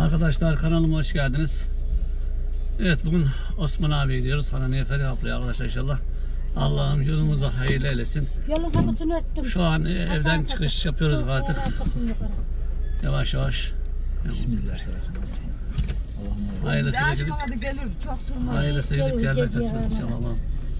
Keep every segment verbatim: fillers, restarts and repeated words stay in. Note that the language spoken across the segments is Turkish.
Arkadaşlar kanalıma hoş geldiniz. Evet, bugün Osman abi gidiyoruz. Hananiye Feriha ablaya arkadaşlar inşallah. Allah'ım yolumuzu hayırlı eylesin. Yolun kapısını örttüm. Şu an evden çıkış yapıyoruz artık. Yavaş yavaş. Bismillahirrahmanirrahim. Hayırlısıyla gidip, hayırlısıyla gidip gelmek nasip etsin inşallah.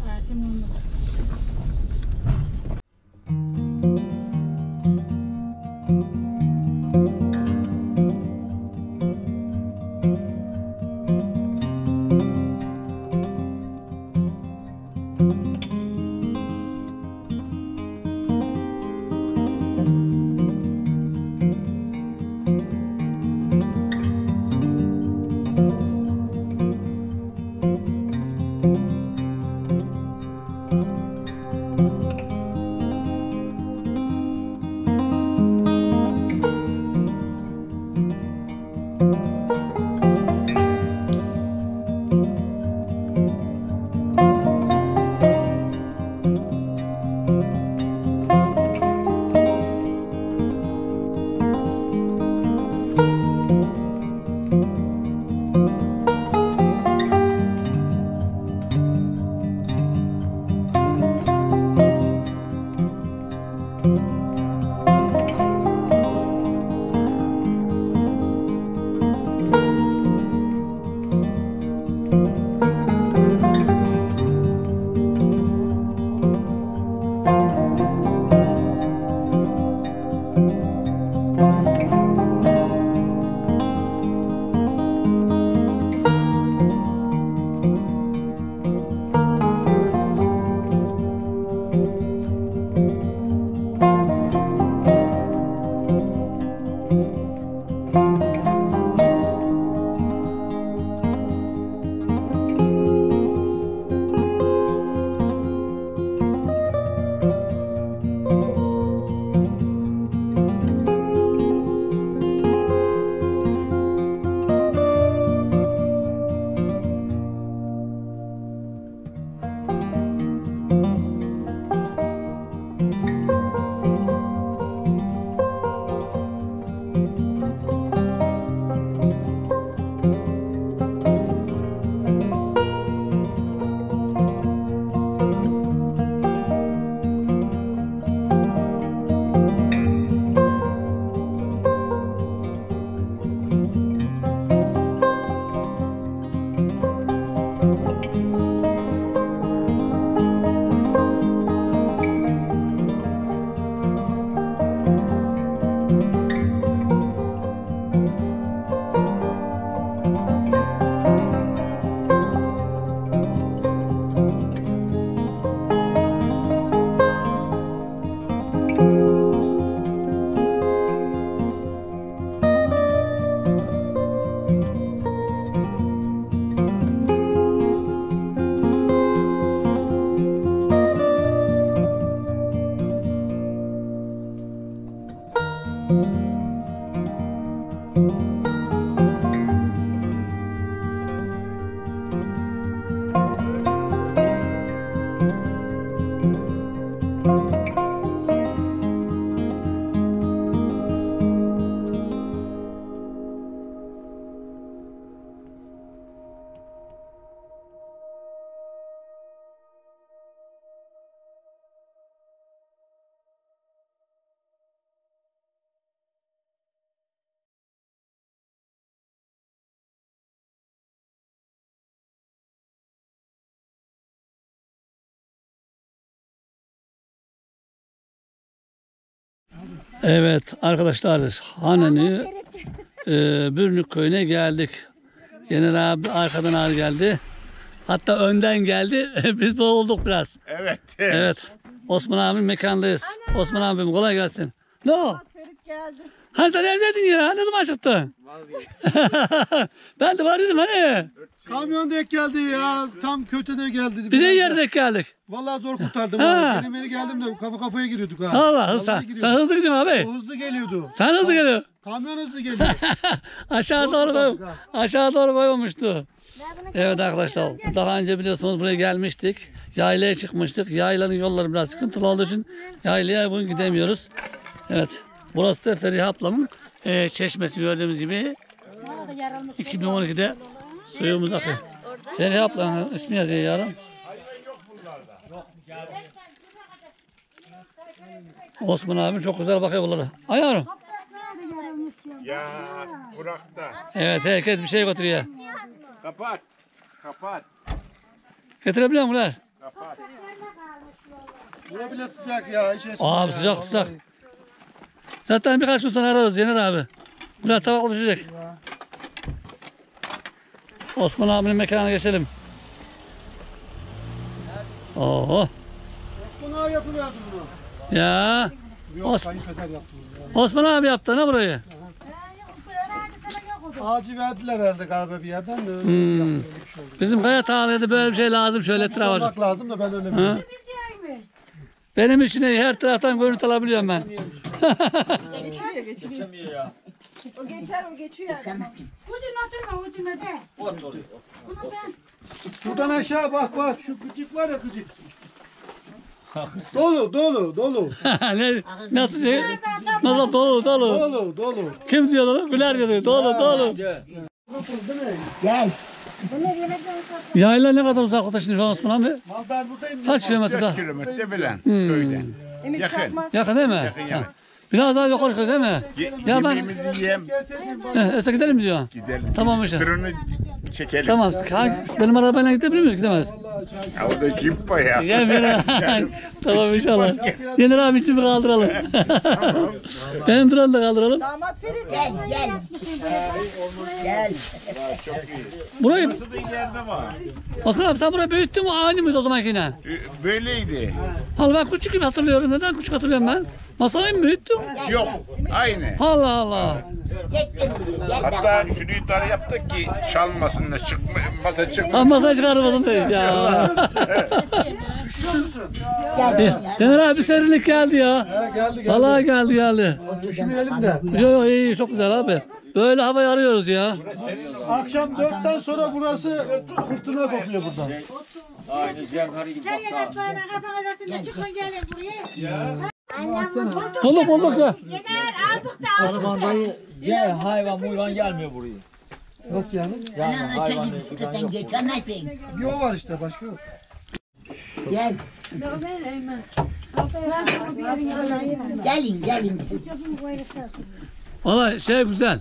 Evet arkadaşlar, Hanani e, Bürnük köyüne geldik. Yener abi arkadan ağır geldi. Hatta önden geldi. Biz boğulduk biraz. Evet. Evet. Osman abinin mekandayız. Osman abim kolay gelsin. Ne o? Hani sen evdeydin ya. Ne zaman çıktın? Ben de var dedim hani. Kamyon denk geldi ya. Tam kötüne geldi. Bize yerde geldik. Vallahi zor kurtardım abi. Benim beni geldim de kafa kafaya giriyorduk ha. Allah hızlı. Sen hızlı gidiyorsun abi. O hızlı geliyordu. Sen hızlı geliyor. Kamyon hızlı geliyor. Aşağı doğru koy. Aşağı doğru koymuştu. Evet arkadaşlar, daha önce biliyorsunuz buraya gelmiştik. Yaylaya çıkmıştık. Yaylanın yolları biraz sıkıntılı olduğu için yaylaya bugün gidemiyoruz. Evet, burası da Feriha ablamın e, çeşmesi, gördüğümüz gibi. iki bin on ikide suyumuz akıyor. Sen yap lan, ismi yazıyor yarın. Osman abim çok güzel bakıyor bunlara. Ayarım. Ya Burak'ta. Evet, herkes bir şey götürüyor. Kapat. Kapat. Getirebiliyor musun bunlar? Kapat. Bura bile sıcak ya. Hiç esmiyor Abi ya, sıcak vallahi. sıcak. Zaten birkaç gün sonra ararız Yener abi. Bunlar tabak oluşacak. Osman abinin mekanına geçelim. Oo. Osman abi yapıverdi bunu. Ya. Yok Os- kayınpeder yaptı bunu. Osman abi yaptı ne burayı? Ağacı verdiler herhalde galiba bir yerden de. Hmm. Öyle bir şey oldu. Bizim kaya tarlada böyle bir şey lazım şöyle etrafa. Olmak lazım da ben öyle Ha? bilmiyorum. Benim için iyi, her taraftan görüntü alabiliyorum ben. O geçer o geçiyor yani. Ucuna oturma ucuna de. Bunu ben Şuradan aşağı bak bak şu gıcık var ya gıcık. Dolu dolu dolu. ne, nasıl şey? Nasıl dolu dolu. Dolu dolu. Kim diyor dolu? Güler diyor. Dolu dolu. Gel. Yayla ne kadar uzaklıkta şimdi şu an Osman abi? Malдар buradayım. Kaç kilometre daha? dört kilometre bilen köyden. Yakın. Yakın değil mi? Yakın yakın. Biraz daha yukarı çıkıyor değil mi? Ye- Ya ben- Yemeğimizi yiyem. Eh, Ese gidelim mi diyor? Gidelim. Tamam işte. Tırını çekelim. Tamam. Hangi, benim arabayla gidebilir miyiz? Gidemeyiz. Ya o da cimpa ya. Gel beni. Tamam inşallah. Yener abi için mi kaldıralım? Benim duranı da kaldıralım. Damat Ferit gel gel. Gel. Burayı, Nasıl da ileride var. Osman abi sen burayı büyüttün mü? Aynı mıydı o zamankiyle? Ee, Böyleydi. Vallahi ben küçük gibi hatırlıyorum. Neden küçük hatırlıyorum ben? Masayı mı büyüttün? Yok. Aynı. Allah Allah. Gel buraya gel. Hatta şunu yukarı yaptık ki çalmasın da çıkma, masa Ha çıkmasın. masayı çıkarmasın diye. Ya. Gel. Yener abi serinlik geldi ya. Ha, geldi geldi. Vallahi geldi geldi. Üşümeyelim de. Yo yo iyi çok güzel abi. Böyle havayı arıyoruz ya. Akşam dörtten sonra burası fırtına kopuyor buradan. her yere sonra kafanın arasında çıkın gelin buraya. Bulduk bulduk ya. Yener aldık da aldık. Gel hayvan muyvan gelmiyor buraya. Nasıl yani? Yani Ana hayvan öteki öteden geçemezsin. Bir o var işte başka yok. Gel. Gelin gelin. Vallahi şey güzel.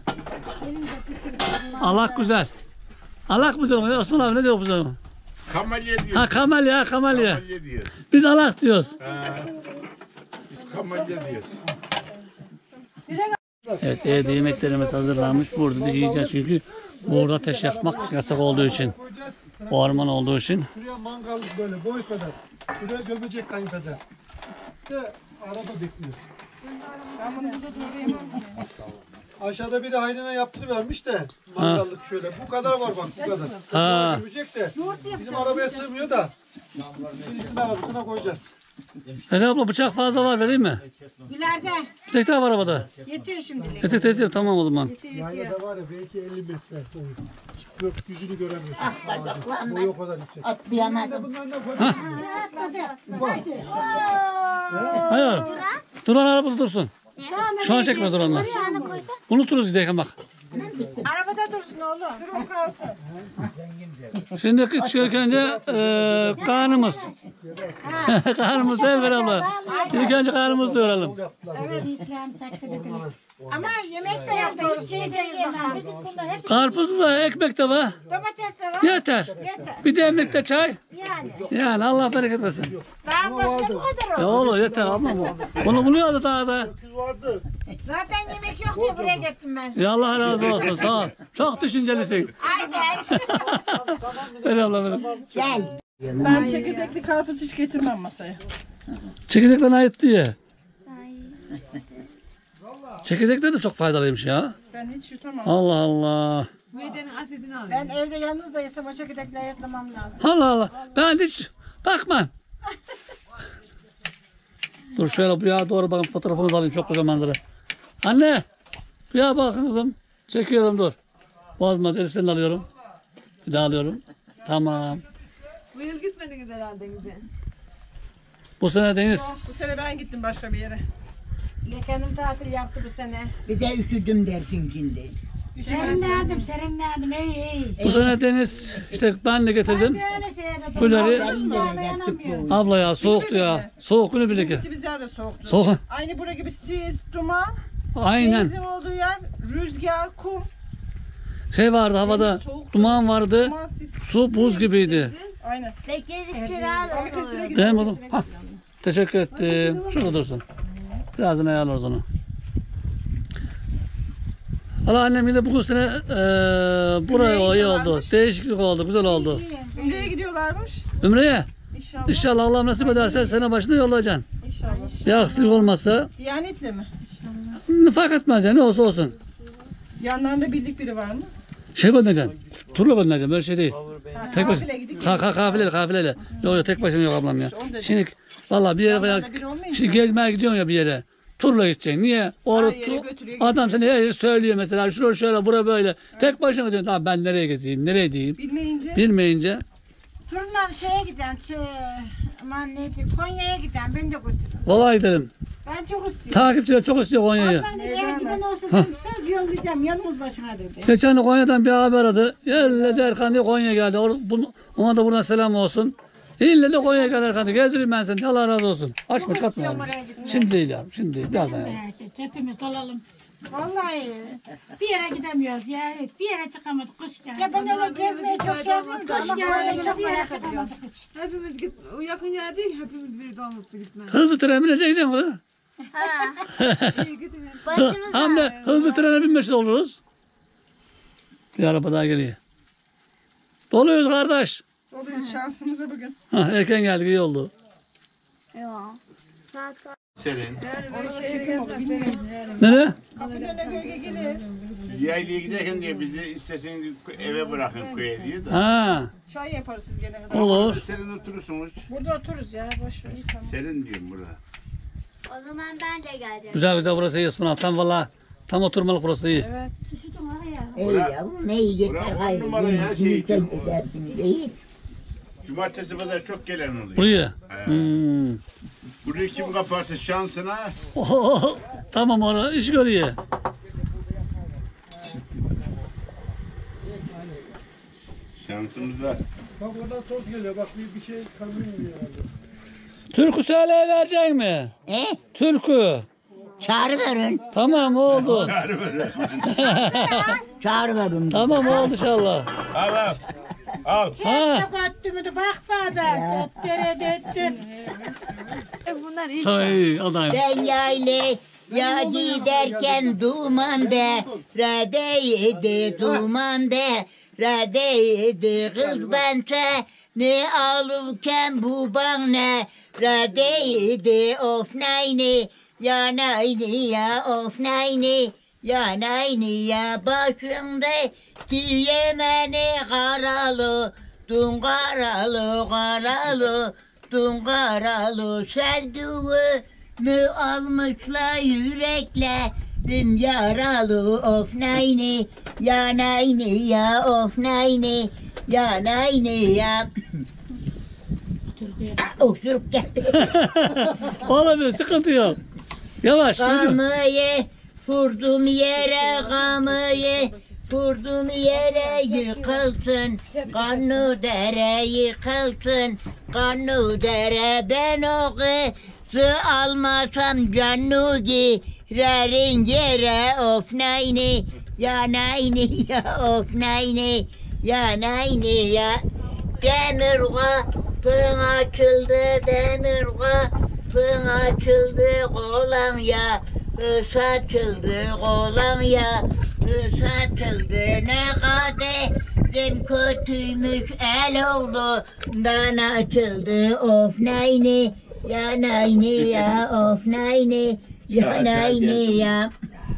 Alak güzel. Alak mı diyorsun Osman abi ne diyor bu zaman? Kamalya diyoruz. Ha kamalya kamalya. Kamalya diyoruz. Biz alak diyoruz. Ha, biz kamalya diyoruz. Evet evde yemeklerimiz hazırlanmış. Burada da yiyeceğiz çünkü burada ateş yakmak yasak olduğu için. Orman olduğu için. Şuraya mangal böyle boy kadar. Şuraya gömecek kayınpeder. İşte araba bekliyor. Aşağıda biri hayrına yaptırıvermiş de mangallık şöyle. Bu kadar var bak bu kadar. Ha. Gömecek de bizim arabaya sığmıyor da. Birisinin arabasına koyacağız. Ede abla bıçak fazla var vereyim mi? İleride Bir tek daha var arabada. yetiyor şimdilik. Yeter yeter tamam o zaman. Yaylada var ya belki elli metre boyu. Gökyüzünü göremiyorsun. Boyu o kadar yüksek. Atlayamadım. Bunlardan fazla. Hayır. Duran arabada dursun. Şu an çekmez duranlar. Unuturuz giderken bak. Arabada dursun oğlum. Durun kalsın. Şimdi ilk önce e, karnımız. Karnımız değil mi abla? İlk önce karnımızı doyuralım. Ama yemek de yaptık. Yiyecek yemek. Karpuz da ekmek de var. Domates de var. Yeter. Yeter. Bir demlik de çay. Yani. Yani Allah bereket versin. Daha başka bu kadar Ya olur. oğlum yeter ablam o. Bunu buluyordu daha da. Zaten yemek yok diye buraya gittim ben. Ya Allah razı olsun sağ ol. Çok düşüncelisin. Aynen. Ver abla ver. Gel. Ben çekirdekli karpuz hiç getirmem masaya. Çekirdekten ait diye. Çekirdekler de çok faydalıymış ya. Ben hiç yutamam. Allah Allah. Ben evde yalnız da yesem o çekirdekleri yatlamam lazım. Allah Allah. Ben hiç bakmam. Dur şöyle buraya doğru bakın fotoğrafınızı alayım. Çok güzel manzara. Anne. Buraya bakın kızım. Çekiyorum dur. Bozmaz. Elif seni alıyorum. Bir daha alıyorum. Tamam. Bu yıl gitmediniz herhalde bize. Bu sene Deniz. Bu sene ben gittim başka bir yere. Lekenim tatil yaptı bu sene. Bir de üşüdüm dersin şimdi. Serinledim, serinledim. İyi iyi. Bu sene deniz işte ben de getirdim. Gülleri abla ya soğuktu ya. Soğuk günü birlik. Gitti biz yerde soğuktu. Soğuk. Aynı bura gibi sis, duman, Aynen. denizin olduğu yer, rüzgar, kum, Şey vardı havada. Duman vardı. duman, sis. Su buz gibiydi. Aynen. Bekledikçe daha da soğuyor. Değil mi oğlum? Hah. Teşekkür ettim. Şurada dursun. Birazdan ayarlarız onu. Allah annem de bugün sene eee buraya iyi oldu. Değişiklik oldu. Güzel oldu. Ümre'ye gidiyorlarmış. Ümre'ye. İnşallah. İnşallah Allah nasip ederse sene başında yollayacaksın. İnşallah. Bir aksilik olmazsa Diyanetle mi? fark etmez ya ne olsa olsun. Yanlarında bildik biri var mı? Şey göndereceksin. Turla göndereceksin böyle şey değil. Ha, Tek başına. kafile gidip Ka ka kafileyle kafileyle. Yok yok tek başına yok ablam ya. Şimdi vallahi bir yere veya Yanlarında biri olmayınca. şimdi gezmeye gidiyorsun ya bir yere. Turla gideceksin. Niye? Orada Her yere götürüyor, adam seni her yeri söylüyor mesela. Şurada şöyle bura böyle. Tek başına gidiyorsun. Tamam ben nereye gezeyim? Nereye diyeyim? Bilmeyince Bilmeyince. Turundan şeye giden, şey, aman neydi, Konya'ya giden, ben de götürürüm. Vallahi gidelim. Ben çok istiyorum. Takipçiler çok istiyor Konya'yı. Osman dedi, eğer giden olsa sen söz yollayacağım, yalnız başına dedi. Geçen de Konya'dan bir haber aradı. İlle de Erkan diye Konya'ya geldi. Or- bunu- Ona da buradan selam olsun. İlle de Konya'ya geldi Erkan diye. Gezdireyim ben seni. Allah razı olsun. Açma katma yani. Şimdi değil ya. Şimdi değil. Birazdan yani. Hepimiz dolalım. Vallahi bir yere gidemiyoruz ya. Bir yere çıkamadık kışken. Ya ben öyle gezmeyi çok seviyorum. Kış geldi çok merak ediyorum. Hepimiz git, o yakın yer değil, hepimiz bir donlukta gitmez. Hızlı tren bineceksin mi? İyi gidin. Başımız Hem de hızlı trene binmiş oluruz. Bir araba daha geliyor. Doluyuz kardeş. oluyoruz şansımıza bugün. Ha, erken geldik iyi oldu. Yok. Senin. Nereye? Siz yaylaya giderken diye bizi isteseniz eve bırakın köye diyor da. Ha, Çay yaparız siz gelene kadar. olur. Senin oturursunuz. Burada otururuz ya boş ver. iyi tamam. Senin diyorum burada. O zaman ben de geleceğim. Güzel güzel burası iyi Osman abi. Tam valla tam oturmalık burası iyi. Ey yavrum ne iyi Bura yeter on hayır. numara ya, şey, Güzel o- edersin değil. Cumartesi pazar çok gelen oluyor. Buraya. Hmm. Burayı kim kaparsa şansına Oho, tamam onu iş görüyor. şansımıza. Bak oradan toz geliyor. Bak bir, bir şey kamyon oluyor herhalde. Türkü söyleye verecek mi? E? Türkü. Çağrı verin. Tamam oldu. Çağrı verin. Tamam oldu inşallah. Al al. Al. Ha. Kapattım da bak bana. Döttüre döttür. Bunlar iyi. Ay adam. Ben yayle ya giderken duman de redeydi duman de redeydi kız ben ne alırken bu bana redeydi of neyni ya neyni ya of neyni ya neyni ya başımda ki yemeni karalı dun karalı karalı dun karalı sevduğumu almışla yüreklerim yaralı of neyni ya neyni ya of neyni ya neyni ya osuruk geldi. Olabilir sıkıntı yok. Yavaş. yürü. Kamayı vurdum yere kamayı vurdum yere yıkılsın kanlı dere yıkılsın kanlı dere ben o kızı almasam canlı girerin yere of neyni ya neyni ya of neyni ya neyni ya demir kapın açıldı demir kapın açıldı kolonya saçıldı kolonya saçıldı ne kaderim kötüymüş el oğlundan açıldı of neyni ya neyni ya of neyni ya neyni ya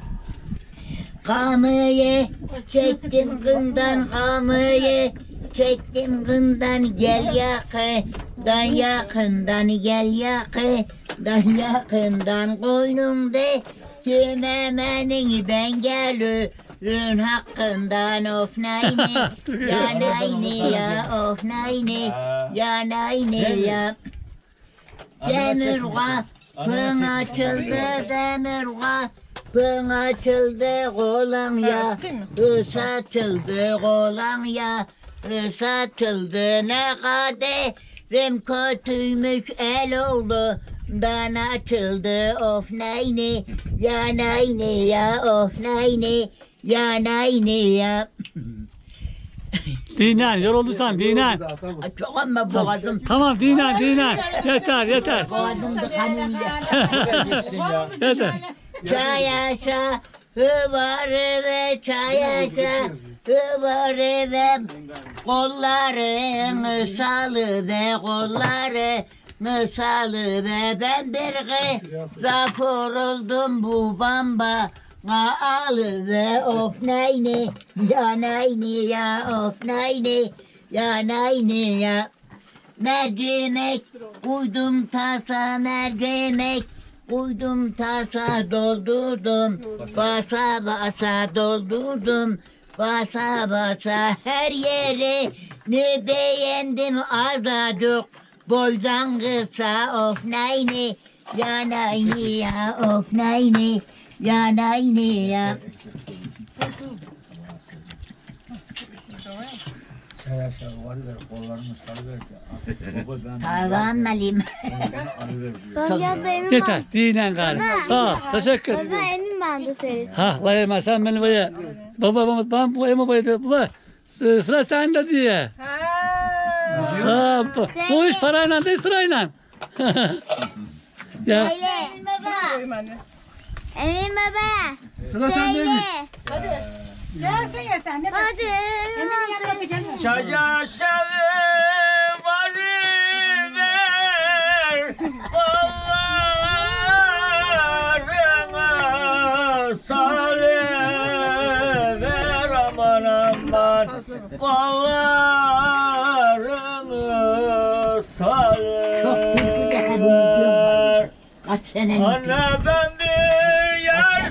kamayı çektim kından kamayı çektim kından gel yakından yakından gel yakından yakından koynumda kimemenin ben gelürün hakkından of neyni ya neyni ya of neyni ya neyni ya demir kapın açıldı demir Pın açıldı kolonya, Ha, değil mi? ıs açıldı kolonya, ıs açıldı ne kaderim kötüymüş el oldu. Dan açıldı of neyni, ya neyni ya of neyni, ya neyni ya. Dinen yorulduysan dinen. Ay, çok ama boğazım, Tamam dinen dinen. Yeter yeter. boğazım tıkanıyor. Gitsin ya. Yeter. Çayaşa hıvarı ve çayaşa hıvarı ve kollarını salı ve kollarını salı ve ben bir kız vuruldum bu bamba alı ve of neyni ya neyni ya of neyni ya neyni ya mercimek uydum tasa mercimek uydum tasa doldurdum basa basa doldurdum basa basa her yeri ne beğendim azıcık boydan kısa of neyni ya neyni ya of neyni ya neyni ya. Parlanmalıyım. Yeter. Dinen galiba. Sağ ol. Teşekkür ederim. Baba emin bandı serisi. Ha la yeme sen beni böyle. Baba baba ben bu emo baydı. Baba sı- sıra sende diye. Sağ ol. Bu iş parayla değil sırayla. Ya Emin baba. Koyayım anne. Emin baba. Sıra sendeymiş. Gelsene sen de. Hadi. Emin yanına bir gel. Çaya şalı var ver kollarıma salı ver aman aman kollarımı salı ver. Kaç senelik. Anne ben bir yer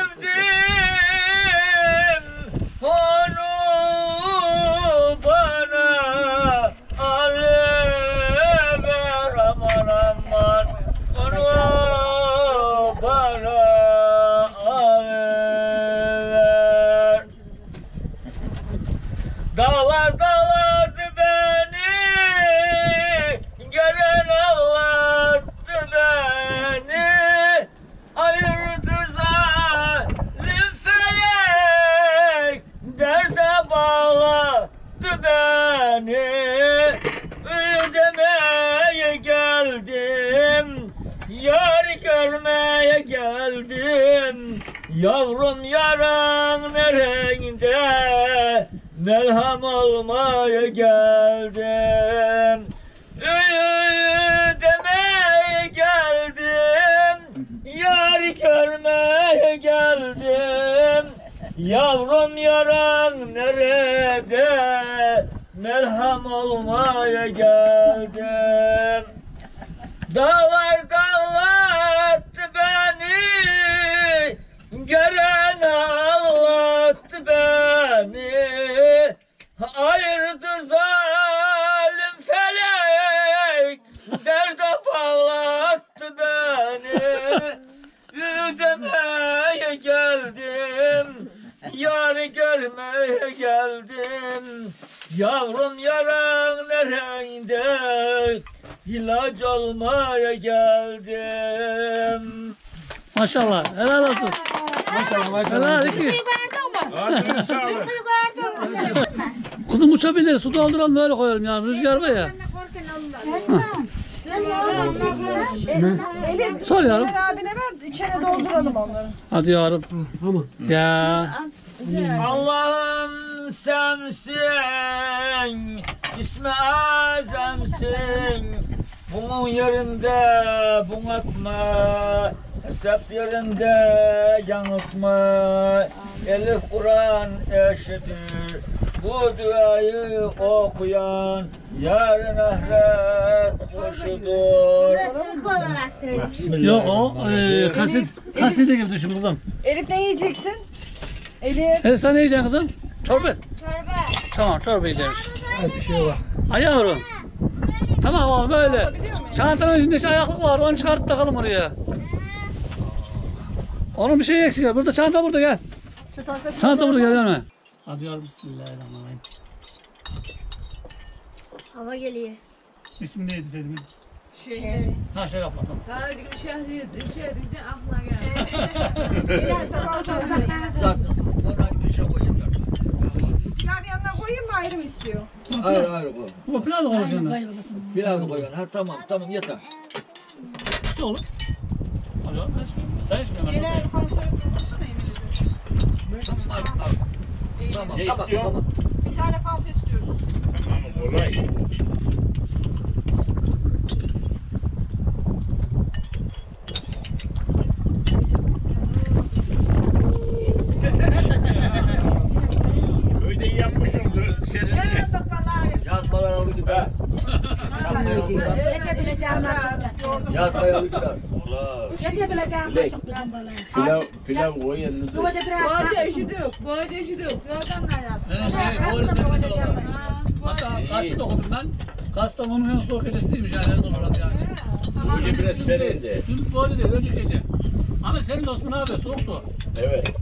sevdim, onu bana alıver aman aman, onu bana alıver. Dağlar dağladı beni, gelen ağlattı beni. Ayırdı zalim felek, derde bağladı beni. Ölü demeye geldim, yar görmeye geldim. Yavrum yaran nerede, merham olmaya geldim. Ölü demeye geldim, yar görmeye geldim. Yavrum yaran nerede, merham olmaya geldim. Dağlar dağlattı beni, gören ağlattı beni. Ayırdı zalim felek, derde bağlattı beni. Ödemeye geldim, yar görmeye geldim. Yavrum yaran nerede, ilaç olmaya geldim. maşallah. Helal olsun. Maşallah maşallah. Helal iki. Ağzını sağlık. Kızım uçabilir. Su dolduralım böyle koyalım yani. Rüzgar var ya. Sor yavrum. Ömer abine ver, içeri dolduralım onları. Hadi yavrum. Tamam. Ya. Allah'ım sensin, ismi azamsın. Bunun yerinde bunatma, hesap yerinde yanıltma. Elif Kur'an eşidir, bu duayı okuyan yarın ahiret kuşudur. Türk olarak söyledim. Yok o e, kasit, kaside gibi düşün kızım. Elif ne yiyeceksin? Elif. Evet sen ne yiyeceksin kızım? Çorba. Çorba. Tamam çorba yiyeceğiz. Bir şey var. Ay yavrum. Tamam oğlum böyle. Çantanın içinde ayaklık var onu çıkart takalım oraya. Onun bir şey eksik. ya. Burada çanta burada gel. Çatalda Çanta burada gel gelme. Hadi yavrum bismillahirrahmanirrahim. Hava geliyor. İsim neydi dedim. Şey. Ha şey yapma tamam. Tarih şehri, şehri de aklına geldi. Zaten ona bir şey koyacağım. Pilav yanına koyayım mı ayrı mı istiyor? Hayır hayır koy. Bu pilav da konuşuyorsun. Pilavını koyuyorsun. Ha tamam tamam yeter. Ne olur? Hadi yavrum ben içmiyorum. Ben içmiyorum. Ben Yine çok kontrol yapıyorsun Emir'e. Tamam al, al. Tamam Ne tamam istiyor? tamam. Bir tane fanta istiyoruz. Tamam kolay. Öyle yanmışımdır senin. Yazmalar alı gider. Recep ile canlar çıktı. Yazmalar alı gider. Allah. Recep ile canlar çıktı. Pilav, pilav koy yanına. Bu da biraz Bu daha. arada işi de yok. Bu arada işi de yok. Zaten ne yaptı? Ben şey doğru söylüyorum. Hatta Kastamonu okudum ben. Kastamonu'nun soğuk gecesiymiş yani her olarak yani. Bugün biraz serindi. Dün böyle değil, önceki gece. Ama senin Osman abi soğuktu. Evet.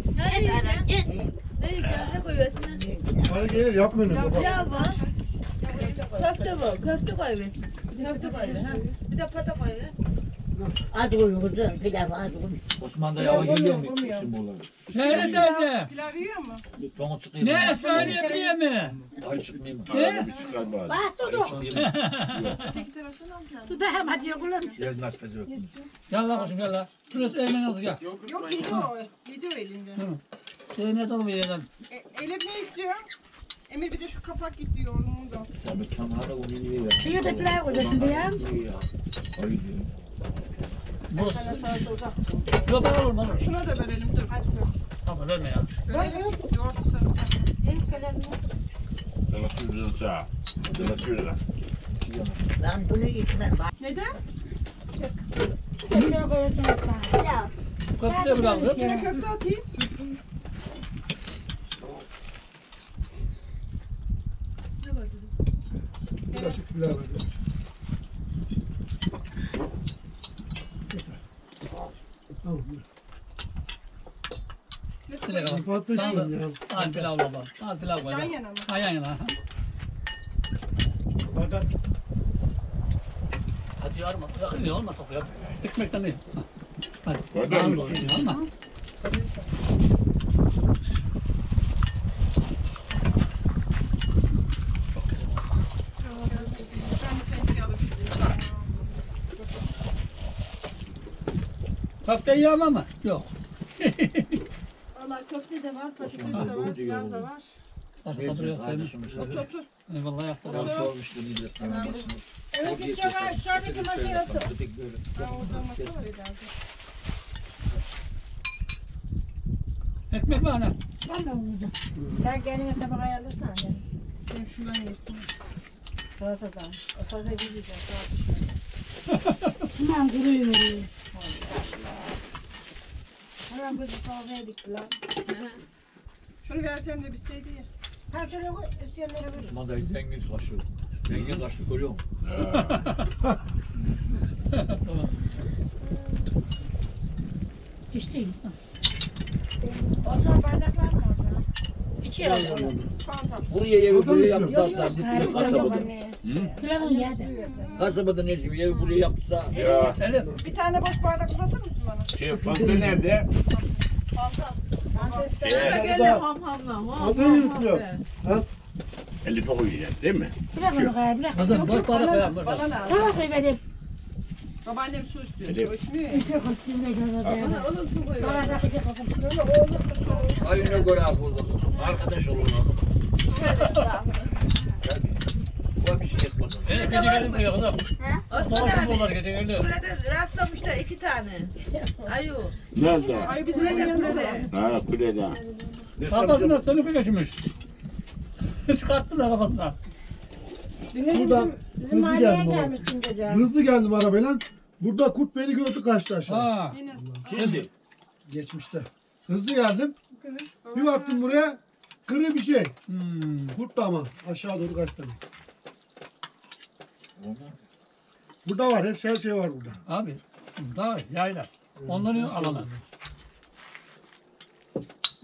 Ne koyuyorsun? Hadi gel yapmayın. baba. Pilav var. Köfte var. Köfte koyuyorsun. Köfte koyuyorsun. Bir de pata koyuyorsun. Hadi koyun kızım pilav hadi koyun. Osman'da yava geliyor mu? Şimdi olur. Nerede teyze? Pilav yiyor mu? Sonu çıkayım. Nerede söyleyebiliyor mu? Ay çıkmayayım. Öyle bir çıkar bari. Tu da hem hadi kullan. Yazmaz pezi yok. Gel lan koşum gel lan. Şurası eğmen aldı gel. Yok yedi o. Yedi o elinde. Şey ne atalım yerden. E, Elif ne istiyor? Emir bir de şu kapak gitti yoğurduğumuz o. Tabii tam hala onu yiyor. Bir de pilav koyacaksın diye. Ay diyor. Buz. Yok ben alırım alırım. Şuna da verelim dur. Hadi dur. Tamam verme ya. Verelim. Yoğurdu sarımsak. Dolaşır lira. Dolaşır lira. Ben bunu içmem. Neden? Pilav koyacaksın. Pilav. Köprüde bıraktım. Bir de köfte atayım. Birazcık pilav ver. Tamam. Pilav al. Fatma Tamam. ya. Al pilav baba. Al pilav koy. Yan yana mı? Ha yan yana. Bardak. Hadi yarma. Yakın ya olma topu ya. Ekmekten değil. Ha. Hadi. Bardak Daha mı? doğru ya ama. Köfte yiyemem ama. Yok. Valla köfte de var, patates de Osman'da var, bu diyor. pilav da var. Başka tadı yok. değil mi? Kardeşim sana. Eyvallah yaptı. Adam sormuştu millet bana başına. Evet geçiyor var, şuradaki masaya otur. Dedik böyle. Ha orada masa var herhalde. Ekmek var anne. Ben de vuracağım. Sen kendine tabak ayarlasana. Ben şundan yesin. Salatadan. O salata gidecek. Hemen kuruyu veriyor. Hemen kızı salataya dikti lan. Şunu versem de bitseydi ya. Ha şöyle koy, isteyenlere ver. Osman'da zengin kaşı. Zengin kaşı görüyor musun? İçti. Osman bardaklar mı orada? İçiyor onu. Buraya evi buraya Yok yaptılarsa yok. bir Hayır, tane yok kasabada. anne. Pilavın yedi. Kasabada ne gibi evi buraya yaptısa. Ya Elif. Bir tane boş bardak uzatır mısın bana? şey fanta nerede? Fanta. Ee, Gel ham hamla. Hadi yiyin pilav. Ha? Elif'e koyacaksın değil mi? Pilavını koyar. Bırak. Kızım boş para koyalım. boş Bana para. lazım. Tamam koyayım. Babaannem su istiyor. Elif. O içmiyor ya. İçiyor kostümle görüyor. Bana onun su koyuyor. Bana da kıcı kızım. Ayına göre abi burada. Arkadaş olun abi. Bu bir şey etmez. Elif gece geldim diyor kızım. Dolaşım bunlar gece geldi. Burada rastlamışlar iki tane. Ayu. Nerede? Ay bizim burada burada. Ha kulede. Kafasında sönük geçmiş. Çıkarttılar kafasından. Buradan Bizim hızlı mahalleye geldim baba. gelmiştin gece. Hızlı geldim arabayla. Burada kurt beni gördü kaçtı aşağı. Ha. Şimdi. Geçmişte. Hızlı geldim. Bir baktım buraya. Kırı bir şey. Hmm. Kurt da ama aşağı doğru kaçtı. Burada var. Hep her şey var burada. Abi daha yayla. Onların alanı.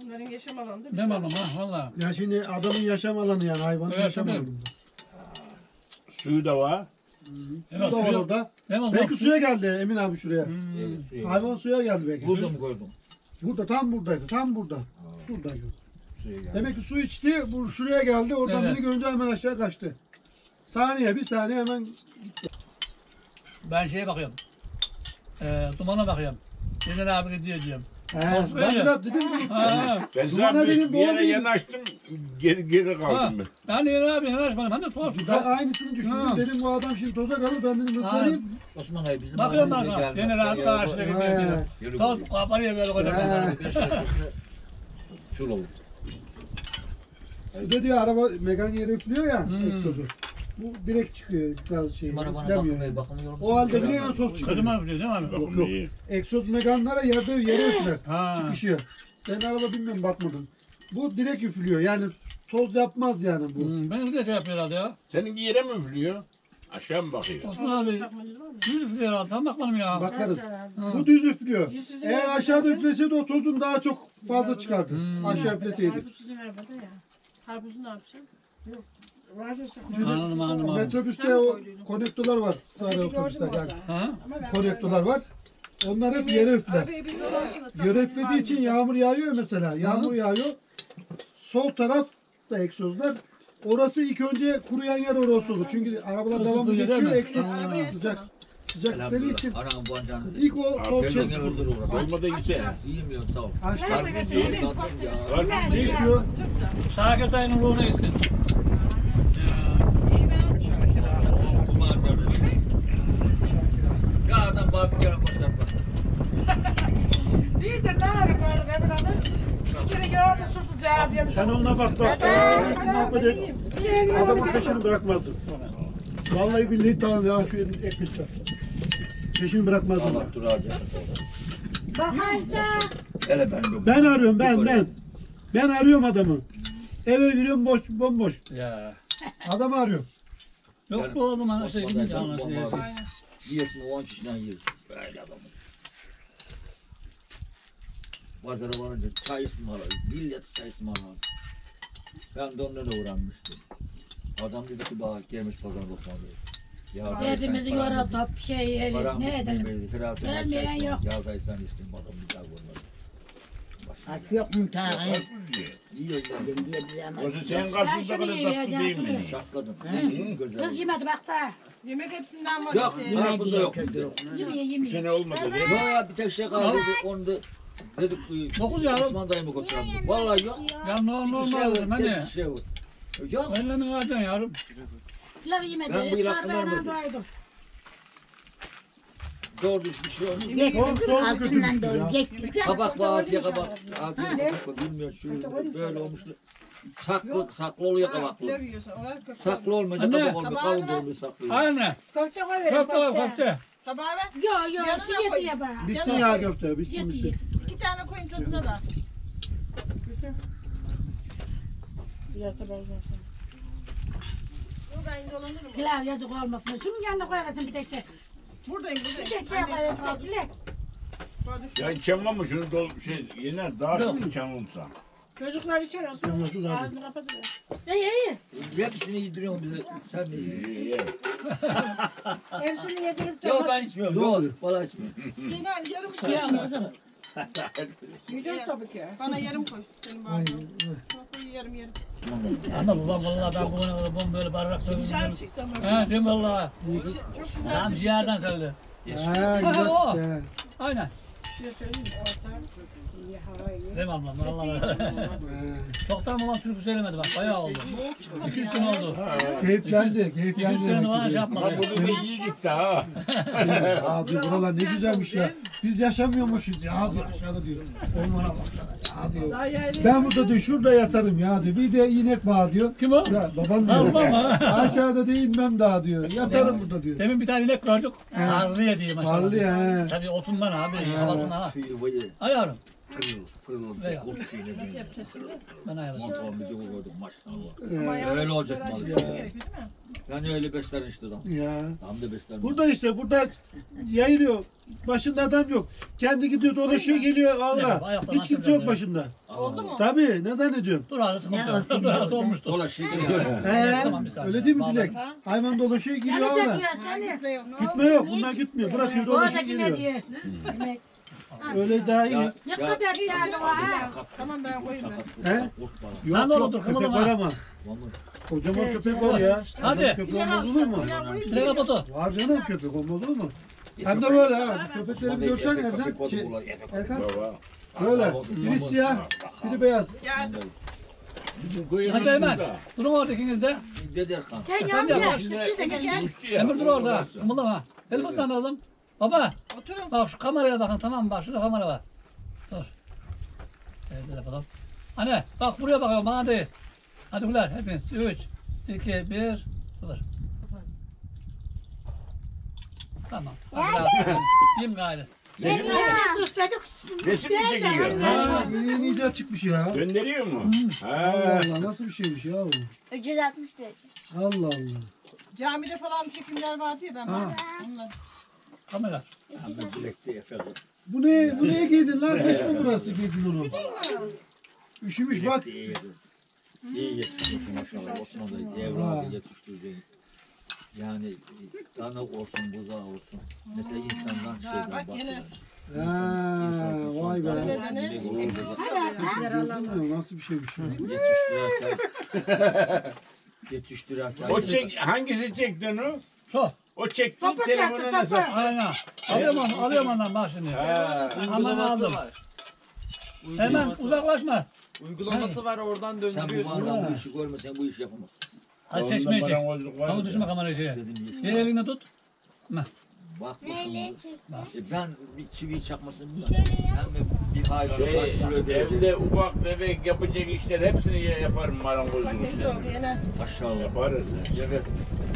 Bunların yaşam alanında Değil mi ablam ha? Valla. Ya şimdi adamın yaşam alanı yani hayvanın Evet, yaşam tabii. alanı. Suyu da var. Su da var orada. Değil mi ablam? Belki suya geldi Emin abi şuraya. Suya Hayvan suya geldi belki. Burada mı koydun? Burada tam buradaydı. Tam burada. Şuradaydı. Suya geldi. Demek ki su içti. Bu şuraya geldi. Oradan Evet. beni görünce hemen aşağı kaçtı. Saniye bir saniye hemen. Ben şeye bakıyorum. Ee, dumana bakıyorum. Yener abi gidiyor diyorum. He, Olsun ben öyle. biraz dedim. Ha. Ben Dumana sana bir, dedim, bir yere doğru yanaştım. Geri, geri Ha. kaldım ben. Ben de Yener abi yanaşmadım. Ben de tuhaf. Ben aynısını düşündüm. Ha. Dedim bu adam şimdi toza kalır. Ben dedim Ha. ıslanayım. Osman abi bizim Bakıyorum ben mahalleye sana. gelmez. Yener abi Ya, karşıda bu- gidiyor diyor. Yürü Toz bu. kaparıyor böyle kocaman. He. Beş dakikasında Çul olur. Bir de diyor araba mekan yeri üflüyor ya. Hmm. Egzozu. Bu direkt çıkıyor. Gaz şey. Bizim arabana üflemiyor. bakımı bakımı O halde bile en sos çıkıyor. Kötü mü diyor değil mi abi? Yok yok. Egzoz mekanlara yerde yere üfler. Ha. Çıkışıyor. Ben araba bilmiyorum bakmadım. Bu direkt üflüyor. Yani toz yapmaz yani bu. Hmm, ben de şey yapıyor herhalde ya. Seninki yere mi üflüyor? Aşağı mı bakıyor? Osman abi. Yüz üflüyor herhalde. Tam bakmadım ya. Bakarız. Bu düz üflüyor. Eğer aşağıda üfleseydi o tozun daha çok fazla çıkardı. Aşağı üfleseydi. Karpuz sizin arabada ya. Karpuzu ne yapacaksın? Yok. Anladım anladım abi. Metrobüste o konektörler var. Sarı otobüste yani. Ha? Konektörler var. Onlar hep yere üfler. Yere üflediği için yağmur yağıyor mesela. Yağmur yağıyor. Sol taraf da egzozlar. Orası ilk önce kuruyan yer orası olur. Çünkü arabalar devamlı Isıtıyor değil geçiyor. mi? Egzoz sıcak. Sıcak üflediği için Anam bu ancan. ilk o sol Gözüne çek. öldür orası. Olmadı gitse. Yiyemiyor sağ ol. Açtı. Karpuz yiyor tatlım ya. Var mı? Ne istiyor? Şakir dayının ruhuna gitsin. Bu mancar dedi. Ya adam bana bir kere mancar bak. İyidir ne arı var Emir Hanım? Bir kere gördü susuz diye. Sen onunla bak bak. Muhabbet et. Adamın peşini bırakmazdı. Vallahi billahi tamam ya şu ekmişler. Peşini bırakmazdım. Allah dur abi. Bahayda. Hele ben de. Ben arıyorum ben ben. Ben arıyorum adamı. Eve giriyorum boş bomboş. Ya. Adamı arıyorum. Yok bu o zaman şey gidince anlaşılıyor. Diyet mi on kişiden yiyoruz. Böyle adamı. Pazara varınca çay ısmarladı. Millet çay ısmarladı. Ben de onunla uğranmıştım. Adam dedi ki bana gelmiş pazarda ısmarlıyor. Ya Hepimizi yorup top şey param ne edelim? bitmedi. Vermeyen yok. Yazaysan içtim adam bir daha vurmadı. Aç yok mu tane? Yiyor ya. Yoksa sen karpuzda kadar tatlı değil mi? Şakladım. Kız yemedi bak da. Yemek hepsinden var Yok, işte. karpuz da yok. Yemiyor Bu yemiyor. sene olmadı değil mi? Ya bir tek şey kaldı. Onu da dedik. Dokuz yavrum. Osman dayımı götürelim. Vallahi yok. Ya normal İki şey normal var. dedim hani. tek bir şey var. Yok. Benimle mi alacaksın yavrum? Pilav yemedi. Ben bu ilakını Çorbayla vermedim. doydu. Doğru düz bir şey olmuyor. Geç, Doğru, doğru altından götürmüş doğru ya. geç. Kabak var diye kabak. Abi kabak bilmiyorum şu böyle olmuş. Saklı saklı oluyor kabaklı. Pilav yiyorsun. Onlar köfte. Saklı olmayacak Anne. kabak olmuyor. Kavun da olmuyor saklı. Aynen. Köfte koy verin Köfte var köfte. köfte. Tabağa ver. Yok yok Yanına su yetiyor koy. bana. Bitsin ya köfte bitsin Yetiyor. bitsin. İki tane koyun tadına bak. Dur ben dolanırım. Pilav yazık olmasın. Şunun yanına koyarsın bir tek şey. Buradayım Bir buradayım. tek şey koyarsın. Bilek. Ya içemem ama şunu dol şey yener daha şimdi içememsa. Çocuklar içer olsun. Yanması lazım. Ağzını kapatıver. İyi iyi. Hepsini yediriyorsun bize. Sen de ye. İyi iyi. Hepsini yedirip de. Yok ben içmiyorum. Ne Yok. oluyor? Vallahi içmiyorum. Yine yarım Şey koy. ama kızım. Yiyeceğiz tabii ki. Bana yarım koy. Senin Aynen. bağlı. Koy yarım yarım. Ama babam vallahi ben bunu, bunu böyle barrak Güzel sözüm. çıktı ama. He değil mi valla? Çok güzel Tam çıktı. ciğerden söyledi. Ha, güzel. O. He. Aynen. Bir şey söyleyeyim mi? Orta iyi hava iyi. Değil mi ablam? Vallahi. He. Çoktan babam türkü söylemedi bak. Bayağı oldu. İki üç sene oldu. Keyiflendi, İki üç keyiflendi. sene bana şey Ha yapmadı. bunu da iyi gitti ha. Aa diyor buralar ne güzelmiş ya. Biz yaşamıyormuşuz ya diyor aşağıda diyor. Onlara baksana ya diyor. Ben burada diyor şurada yatarım ya diyor. Bir de inek bağ diyor. Kim o? Ya babam Ha, diyor. babam ha. Aşağıda da inmem daha diyor. Yatarım burada diyor. Demin bir tane inek gördük. Parlıyor diye maşallah. Parlıyor, he. Tabii otundan abi. Havasından ha. Tüyü böyle Ay yavrum. pırıl pırıl olacak. Eyvallah. Kurt tüyüne benziyor. Ben ayarladım. Montağın bir de koydum maşallah. Öyle olacak maalesef. Yani öyle besler işte adam. Ya. Tam da besler. Burada işte burada yayılıyor. Başında adam yok. Kendi gidiyor dolaşıyor geliyor Evet, ağla. ayakta Hiç kimse nasıl yok böyle? başında. Oldu mu? Tabii ne zannediyorsun? Dur hadi sıkıntı Ne yok. olsun, Dur ne hadi olsun. olmuştu. Dolaşıyor geliyor. He, Tamam, bir saniye. öyle değil mi Bağladım. Dilek? Hayvan dolaşıyor giriyor Gelecek ona. ya seni. Gitme yok, bunlar gitmiyor. Bırakıyor dolaşıyor Oradaki ne geliyor. diyor? Demek. Öyle daha iyi. Ne kadar değerli var ha. Tamam ben koyayım ben. He? Yok Sen de yok, otur, köpek kımıldama. var ama. Kocaman köpek var ya. Hadi. Köpek olmaz olur mu? Direkt kapat o. Var canım köpek olmaz olur mu? Hem de böyle ha. Köpekleri bir görsen Ercan. Şey, Erkan. Baba. Böyle. Biri siyah, biri beyaz. Bizim koyunumuz Hadi hemen. burada. Durun orada ikiniz de. Dederkan. Gel Sen yavrum de gel. yavaş. Siz de gelin. Emir dur orada. Kımıldama. Telefon sen de oğlum. Baba. Oturun. Bak şu kameraya bakın tamam mı? Bak şurada kamera var. Dur. Evet telefon. Anne bak buraya bakıyorum bana değil. Hadi güler hepiniz. üç, iki, bir, sıfır. Tamam. Hadi rahat. Yiyeyim gayrı. Resim, Sus çocuk. resim mi çekiyor? Ha, yeni yeni icat çıkmış ya. Gönderiyor mu? Allah Ha. Allah nasıl bir şeymiş ya bu. üç yüz altmış derece. Allah Allah. Camide falan çekimler vardı ya ben Ha. baktım. Onlar. Kamera. Bu ne? Bu neye giydin lan? Kış mı burası giydin onu? Üşümüş bak. İyi yetiştirmiş maşallah. Osman da evladı yetiştirdi. Yani dana olsun, buzağı olsun. Mesela insandan şeyden bak yine. bahseder. Ha, vay be. Dedene. Bilmiyorum nasıl bir şeymiş ya. Yetiştirirken yetiştirirken O çek, hangisi çekti onu? Şu. O çektiğin Sopa telefonu çekti, nasıl? sopa. Aynen. Alıyorum onu. Alıyorum ondan bak şimdi. Ha. Hemen aldım. Hemen uzaklaşma. Uygulaması var oradan sen bu döndürüyorsun. adam bu işi görmesen bu işi yapamazsın. Hadi çeşmeye çek. Marangozluk var Ama ya. düşme kamerayı şeye. Dedim Bir yeter. elini tut. Bak Neyle bakın. çekti? E ben bir çivi çakmasını bilmem. Şöyle yap. Ben de bir hayvanı Şey, başlıyor diye. evde ufak bebek yapacak işler hepsini yaparım marangozluk. Yine. Aşağı Yaparız. Evet.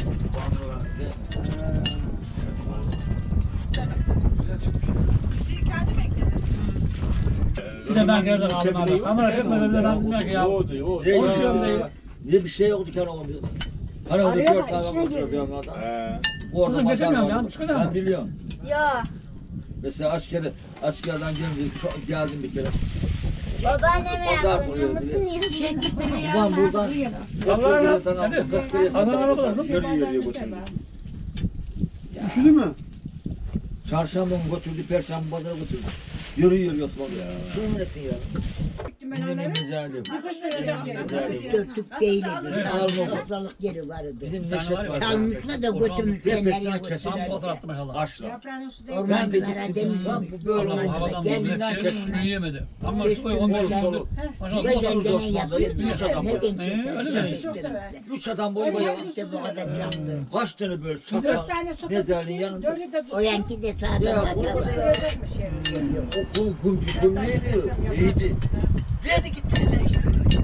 Bir de ben geride kaldım abi. Kamera çekmeden de ben bilmiyorum ki ya. Oldu, oldu. Ne Konuşuyorum değil. Niye bir şey yoktu ki arabamda? Hani orada Arıyor dört da tane içine oturuyor girdi. bir adam. Ha. Orada Kızım, pazar geçemiyorum ya, vardı. çıkacak Ben mı? biliyorum. Ya Mesela askere, askerden geldim, çok geldim bir kere. babaanneme Pazar yaptın kuruyor mısın ya? Ulan buradan, Allah'a emanet. buradan Hadi. uzak bir yere Allah'a emanet olun. yürü yürüye götürdü. Üşüdü mü? Çarşamba mı götürdü, perşembe pazara götürdü. Yürü yürü Osman ya. Şunu ettin ya. Benim mezarlığım. Dörtlük değildi. Sağlık yeri vardı. Bizim Neşet var. Çalmışla da götürmüş Tepesinden nereye kesildi. Tam fotoğraf attı maşallah. Açla. Yaprağın üstü Ben de Ormancılara gittim. demiş. Lan bu böyle Allah'ım olmadı. havadan Gel, vurdu. Kendinden Hep kesildi. büyüyemedi. Ama şu koy on beş Solu, oldu. solu. Maşallah. Güzel Osman gene Osman'da yapıyor. üç adam var. Neden Ee, öyle çekersin? mi? Üç adam boyu boyu. İşte bu kadar yaptı. Kaç tane böyle Dört çakal tane sopa mezarlığın dikti, yanında. dördü de O yanki de Ya sağdan bu bakalım. O kum kum kum neydi? İyiydi. Verdi gitti bize işte.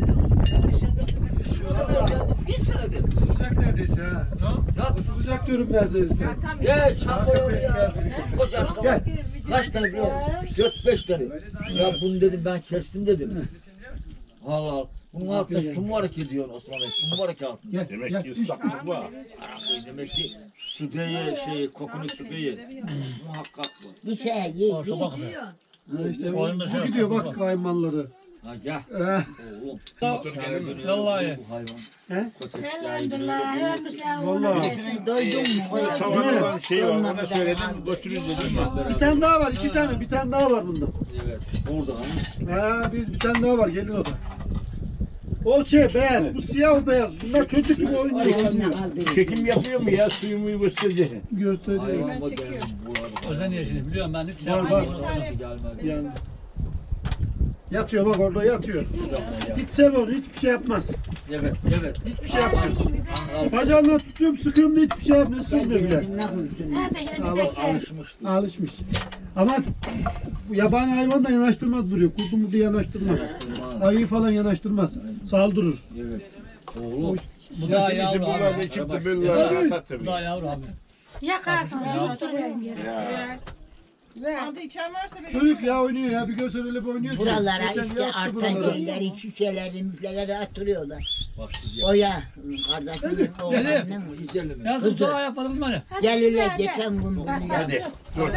Şurada böyle bir senedir. Sıcak neredeyse ha. Ya Sıcak diyorum neredeyse. gel çakal oldu ya. Koca yaşta var. Kaç tane biliyor musun? Dört beş tane. Ya bunu dedim ben kestim dedim. Allah Allah. Bunun altında su mu hareket ediyor Osman Bey? Su mu hareket altında? Gel, Demek gel. ki ıslaklık var. Arası demek ki su değil, şey, kokunu su değil. Muhakkak bu. Bir şey ye O şu ye. bakın. Ha işte bu, Oyunda şey bu gidiyor yok. bak kaymanları. Ha gel. Eh, Oğlum. Vallahi. Bu hayvan. He? Köpek Elhamdülillah ölmüş ya. Vallahi. Birisinin Doydun mu? e, tavada olan şey var. Ona söyledim götürün dedim. Bir tane daha var, iki tane, bir tane daha var bunda. Evet. Burada ha. Ha, bir, bir tane daha var, gelir o da. O şey beyaz, bu siyah o beyaz. Bunlar çocuk gibi oynuyor. oynuyor. Çekim yapıyor mu ya suyumu gösterici? Gösteriyor. Hayvan mı benim bu Özen yaşını biliyorum ben hiç şey Var, yapmadım. var. Nasıl gelmedi? Yani. Yatıyor bak orada yatıyor. Hiç sev onu, hiçbir şey yapmaz. Evet, evet. Hiçbir şey yapmıyor. Angal Bacağından tutuyorum, sıkıyorum da hiçbir şey yapmıyor, ısırmıyor bile. Nerede yine Ha, bir bak, de şey. alışmıştı. Alışmış. Ama bu yabani hayvan da yanaştırmaz duruyor. Kurdu murdu yanaştırmaz. Ayıyı falan yanaştırmaz. Saldırır. Evet. Oğlum. Bu da Birisi yavru buralarda abi. içip de böyle rahat Bu da yavru abi. Yakarsın. Oturayım yere. Hadi içen varsa benim. Çocuk ya oynuyor ya. Bir görsen öyle bir oynuyor ki. Buralara Geçen işte yaptı artan buralara. şeyleri, şişeleri, müfleleri atılıyorlar. Bak siz ya. Oya kardeşimin oğlanın Ya kız daha yapalım mı? gel öyle geçen gün bunu yaptı. Hadi. Dur.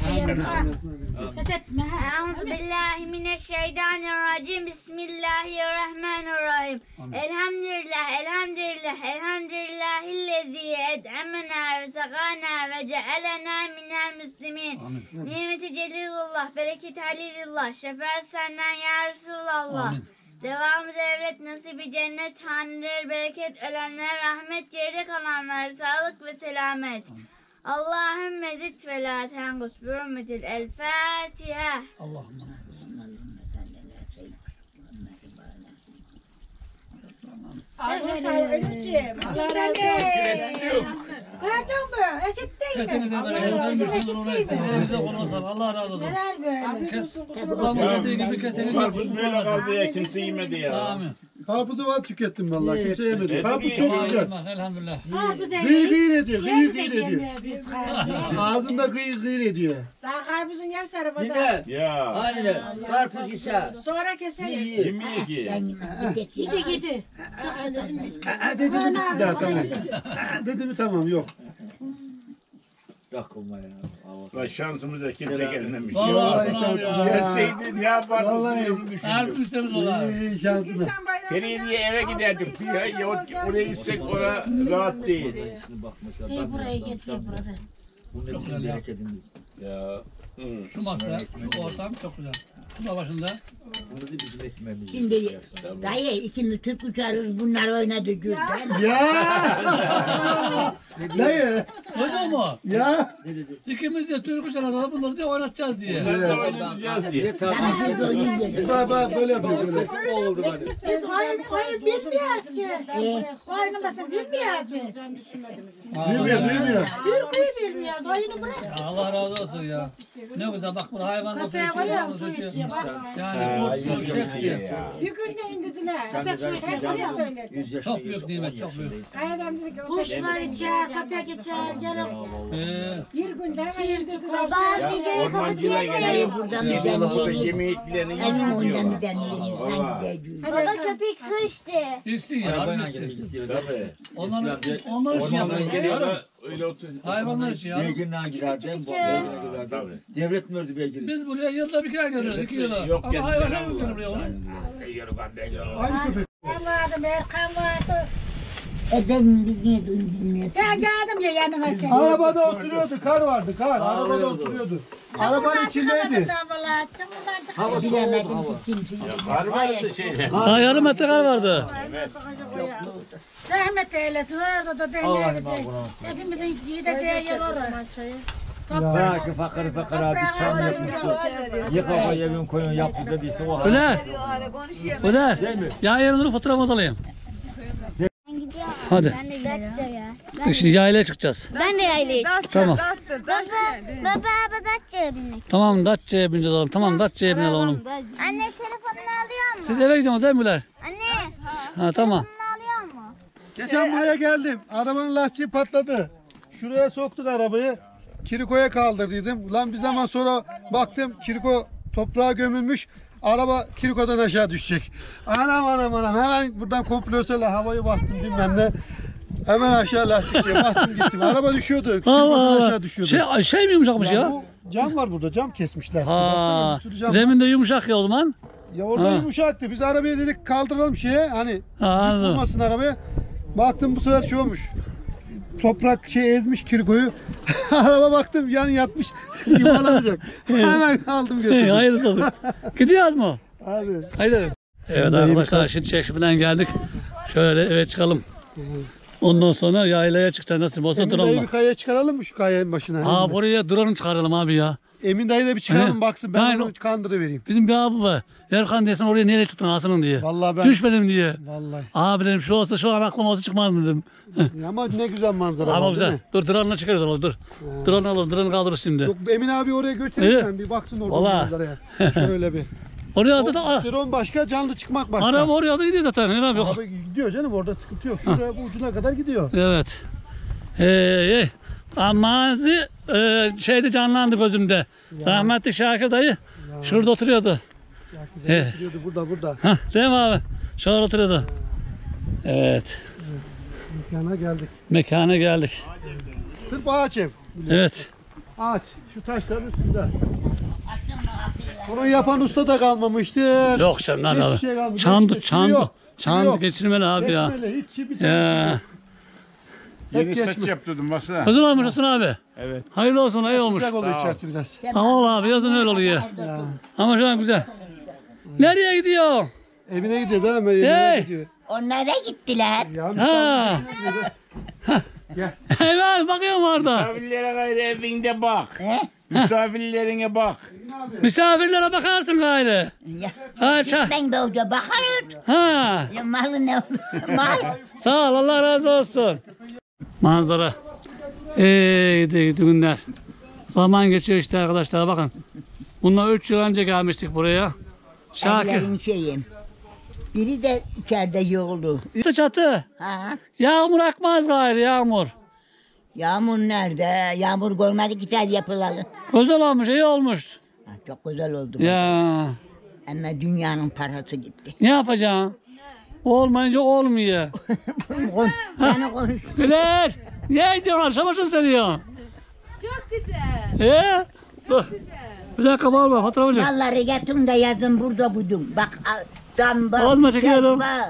Euzu billahi mineşşeytanirracim. Bismillahirrahmanirrahim. Elhamdülillah, elhamdülillah, elhamdülillahillezî ed'emena ve sakana ve cealena minel müslimin. Nimeti celilullah, bereket halilullah, şefaat senden ya Resulallah. Devamı devlet, nasibi cennet, haneler, bereket, ölenler, rahmet, geride kalanlar, sağlık ve selamet. Allahümme zid ve la tengus bi hurmetil El Fatiha. Allah'ım. Gördün mü? Eşit değil mi? Kesinize bereket versin. Onu etsin. Elinize koluna sağlık. Allah razı olsun. Neler böyle? Kes. Babamın dediği gibi kesinize. Karpuz böyle kaldı ya kimse yemedi ya. Amin. Karpuzu var tükettim vallahi. Kimse yemedi. Evet. Karpuz çok güzel. Elhamdülillah. Gıyır gıyır ediyor. Gıyır gıyır ediyor. Yemiyor biz karpuz. Ağzında gıyır gıyır ediyor. Daha karpuzun yarısı bu da. Yine. Ya. Aynen. Karpuz ise. Sonra keselim. İyi. Yemiyor ki. Ben gidip Gidi gidi. Aa, dedi mi bitti daha tamam. Aa, dedi mi tamam yok. Takılma ya. Allah. Lan şansımıza kimse gelmemiş. Vallahi Vallahi bravo şanslı ya. ya. Gelseydi ne yapardık Vallahi. diye onu Her düşündüm. üstemiz ola. İyi şansına. Seneye diye eve giderdik. Ya, ya, oraya gitsek oraya rahat değil. Şimdi bak mesela. İyi ben buraya de- getir burada. Bu ne Çok bizim güzel ya. bereketimiz. Ya. Hı. Şu masa, şu ortam çok güzel. Şu da başında. Bunu da bizim ekmeğimiz. şimdi dayı ikimiz Türk uçarız bunlar oynadı gülden. Ya. Dayı. Duydun mu? Ya. İkimiz de Türk uçan adamı bunları diye oynatacağız diye. Bunları da oynayacağız diye. Ben kız oynayayım dedim. Bak bak böyle yapıyor böyle. Sesim oldu böyle. Biz oyun oyun bilmiyoruz ki. Oynamasını bilmiyoruz biz. Duymuyor duymuyor. Türküyü bilmiyoruz. Oyunu bırak. Ya Allah razı olsun ya. Ne güzel bak bu hayvan da su Kafaya içiyor, koyuyor, hayvan da su su içiyor. içiyor. Bak. Yani bu bu şefsi. Bir gün de indirdiler. Sen de Köpek suyu belki içer, can- söyledi. yüz yaşında, Çok büyük yüz nimet, on çok büyük. yaşındaysın. Aynen dedi ki kuşlar içer, köpek içer, gelip Ee, bir günde hemen indirdiler. Ya ormancılar geliyor. Buradan bir Burada demleyelim. yemeklerini Emin ondan bir yiyorlar. demleyelim. Sanki de gül. Baba köpek su içti. İçsin ya, Arabayla harbi içsin. gideceğiz. Tabii. Onların, Eskiden de onlar için ormandan yapıyorlar. Geliyorlar öyle otur. Hayvanlar için ya. Beygirden girerden, bu Ha, beygirden. tabii. Devlet mi ördü beygiri? Biz buraya yılda bir kere geliyoruz, iki yılda. Yok, Ama hayvan kendileri her ülkede buraya olur. Aynı köpek. Ben vardım, Erkan vardı. Edem biz niye bilmiyoruz. Ben geldim ya yanıma seni. Arabada oturuyordu. Kar vardı kar. Arabada oturuyordu. Arabanın içindeydi. Hava soğudu Bilemedim hava. ki kimseyi. Var vardı şey. Ha, yarım metre kar vardı. Rahmet eylesin, orada da Allah'ım deneyecek. Allah'ım. Hepimizin yiyeceği yer orada. Belki fakir fakir abi çam yapmıştı. Yıkama evin koyun yaptı dediyse o hal. Öner, Öner. Değil mi? Ya yarın fotoğraf alayım. Hadi. Ben de gidiyorum. Şimdi yaylaya çıkacağız. Ben de yaylaya çıkacağım. Tamam. Baba, baba Datça'ya binmek. Tamam Datça'ya bineceğiz oğlum. Tamam Datça'ya binelim oğlum. Anne telefonunu alıyor mu? Siz eve gidiyorsunuz değil mi Güler? Anne Ha tamam. telefonunu alıyor mu? Geçen buraya geldim. Arabanın lastiği patladı. Şuraya soktuk arabayı. Kiriko'ya kaldırdıydım. Ulan bir zaman sonra baktım Kiriko toprağa gömülmüş. Araba Kiriko'dan aşağı düşecek. Anam anam anam. Hemen buradan kompresörle havayı bastım bilmem ne. Hemen aşağı lastikçiye bastım gittim. Araba düşüyordu. Allah Kiriko'dan Allah. aşağı düşüyordu. Şey, şey mi yumuşakmış Ya ya? bu cam var burada. Cam kesmiş lastiği. Baksana, Ha, bir sürü cam var. zeminde yumuşak ya o zaman. Ya orada Ha. yumuşaktı. Biz arabayı dedik kaldıralım şeye. Hani Ha, anladım. vurmasın arabaya. Baktım bu sefer şey olmuş. Toprak şey ezmiş Kiriko'yu. Araba baktım yan yatmış. Yuvarlanacak. Hemen aldım götürdüm. Hayır tabii. Gidiyoruz mu? Hadi. Haydi. Evet arkadaşlar şimdi Çeşme'den geldik. Şöyle eve çıkalım. Ondan sonra yaylaya çıkacağız. Nasıl olsa Emin dayı drone'la. bir kayaya çıkaralım mı şu kayanın başına? Aa Emin, buraya drone çıkaralım abi ya. Emin dayı da bir çıkaralım He. baksın. Ben Aynen. onu kandırıvereyim. Bizim bir abi var. Erkan desin oraya nereye çıktın Aslı'nın diye. Vallahi ben. Düşmedim diye. Vallahi. Abi dedim şu olsa şu an aklım olsa çıkmaz dedim. Ama ne güzel manzara Ama var, güzel. değil mi? Dur drone'la çıkarız oğlum dur. Drone alır, drone kaldırır şimdi. Yok, Emin abi oraya götüreyim İyi. ben bir baksın orada Vallahi. manzaraya. Şöyle bir. Oraya da da Drone başka, canlı çıkmak başka. araba oraya da gidiyor zaten. Ne yok. Abi gidiyor canım orada sıkıntı yok. Şuraya bu ucuna kadar gidiyor. Evet. Hey, hey. mazi e, şeyde canlandı gözümde. Rahmetli Şakir dayı şurada oturuyordu. Evet. Oturuyordu burada burada. Hah, değil mi abi? Şurada oturuyordu. Evet. Mekana geldik. Mekana geldik. Sırf ağaç ev. Evet. Ağaç. Şu taşların üstünde. Bunu yapan usta da kalmamıştır. Yok canım lan Hiçbir abi. şey kalmadı. Çandı, Hiçbir şey çandı. yok. Çandı Yok. geçirmeli abi ya. Geçmeli. Hiç bir Ya. Yeni geçme. saç yaptırdım baksana. Güzel olmuş Osman abi. Evet. Hayırlı olsun, iyi olmuş. Sıcak oluyor içerisi biraz. Sağ ol abi, yazın öyle oluyor. Ama şu an güzel. Nereye gidiyor? Evine gidiyor değil mi? Hey! Evine gidiyor. Onlar da gittiler. Ya Ha. Gel. Evet, bakıyorum orada. Misafirlere gayrı evinde bak. He? Misafirlerine bak. Misafirlere bakarsın gayrı. Ya. Kaça? Ben de orada bakarım. Ha. Ya malı ne oldu? Mal. Sağ ol, Allah razı olsun. Manzara. Ey gidi günler. Zaman geçiyor işte arkadaşlar, bakın. Bunlar üç yıl önce gelmiştik buraya. Şakir. Evlerin şeyim. Biri de içeride yoğuldu. Çatı çatı. Ha? Yağmur akmaz gayrı, yağmur. Yağmur nerede? Yağmur görmedik güzel yapılalı. Güzel olmuş, iyi olmuş. Ha, çok güzel oldu. Ya. Ama dünyanın parası gitti. Ne yapacaksın? Olmayınca olmuyor. Kon- Yani konuş. Güler. Niye gidiyorsun? Çamaşır seni ya. Çok güzel. Ee? Dur. Bir dakika bağırma, fotoğrafı çek. Vallahi regatım da yazın burada buldum. Bak al- damba. Olma, çekiyorum. damba.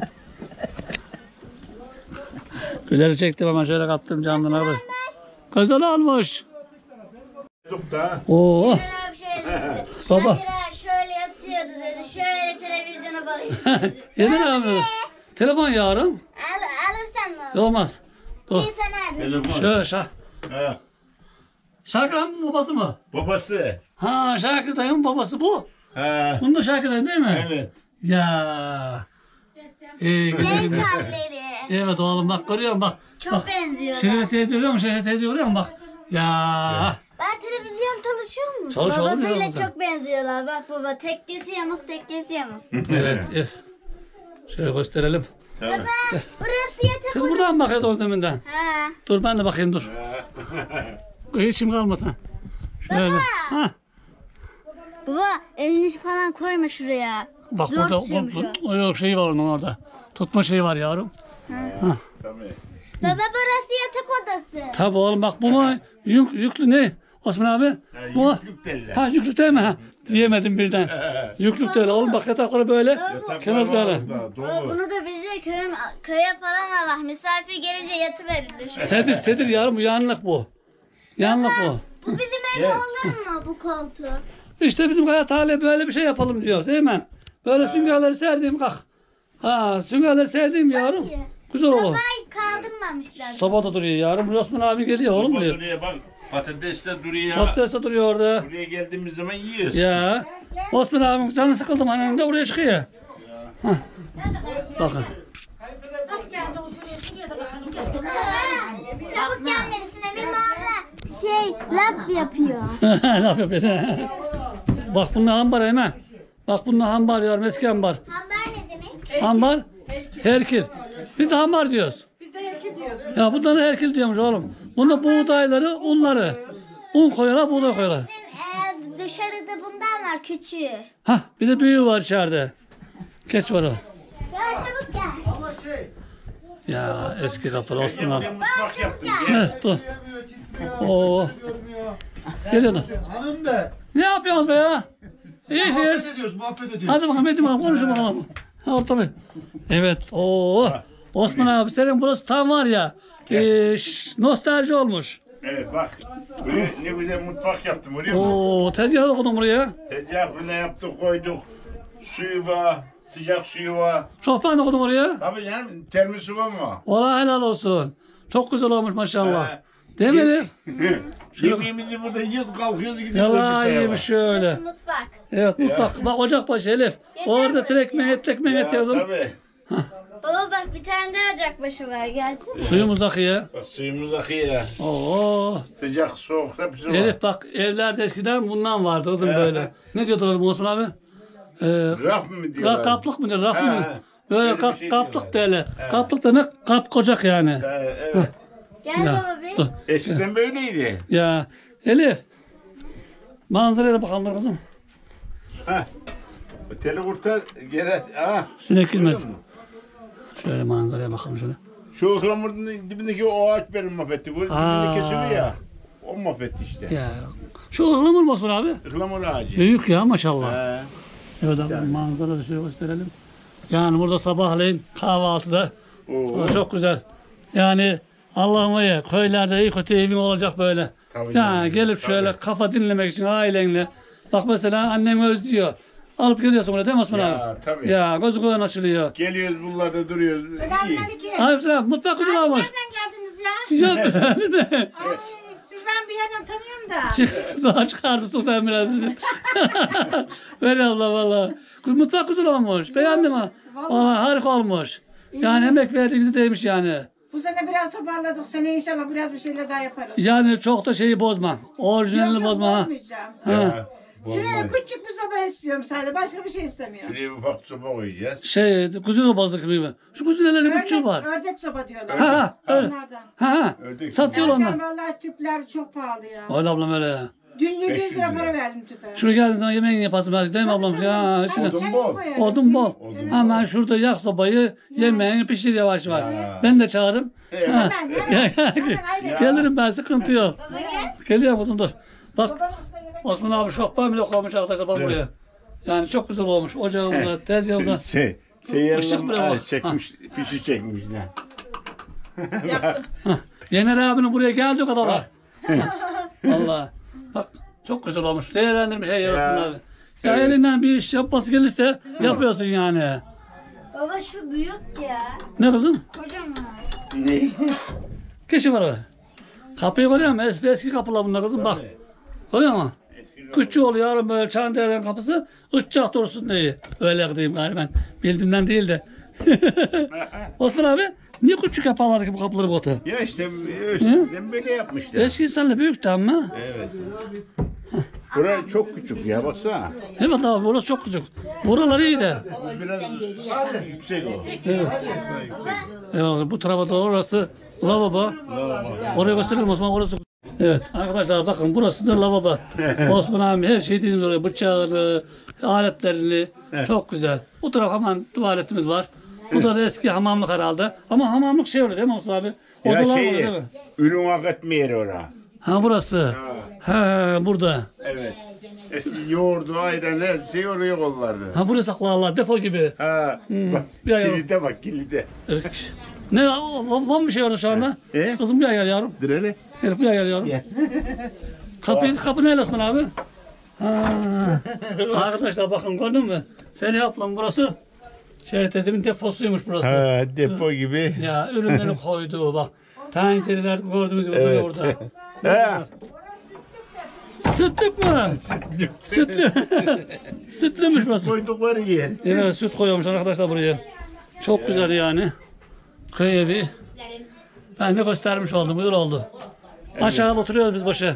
Güleri çektim ama şöyle kattım canlına. Güzel olmuş. Yok da. Oo. Abi şöyle dedi. Sabah. Şakir abi şöyle yatıyordu dedi. Şöyle televizyona bakıyor. Yedin abi. Telefon yarım. Al, alırsan ne olur? Olmaz. Dur. İyi sen al. Telefon. Şöyle şah. Ha. Şakir amcanın babası mı? Babası. Ha, Şakir dayımın babası bu. Ha. Bunun da Şakir dayı değil mi? Evet. Ya. İyi, güzel Genç güzel. halleri. Evet oğlum, bak görüyorum bak. Çok bak. benziyorlar. Şeref teyze görüyor musun? Şeref teyze görüyor musun? Bak. Ya. Ben televizyon çalışıyor mu? Çalış oğlum, Babasıyla yalnız sen. çok benziyorlar. Bak baba tekkesi yamuk tekkesi yamuk. Evet. evet. Şöyle gösterelim. Tamam. Burası yatak Siz buradan mı bakıyorsunuz deminden? Ha. Dur ben de bakayım dur. Hiçim kalmasın. Şöyle. Ha. Baba elini falan koyma şuraya. Bak Zor burada tutuyormuş o, o, o yok şey var onun orada. Tutma şeyi var yavrum. Tabii. Baba burası yatak odası. Tabii oğlum bak bu mu? Yük, yüklü ne? Osman abi? Ha, Bu yüklük derler. Ha yüklü değil mi? Ha, diyemedim birden. Yüklük değil oğlum, bak yatakları böyle. Yataklar Kenar var zara. orada, Baba dolu. bunu da bize köye, köye falan Allah. Misafir gelince yatıverilir. Sedir sedir yavrum, bu yanlık bu. Yanlık bu. Bu bizim evde olur mu bu koltuğu? İşte bizim hayat hali böyle bir şey yapalım diyoruz değil mi? Böyle süngerleri serdiğim kalk. Ha süngerleri serdiğim yavrum. iyi. Güzel olur. Sabah kaldırmamışlar. Sobada duruyor yavrum. Osman abi geliyor oğlum Baba diyor. duruyor bak. Patates de duruyor. Patates de duruyor orada. Buraya geldiğimiz zaman yiyoruz. Ya. Osman abim canı sıkıldı annem de buraya çıkıyor. Hah. Bakın. Çabuk gelmelisin Emine abla. Şey laf yapıyor. Ne yapıyor? Bak bunlar ambar hemen. Bak bunlar ambar yavrum, eski ambar. Hamber ne demek? Ambar, herkil. Biz de ambar diyoruz. Biz de herkes diyoruz. Ya bundan herkil diyormuş oğlum. Bunda buğdayları, unları. Un koyuyorlar, buğday koyuyorlar. Ee, dışarıda bundan var küçüğü. Hah, bir de büyüğü var içeride. Geç var o. Gel çabuk gel. Ya eski kapılar Osman abi. Buraya mutfak yaptım. Gel. Evet dur. Oo. Geliyor. Hanım da Ne yapıyorsunuz be ya? İyisiniz. muhabbet ediyoruz, muhabbet ediyoruz. Hadi bakalım Metin bakalım, konuşun bakalım. Ha, ortamı. Evet. Oo. Osman abi senin burası tam var ya. E, şş, nostalji olmuş. Evet bak. Buraya ne güzel mutfak yaptım. Görüyor musun? Oo, tezgahı okudum buraya. Tezgah ne yaptık koyduk. Suyu var. Sıcak suyu var. Şofben okudum oraya. Tabii yani termosu var mı? Valla helal olsun. Çok güzel olmuş maşallah. He. Değil mi Elif? Yemeğimizi burada yiyoruz kalkıyoruz gidiyoruz. Yala bir tarafa. iyiymiş şöyle. Mutfak. Evet mutfak. Bak ocakbaşı Elif. Orada trekme et tekme et Ya, yazın. tabii. Baba bak bir tane daha ocakbaşı var gelsin. Suyumuz akıyor. Bak suyumuz akıyor. Oo. Sıcak soğuk hepsi var. Elif bak evlerde eskiden bundan vardı kızım böyle. Ne diyorlar Osman abi? Ee, Raf mı diyorlar? ka- kaplık mıdır raf He, mı? he. Böyle Öyle bir kap, şey kaplık diyorlar. derler. Kaplık demek kap kocak yani. He, evet. Gel Ya, baba bir. dur. Eskiden böyleydi. Ya Elif. Manzaraya da bakalım kızım. Ha. Teli kurtar. Geret. Ha. Sinek girmesin. Şöyle manzaraya bakalım şöyle. Şu ıhlamurun dibindeki o ağaç benim mahvetti. Bu dibinde kesiliyor ya. O mahvetti işte. Ya. Şu ıhlamur mu Osman abi? Ihlamur ağacı. Büyük ya maşallah. He. Evet abi manzara da şöyle gösterelim. Yani burada sabahleyin kahvaltıda Oo. çok güzel. Yani Allah'ıma ya köylerde iyi kötü evin olacak böyle. Tabii yani yani, gelip şöyle tabii. kafa dinlemek için ailenle. Bak mesela annen özlüyor. Alıp geliyorsun buraya değil mi Osman Ya, abi? tabii. Ya gözü kulağın açılıyor. Geliyoruz bunlarda duruyoruz. İyi. Selamünaleyküm. Aleykümselam mutfak güzel olmuş. Nereden geldiniz ya? Güzel. Ay siz ben bir yerden tanıyorum da. Çık, Zoğa çıkardı Sultan biraz bizi. Ver abla valla. Kız mutfak güzel olmuş. Beğendim ha. Valla harika olmuş. Yani emek verdiğimizi değmiş yani. Bu sene biraz toparladık. Sene inşallah biraz bir şeyler daha yaparız. Yani çok da şeyi bozma. Orijinalini bozma ha. bozmayacağım. Ha. Ya, Şuraya bozmayız. küçük bir soba istiyorum sadece. Başka bir şey istemiyorum. Şuraya bir ufak soba koyacağız. Şey, kuzunu bozduk gibi. Şu kuzinelerin küçüğü var. ördek soba diyorlar. Ha ha, öyle. Onlardan. Ha ha. Ördek. Satıyor Erken onlar. vallahi tüpler çok pahalı ya. Öyle ablam öyle ya. Dün yedi beş yüz yüz lira lira. para verdim tüpe. Şuraya geldiğin zaman yemeğini yaparsın belki değil mi ablam? Ya içine. Odun bol. Odun bol. Hemen şurada yak sobayı, yemeğini pişir yavaş yavaş. Ben de çağırırım. Ha. Hemen hemen. Hemen aynen. Gelirim ben sıkıntı yok. Baba gel. Geliyorum kızım dur. Bak Babanız da yemek Osman abi şokban bile koymuş arkadaşlar bak buraya. Yani çok güzel olmuş. Ocağımda, tezgahımda. Şey, şey Işık yanına bile var. çekmiş, fişi çekmiş. Yener abinin buraya geldiği kadar var. Valla. Bak çok güzel olmuş. Değerlendirmiş şey Osman abi. Ya elinden bir iş yapması gelirse yapıyorsun yani. Baba şu büyük ya. Ne kızım? Kocaman. Ne? Keşi var o. Kapıyı görüyor musun? Eski, eski kapılar bunlar kızım bak. Görüyor musun? Küçük oluyor yarın böyle Çanakkale'nin kapısı ıçacak dursun diye. Öyle diyeyim galiba ben. Bildiğimden değil de. Osman abi niye küçük yaparlar ki bu kapıları botu? Ya işte eskiden böyle yapmışlar. Eski insanla büyüktü ama. Evet. Bura çok küçük ya baksana. Evet abi burası çok küçük. Buralar iyi de. Bu biraz yüksek o. Evet. Evet bu tarafa doğru orası lavabo. Oraya gösterelim Osman orası. Evet arkadaşlar bakın burası da lavabo. Osman abi her şey dediğimiz oraya bıçağını, aletlerini çok güzel. Bu taraf hemen tuvaletimiz var. Bu da eski hamamlık herhalde. Ama hamamlık şey öyle değil mi Osman abi? Ya Odalar var şey, değil mi? ürün akıtma yeri ora. Ha burası. Ha burada. Evet. Eski yoğurdu, ayran her şey oraya kollardı. Ha burası Allah depo gibi. Ha, bak Bir ay- kilide bak kilide. Evet. Ne var mı bir şey orada şu anda? E? Kızım bir ay gel yavrum. Dur hele. Gel buraya gel yavrum. Gel. Kapı, kapı neyle Osman abi? Ha. Arkadaşlar bakın gördün mü? Feri ablam burası. Şehir teyzemin deposuymuş burası. Ha, depo gibi. Ya ürünleri koydu bak. Tencereler gördüğünüz gibi Evet. orada. Ha. Sütlük mü? Sütlü. Sütlüymüş burası. Koydukları yer. Evet süt koyuyormuş arkadaşlar buraya. Çok güzel yani. Köy evi. Ben de göstermiş oldum. Güzel oldu. Aşağıda oturuyoruz biz boşa.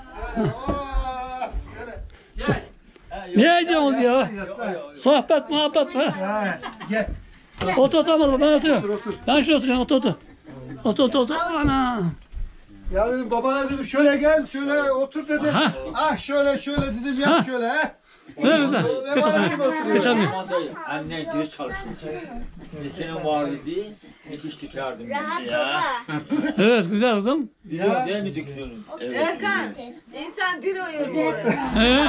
Ne ediyorsunuz ya? Sohbet, muhabbet. Ha? Gel. Otur oturmadım ben oturuyorum. Ben şuraya oturacağım otur otur. Otur otur otur. Ana. Ya dedim babana dedim şöyle gel şöyle otur dedim. Ha. Ah şöyle şöyle dedim yap şöyle ha. Ne güzel. Geç otur. Geç otur. Annen giriş çalışmış. Senin var dedi. Yetiş dikerdim. Rahat baba. Evet güzel kızım. Ya. Değil mi dikiyorum? Erkan, insan dil oynuyor. Ee?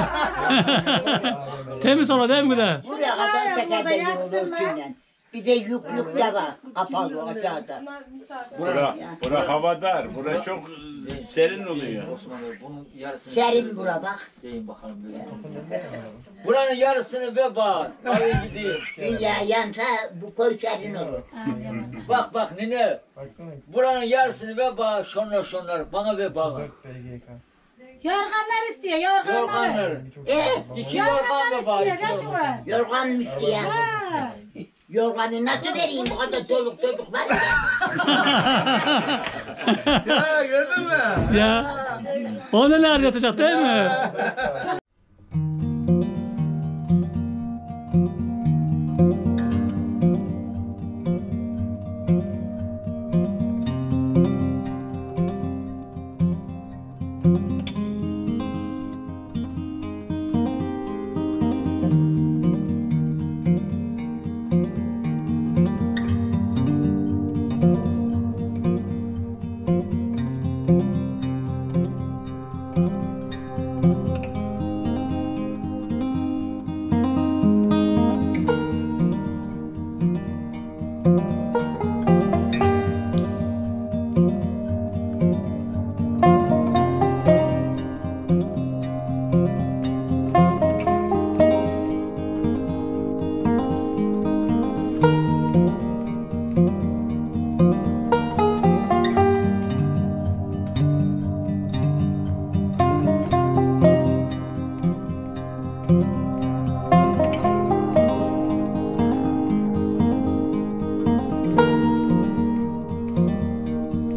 Temiz hava değil mi de? Buraya kadar tekerde yoğururken. Bir de yük yük de var. Kapalı aşağıda. Bura, bura havadar. Bura çok serin oluyor. Osman Bey, bunun yarısını Serin bura bak. deyin bakalım. Buranın yarısını ve bak. Hadi gideyim. Dünya yansa bu koy serin olur. Bak bak nene. Buranın yarısını ve bak. Şunlar şunlar. Bana ve bana. Yorganlar istiyor yorganlar. Yorganlar. E, İki yorgan ve bak. İstiyor iki nasıl yorgan. var? yorganmış ya. Ha. Yorganı nasıl vereyim bu kadar çoluk çocuk var ya. Ya gördün mü? Ya. O neler yatacak değil mi?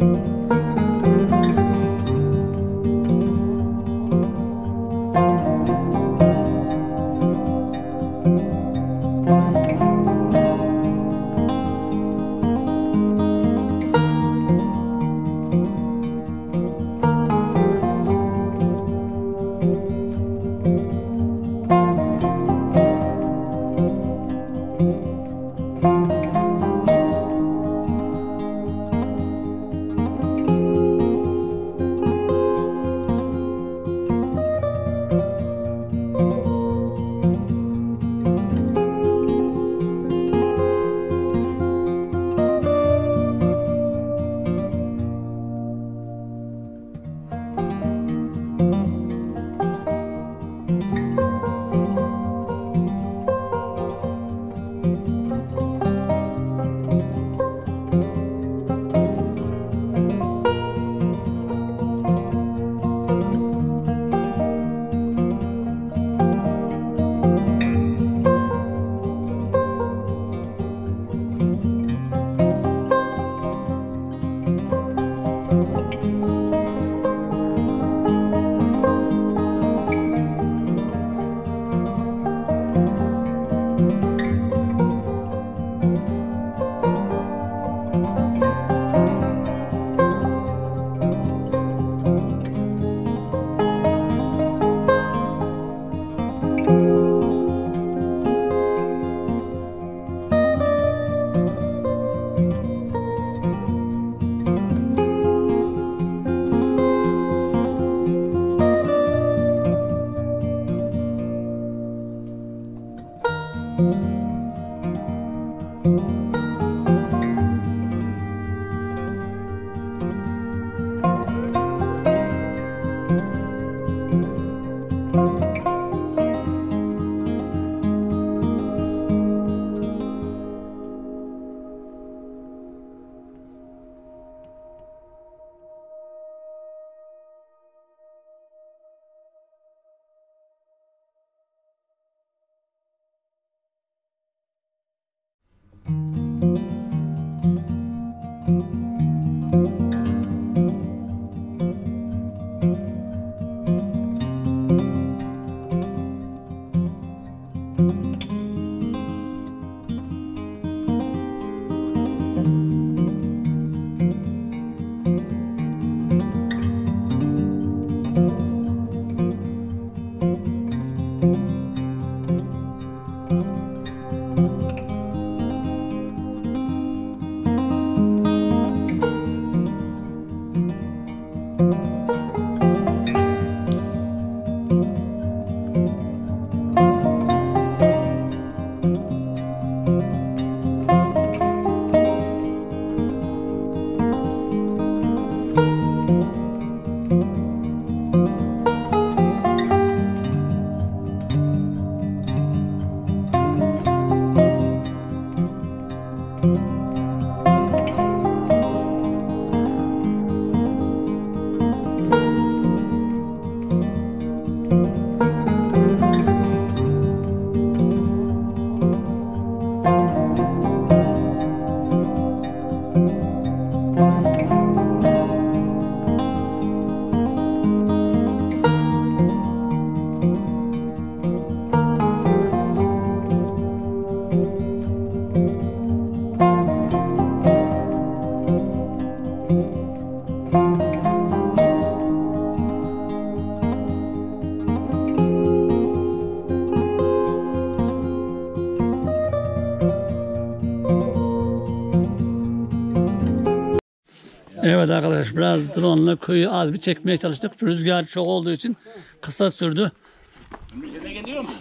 Evet arkadaş, biraz drone ile köyü az bir çekmeye çalıştık. Rüzgar çok olduğu için kısa sürdü. Sen de geliyor mu?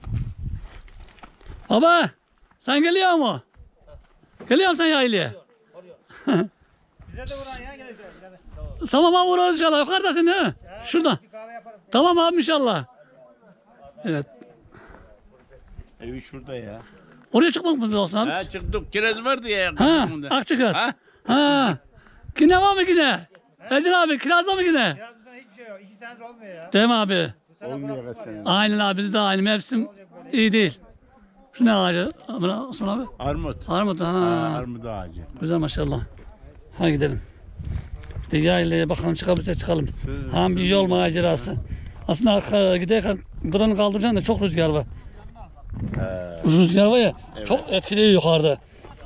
Baba, sen geliyor mu? Geliyor musun sen yaylaya? Bize de uğran ya gene. Tamam abi, uğrarız inşallah. Yukarıdasın değil mi? Şurada. Tamam abi inşallah. Evet. Evi şurada ya. Oraya çıkmak mı diyorsun abi? Ha çıktık. Kiraz vardı ya. Ha, Akçakiraz. Ha? Ha. Kine var mı kine? Ecin abi, kiraz var mı kine? Birazdan hiçbir şey yok. İki tane olmuyor ya. Değil mi abi? Olmuyor kaç sene. Aynen abi, bizde aynı mevsim iyi değil. Şu ne ağacı? Osman abi? Armut. Armut ha. Ha, armut ağacı. Güzel maşallah. Hadi gidelim. Bir de yaylaya bakalım çıkabilirse çıkalım. Hem bir yol macerası. Aslında e, giderken drone'u kaldıracaksın da çok rüzgar var. Rüzgar var ya çok etkiliyor yukarıda.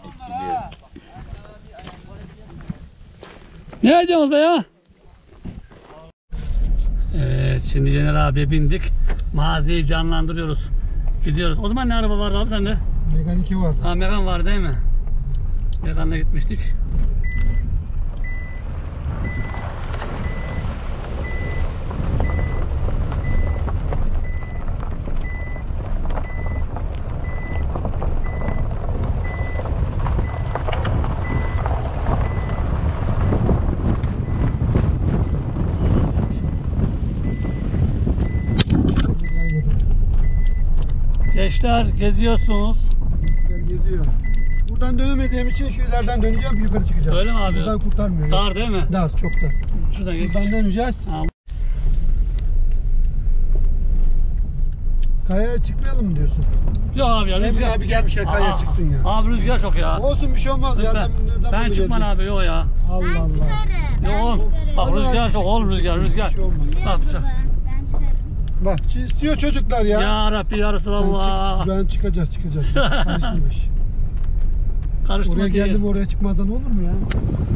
Ne ediyorsunuz be ya? Evet şimdi Yener abiye bindik. Maziyi canlandırıyoruz. Gidiyoruz. O zaman ne araba vardı abi sende? Megan iki var. Ha Megan var değil mi? Megan'la gitmiştik. Gençler geziyorsunuz. Gençler geziyor. Buradan dönemediğim için şu ileriden döneceğim, yukarı çıkacağız. Öyle mi abi? Buradan kurtarmıyor. Dar değil mi? Dar, çok dar. Şuradan geç. Buradan döneceğiz. Tamam. Kayaya çıkmayalım mı diyorsun? Yok abi ya Emre rüzgar. abi gelmiş ya, kayaya Aa, çıksın ya. Abi rüzgar çok ya. Olsun, bir şey olmaz ya. Ben, Adam nereden ben bunu çıkmam gelecek? abi yok ya. Allah Ben Allah. çıkarım. Yok Ben oğlum. çıkarım. Bak Hadi rüzgar abi, çok oğlum çıksın, rüzgar çıksın, rüzgar. bir şey olmaz. Bak Baba, dışarı. ben çıkarım. Bak istiyor çocuklar ya. Ya Rabbi ya Sen Resulallah. çık, ben çıkacağız çıkacağız. Karıştırmış. Karıştırma Oraya diye. geldim, oraya çıkmadan olur mu ya?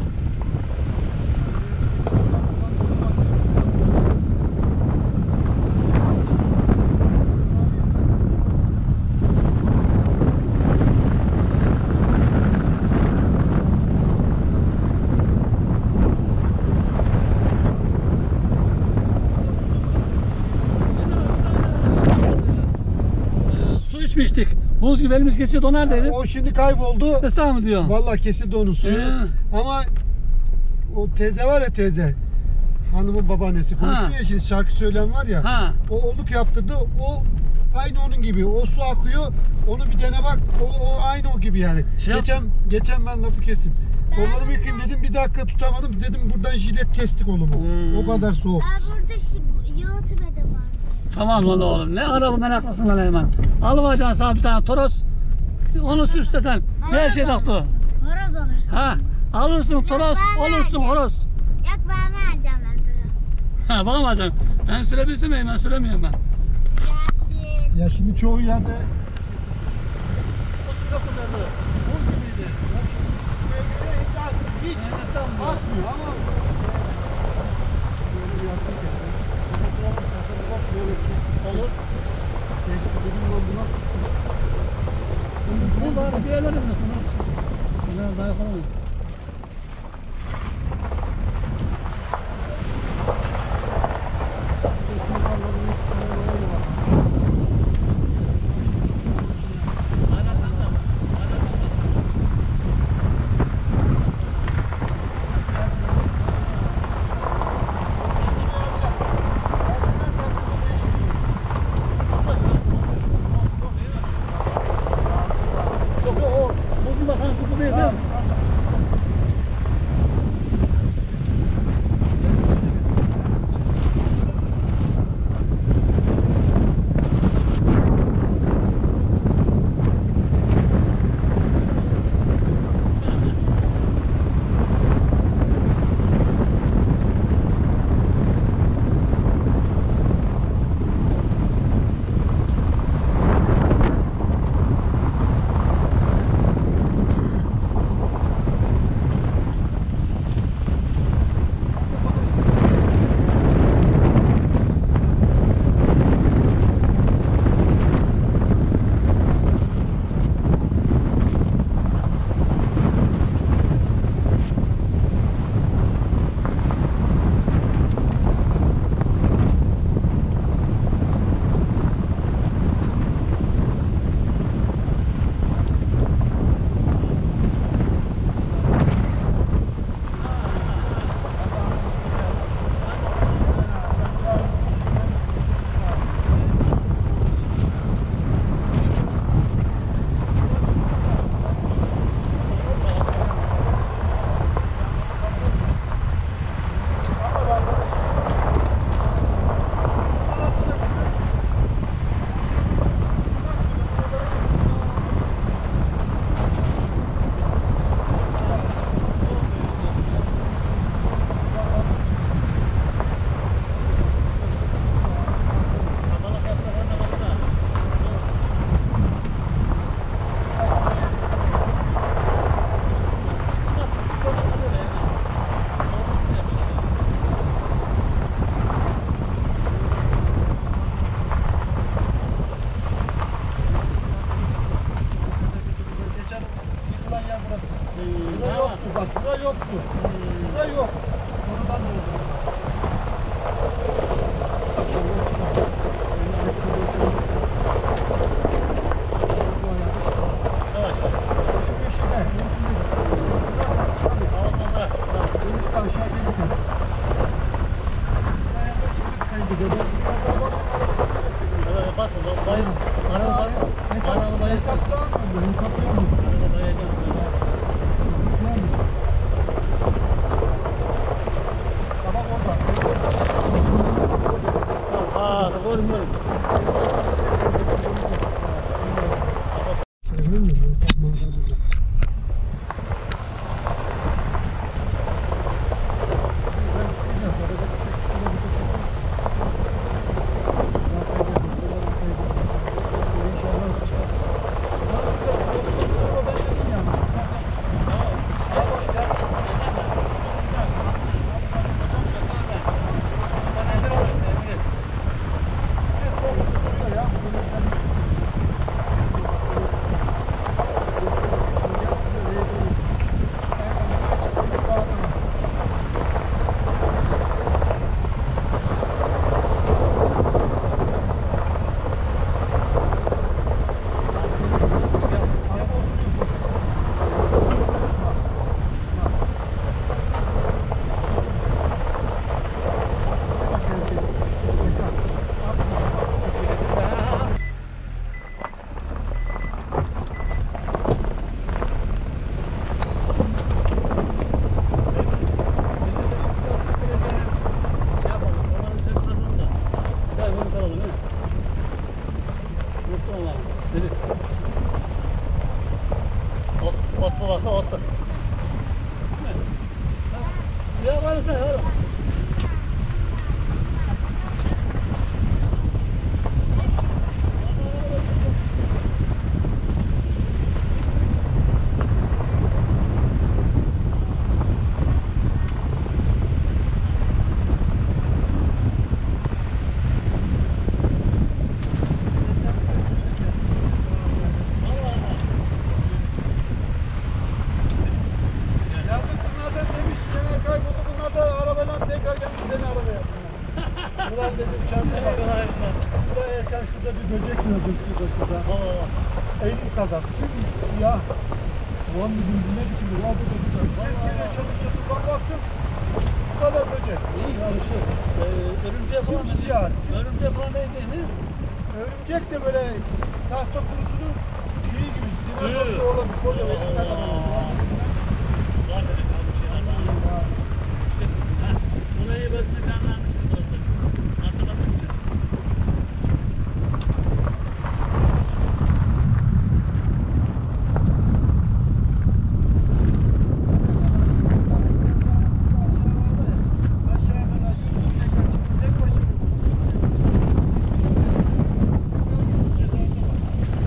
Su içmiştik. Buz gibi elimiz kesiyordu. O neredeydi? O şimdi kayboldu. Kısa mı diyorsun? Vallahi kesildi onun suyu. Ee? Ama o teyze var ya, teyze. Hanımın babaannesi konuşuyor ya, şimdi şarkı söyleyen var ya. Ha. O oluk yaptırdı. O aynı onun gibi. O su akıyor. Onu bir dene bak. O, o aynı o gibi yani. Şey yap- geçen geçen ben lafı kestim. Kollarımı yıkayayım dedim, bir dakika tutamadım. Dedim buradan jilet kesti kolumu. Hmm. O kadar soğuk. Aa, burada şi- YouTube'da var. Tamam lan oğlum. Ne araba meraklısın lan hemen. Alıvacaksın sana bir tane toros. Onu süslesen. Her şey taktı. Horoz alırsın. Ha. Alırsın toros, ben olursun vereceğim. horoz. Yok, ben vereceğim ben sana. Ha bana mı alacaksın? Ben sürebilsem miyim? Ben süremiyorum ben. Gelsin. Ya şimdi çoğu yerde Çok güzeldi. Buz gibiydi. hiç akmıyor ama böyle bir yaptık ya. Bak böyle kestik olur. Kestik dedim lan buna. Bu var bir yerlere mi? Biraz daha yapalım. Yok yok o buzun bakan kutu değil değil mi? Yazık bunlardan demiş, genel kayboldu. Bunlar da arabayla tekrar gelmiş beni arabaya. Ulan dedim çanta bak. Buraya erken şurada bir böcek gördüm şurada şurada. Elim kadar. Siyah. Ulan dedim bu ne biçim bir abi dedim. Ses geliyor çatır çatır. Ben baktım. Bu kadar böcek. İyi yani şey. E, örümcek falan. Simsiyah. Örümcek falan değil mi? Örümcek de böyle tahta kurusunun şeyi gibi. Dinozor olabilir. Kocaman. Ne kadar olur. Var dedik abi şey anlamadım. Burayı bezmek anlamışım dostum. Hatırladım ki. Aşağıya kadar yürüdüm tekrar çıktım. Tek başına. Cezayir'de var.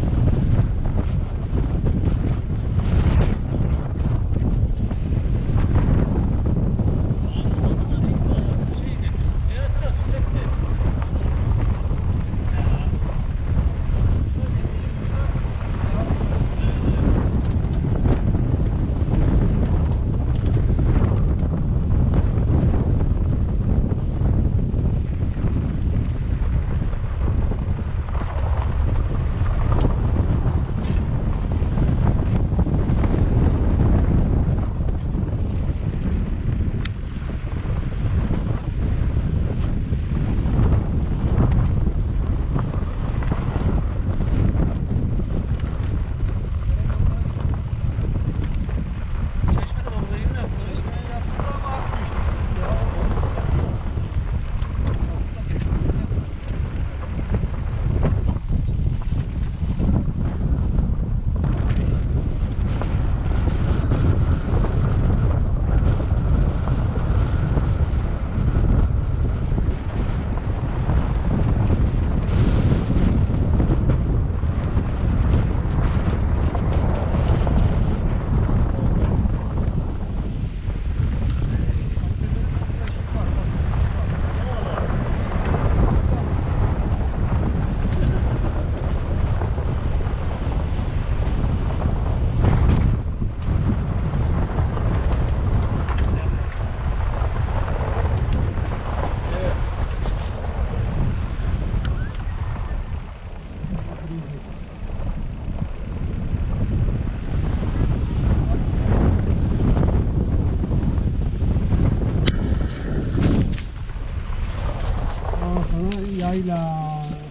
Yayla.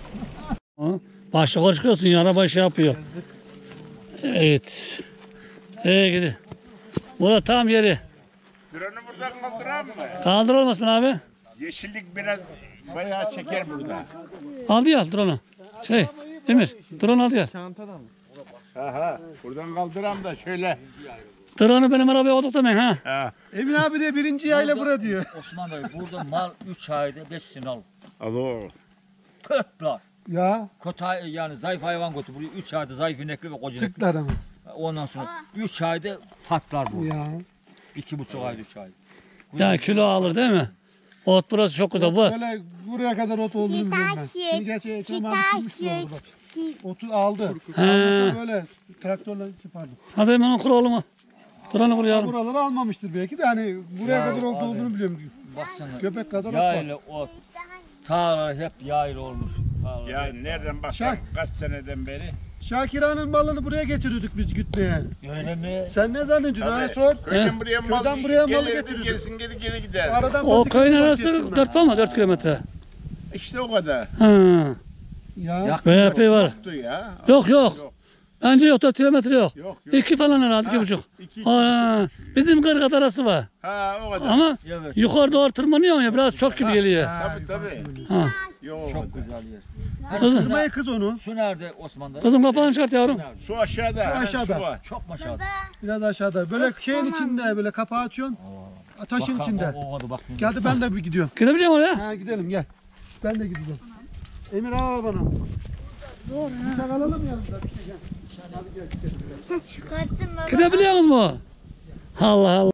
Başta çıkıyorsun ya araba şey yapıyor. Evet. Ee gidi. Burası tam yeri. Drone'u buradan kaldıran mı? Kaldır olmasın abi. Yeşillik biraz bayağı çeker burada. Aldı ya drone'u. Şey Emir drone aldı ya. Aha, buradan kaldıram da şöyle. Drone'u benim arabaya oturtmayın ha. Ha. Emin abi de birinci yayla bura diyor. Osman dayı burada mal üç ayda beş sinal. Alo. Kıtlar. Ya Kota yani zayıf hayvan kotu. Buraya üç ayda zayıf inekli ve koca inekli. tıklar ama. Ondan sonra üç ayda patlar bu. Ya. iki buçuk ayda üç ay. Ya kilo alır değil mi? Ot burası çok güzel bu. Böyle buraya kadar ot olduğunu biliyorum ben. Şimdi gerçi Ekrem abi sürmüştü orada. Otu aldı. He. Böyle traktörle çıkardı. Hadi hemen kur oğlumu. Drone'u kur yavrum. Buraları almamıştır belki de hani buraya Ya kadar ot abi. olduğunu biliyorum. Baksana. Köpek kadar ot var. Yayla ot. Tarla hep yayla olmuş. Tarla. Ya nereden baksan Şak. kaç seneden beri? Şakir Ağa'nın malını buraya getiriyorduk biz gütmeye. Öyle mi? Sen ne zannediyorsun? Ha Tabii. sor. Köyden buraya mal, Köyden buraya malı gelirdi, getiriyorduk. gerisin geri geri giderdi. Aradan O patika köyün yollar arası kestim ben. dört ama dört kilometre. İşte o kadar. Ha. Ya. Yakın Bayağı epey var. Yoktu ya. Yok yok. Yok. Bence yok dört kilometre yok. Yok yok. İki falan herhalde iki Ha, buçuk. iki, Ha, bizim kırkat arası var. Ha o kadar. Ama Evet. yukarı doğru tırmanıyor ya biraz çok gibi geliyor. Tabii tabii. Ha. Yok o Çok kadar. güzel yer. Kızım, Kırmaya kız onu. Su nerede Osman'da? kızım kapağını çıkart yavrum. Nerede? Su aşağıda. Su hemen aşağıda. Su var. Çok maşallah. Biraz aşağıda. Böyle şeyin içinde böyle kapağı açıyorsun. taşın Bakalım, içinde. o- olmadı, bak. Geldi ben de bir gidiyorum. Gidebiliyor musun oraya? Ha gidelim gel. Ben de gideceğim. Emir al bana. Doğru. Bıçak alalım yanımıza. Bir şey gel. Hadi gel gidelim. Çıkarttım baba. Gidebiliyor musun mu? Allah Allah.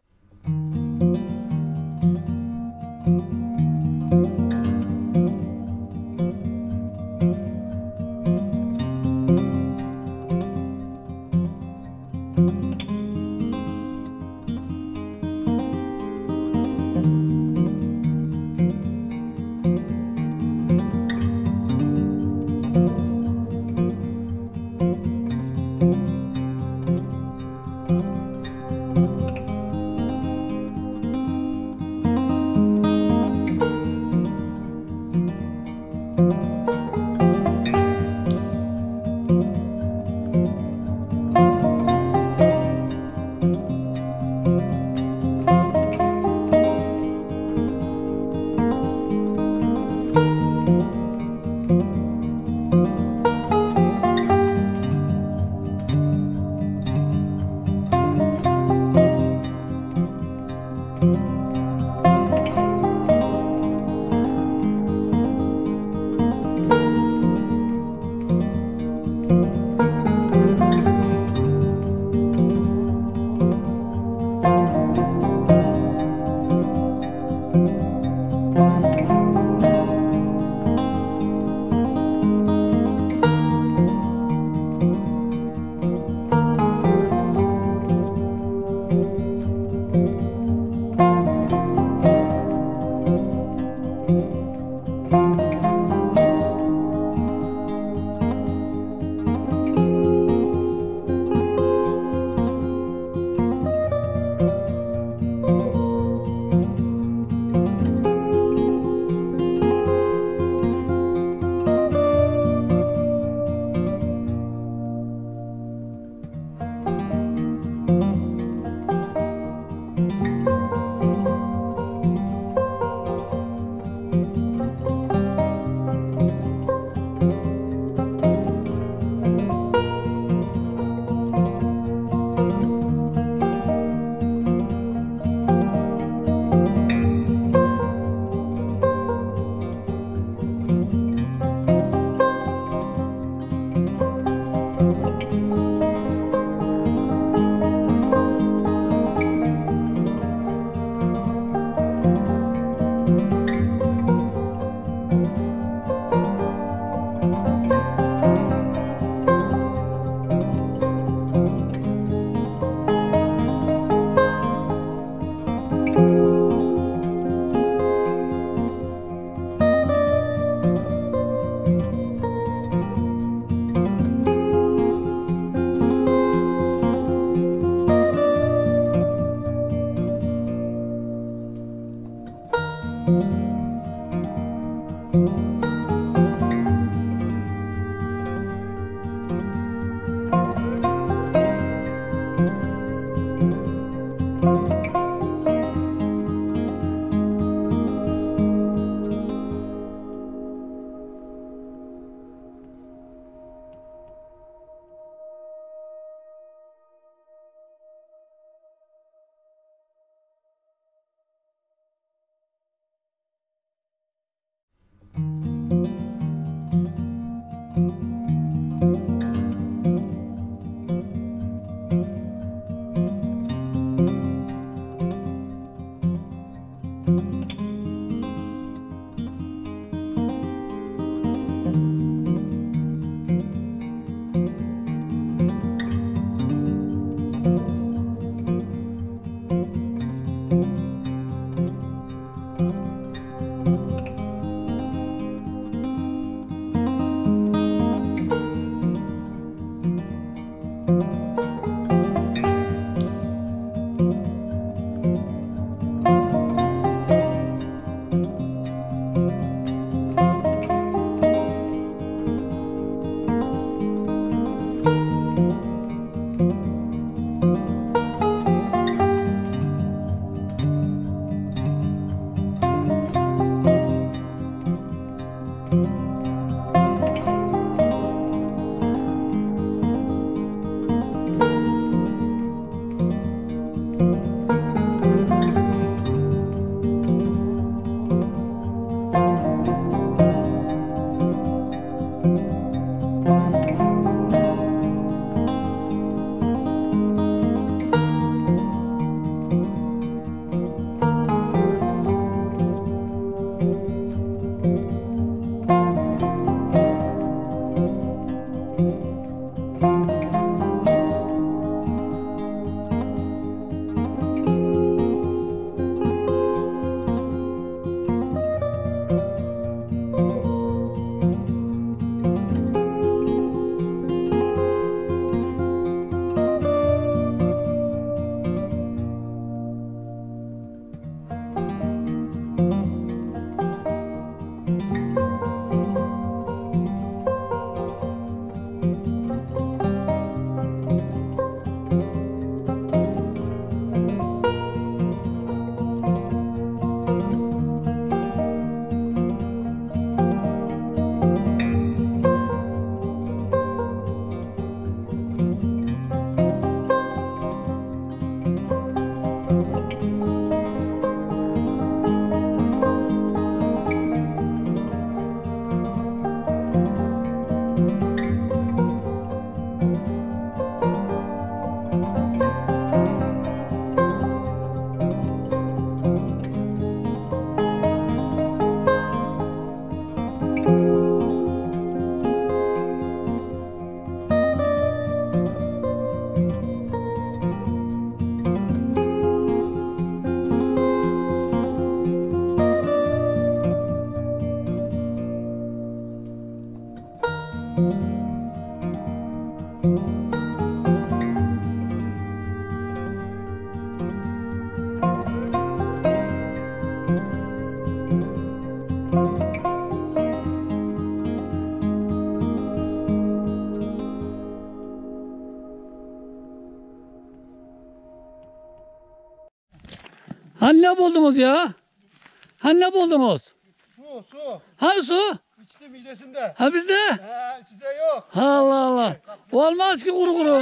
Hani ne buldunuz ya? Hani ne buldunuz? Su su. Hani su? İçti midesinde. Ha bizde? He, size yok. Allah Allah. Olmaz ki kuru kuru.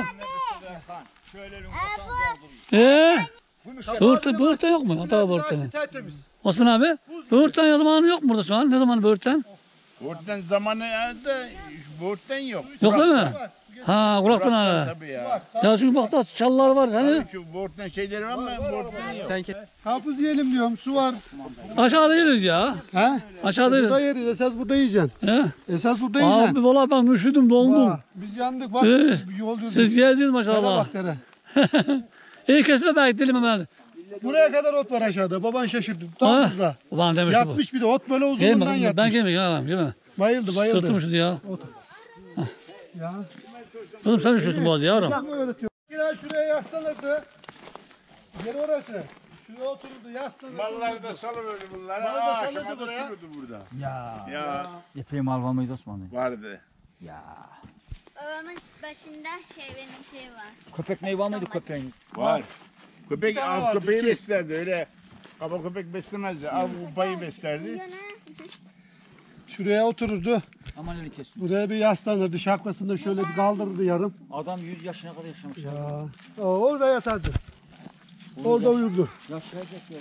Ee? Böğürtlen, böğürtlen yok mu? Tabii böğürtlen. Tertemiz. Osman abi, böğürtlen zamanı yok mu burada şu an? Ne zaman böğürtlen? Boğurttan zamanı da boğurttan yok. Yok değil mi? Ha, kulaktan ara. Tabii ya. Ya çünkü bak da çalılar var hani. Şu boğurttan şeyleri var ama boğurttan yok. Karpuz yiyelim diyorum. Su var. Aşağıda yeriz ya. He? Aşağıda Burada yeriz. yeriz. Esas burada yiyeceksin. He? Esas burada yiyeceksin. Abi valla ben üşüdüm, dondum. Bak, biz yandık bak. Ee, Yol yürüdük. Siz geldiniz Tere maşallah. bak tere. İyi kesme belki dilim hemen. Buraya kadar ot var aşağıda. Baban şaşırdı. Ha? Tam burada. Babam demişti bu. Yatmış bir de ot böyle Gelin uzunluğundan bakın yatmış. ben gelmeyeyim ya. Gelme. Bayıldı bayıldı. Sırtım üşüdü ya. Ya. Kızım sen üşürsün boğazı yavrum. Bak mı öğretiyor? Girer şuraya yaslanırdı. Yer orası. Şuraya otururdu yaslanırdı. Malları da salıverdi bunlara. Malı da Aa, salıverdi akşama da buraya. otururdu burada. Ya. Ya Epey mal var mıydı Osman Bey? vardı. Ya. Babamın başında şey benim şey var. Köpek ne var mıydı köpeğin? Var. Köpek Bir tane av vardı, köpeği iki. beslerdi öyle. Kaba köpek beslemezdi. Av kupayı beslerdi. Şuraya otururdu. Aman elini kes. Buraya bir yaslanırdı. Şapkasını da şöyle bir kaldırırdı yarım. Adam yüz yaşına kadar yaşamış. Ya. Ya. O, orada yatardı. Orada uyurdu. Yaşayacak ya.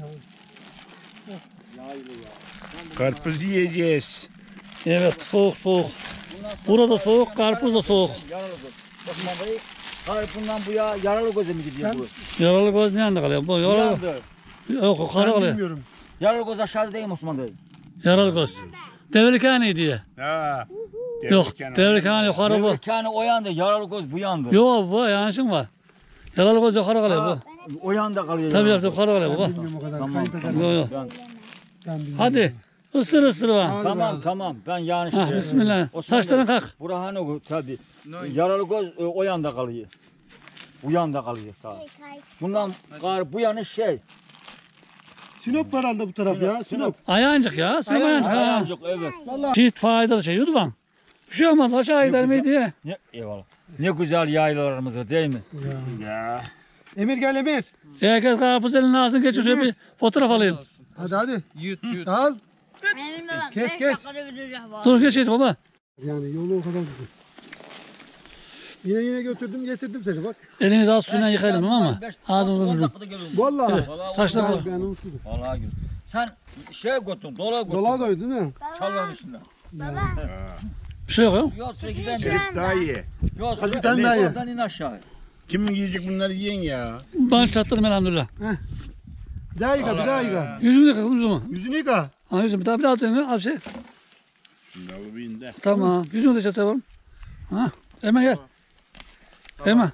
Karpuz yiyeceğiz. Evet soğuk soğuk. Burada soğuk, karpuz da soğuk. Yaralı göz. Osman Bey, hayır bundan bu ya yaralı göze mi gidiyor bu? Yaralı göz ne yanda kalıyor? Bu yaralı. Yandı. Yok yukarı Ben kalıyor. bilmiyorum. Yaralı göz aşağıda değil mi Osman Bey? Yaralı göz. Devrikhane diye. Ha. Yok Devriken devrikhane yukarı bu. Yani o yandı, yaralı göz bu yandı. Yok bu yanlışın var. Yaralı göz yukarı kalıyor bu. O yanda kalıyor. Tabii yaralı yok yukarı kalıyor bu. Bilmiyorum o kadar. Tamam. Kayınpeder. Yok yok. Ben- Ben bilmiyorum. Hadi ısır ısır var. Hadi Tamam be. tamam ben yanlış. Ha, bismillah. Osman Saçların Bey, kalk. Burhan o tabii. Yaralı göz e, o yanda kalıyor. Bu yanda kalıyor tabii. Bundan gar bu yanı şey. Sinop var herhalde bu taraf ya. Sinop. Ayancık ya. Sen ayancık ha. Ayancık evet. Vallahi. Çiğit faydalı şey Yudvan. Bir şey olmaz aşağı gider miydi? Ne, eyvallah. Ne güzel yaylalarımız var değil mi? Ya. Emir gel Emir. Herkes karpuz elinin ağzını geçir şöyle bir fotoğraf alayım. Hadi hadi. Yut yut. Al. Benim babam Kes, beş kes. dakikada bitirecek bu. Dur geç geç baba. Yani yolu o kadar güzel. Yine yine götürdüm getirdim seni bak. Elinizi az suyla yıkayalım ama ağzınızı durun. Vallahi. Saçlar Ben, ben unuttum. Vallahi gül. Sen şey götün, dola götün. Dolar doydu değil mi? Çalların üstünden. Bir şey yok ya. Yok sürekli ben Herif daha iyi. Yok Hadi bir tane daha ye. oradan in aşağı. Kim yiyecek bunları yiyin ya. Ben çatladım elhamdülillah. Bir daha yıka bir daha yıka. Yüzünü yıka kızım yüzümü. Yüzünü yıka. Ha yüzümü bir daha bir daha atayım ya. Al şey. Şimdi alıbayım da. Tamam. Yüzünü de çatalım. Ha. Hemen gel. Hemen.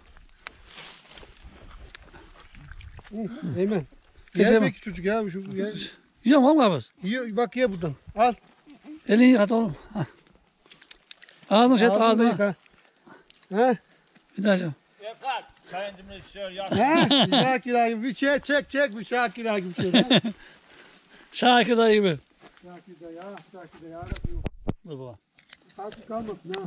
Eymen. Kes Yer Eymen. peki çocuk ya. Şu, ye. Yiyor mu vallahi biz? Ye, bak ye buradan. Al. Elini yıkat oğlum. Ha. Ağzını şey et Ağzını da ağzını. yıka. He? Bir daha şey. He? Şakir gibi bir şey çek çek bir Şakir gibi bir şey. he? Şakir dayı gibi. Şakir de ya. Şakir de ya. Dur baba. Kalk kalmasın ha.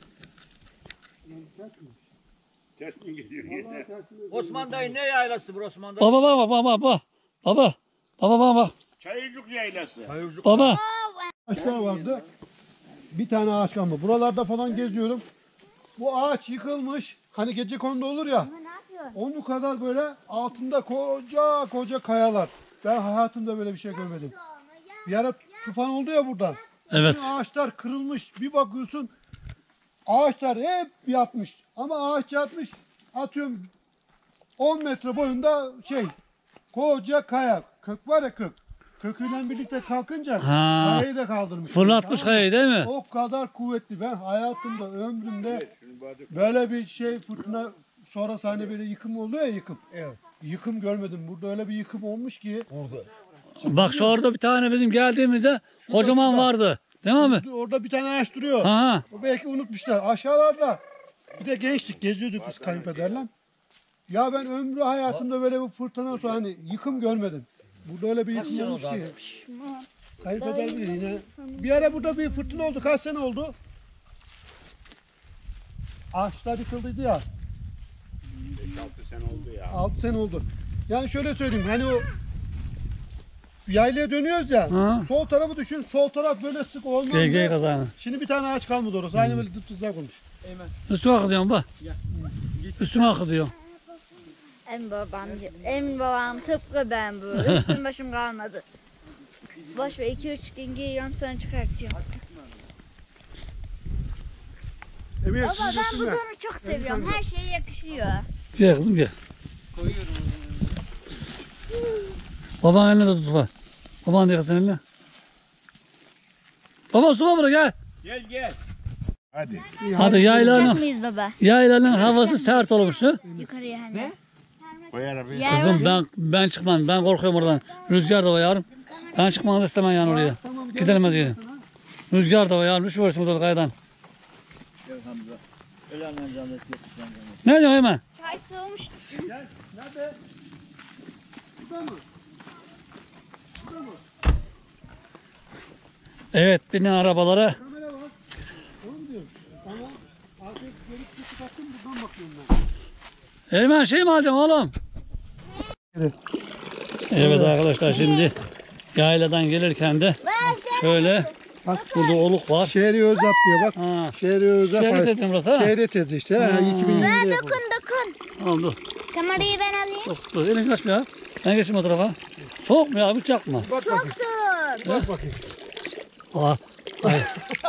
Ters mi geliyor yine? Osman dayı ne yaylası bu Osman dayı? Baba baba baba baba. Baba. Baba baba bak. Çayırcık yaylası. Baba. Ağaçlar vardı. Bir tane ağaç kalmadı. Buralarda falan geziyorum. Bu ağaç yıkılmış. Hani gecekondu olur ya. Onun kadar böyle altında koca koca kayalar. Ben hayatımda böyle bir şey görmedim. Bir ara tufan oldu ya burada. Evet. Bütün ağaçlar kırılmış. Bir bakıyorsun ağaçlar hep yatmış. Ama ağaç yatmış. Atıyorum on metre boyunda şey koca kaya. Kök var ya kök. Köküyle birlikte kalkınca Ha. kayayı da kaldırmış. Fırlatmış kayayı değil mi? O kadar kuvvetli. Ben hayatımda, ömrümde böyle bir şey fırtına sonra sahne böyle yıkım oldu ya yıkım. Evet. Yıkım görmedim. Burada öyle bir yıkım olmuş ki. Orada. Bak şu orada bir tane bizim geldiğimizde kocaman şurada. vardı. Değil mi? Orada bir tane ağaç duruyor. Ha. O belki unutmuşlar. Aşağılarda bir de gençlik geziyorduk biz kayınpederle. Ya ben ömrü hayatımda böyle bir fırtına sonra hani yıkım görmedim. Burada öyle bir yıkım olmuş ki. Kayınpeder bilir yine. Bir ara burada bir fırtına oldu. Kaç sene oldu? Ağaçlar yıkıldıydı ya. beş altı sene oldu ya. altı sene oldu. Yani şöyle söyleyeyim hani o yaylaya dönüyoruz ya. Ha. Sol tarafı düşün. Sol taraf böyle sık olmaz. Gel gel ya. kazanı. Şimdi bir tane ağaç kalmadı orası. Aynı böyle dıptızlar olmuş. Üstüme akıtıyorum bak. Üstüme akıtıyorum. En babam, en babam tıpkı ben böyle. Üstüm başım kalmadı. Boş ver, iki üç gün giyiyorum sonra çıkartıyorum. Evet, Baba siz ben bu üstüne. donu çok seviyorum. Her şeye yakışıyor. Gel kızım gel. Babanın eline de tut bak. Babanın da yakasın eline. Baba su var burada gel. Gel gel. Hadi. Hadi Yapacak yaylanın, mıyız baba? yaylanın havası sert olmuş. He? Yukarıya hani. Koy arabayı. Yer Kızım var. ben ben çıkmam. Ben korkuyorum oradan. Rüzgar da var yavrum. Ben çıkmanızı istemem yani oraya. Gidelim hadi gidelim. Rüzgar da var yavrum. Düşüversin burada kayadan. Ne diyorsun hemen? Çay soğumuş. Nerede? Burada mı? Evet binin arabalara. Kamera var. Onu mu diyorum? Ama artık gelip bir çıkarttım buradan bakıyorum ben. Hemen şey mi alacaksın oğlum? Evet. Evet arkadaşlar şimdi yayladan gelirken de şöyle Bak. burada oluk var. Şehri Özap diyor bak. Ha. Şehri Özap. Şehri dedim burası ha. Şehri tezi işte. Ha. iki bin yirmide yapıldı. Dokun dokun. Oldu. Kamerayı ben alayım. Dur, dur elin kaçma ya. Ben geçeyim o tarafa. Soğuk mu ya bıçak mı? Bak bakayım. Soğuk. Bak bakayım. Aa, ay.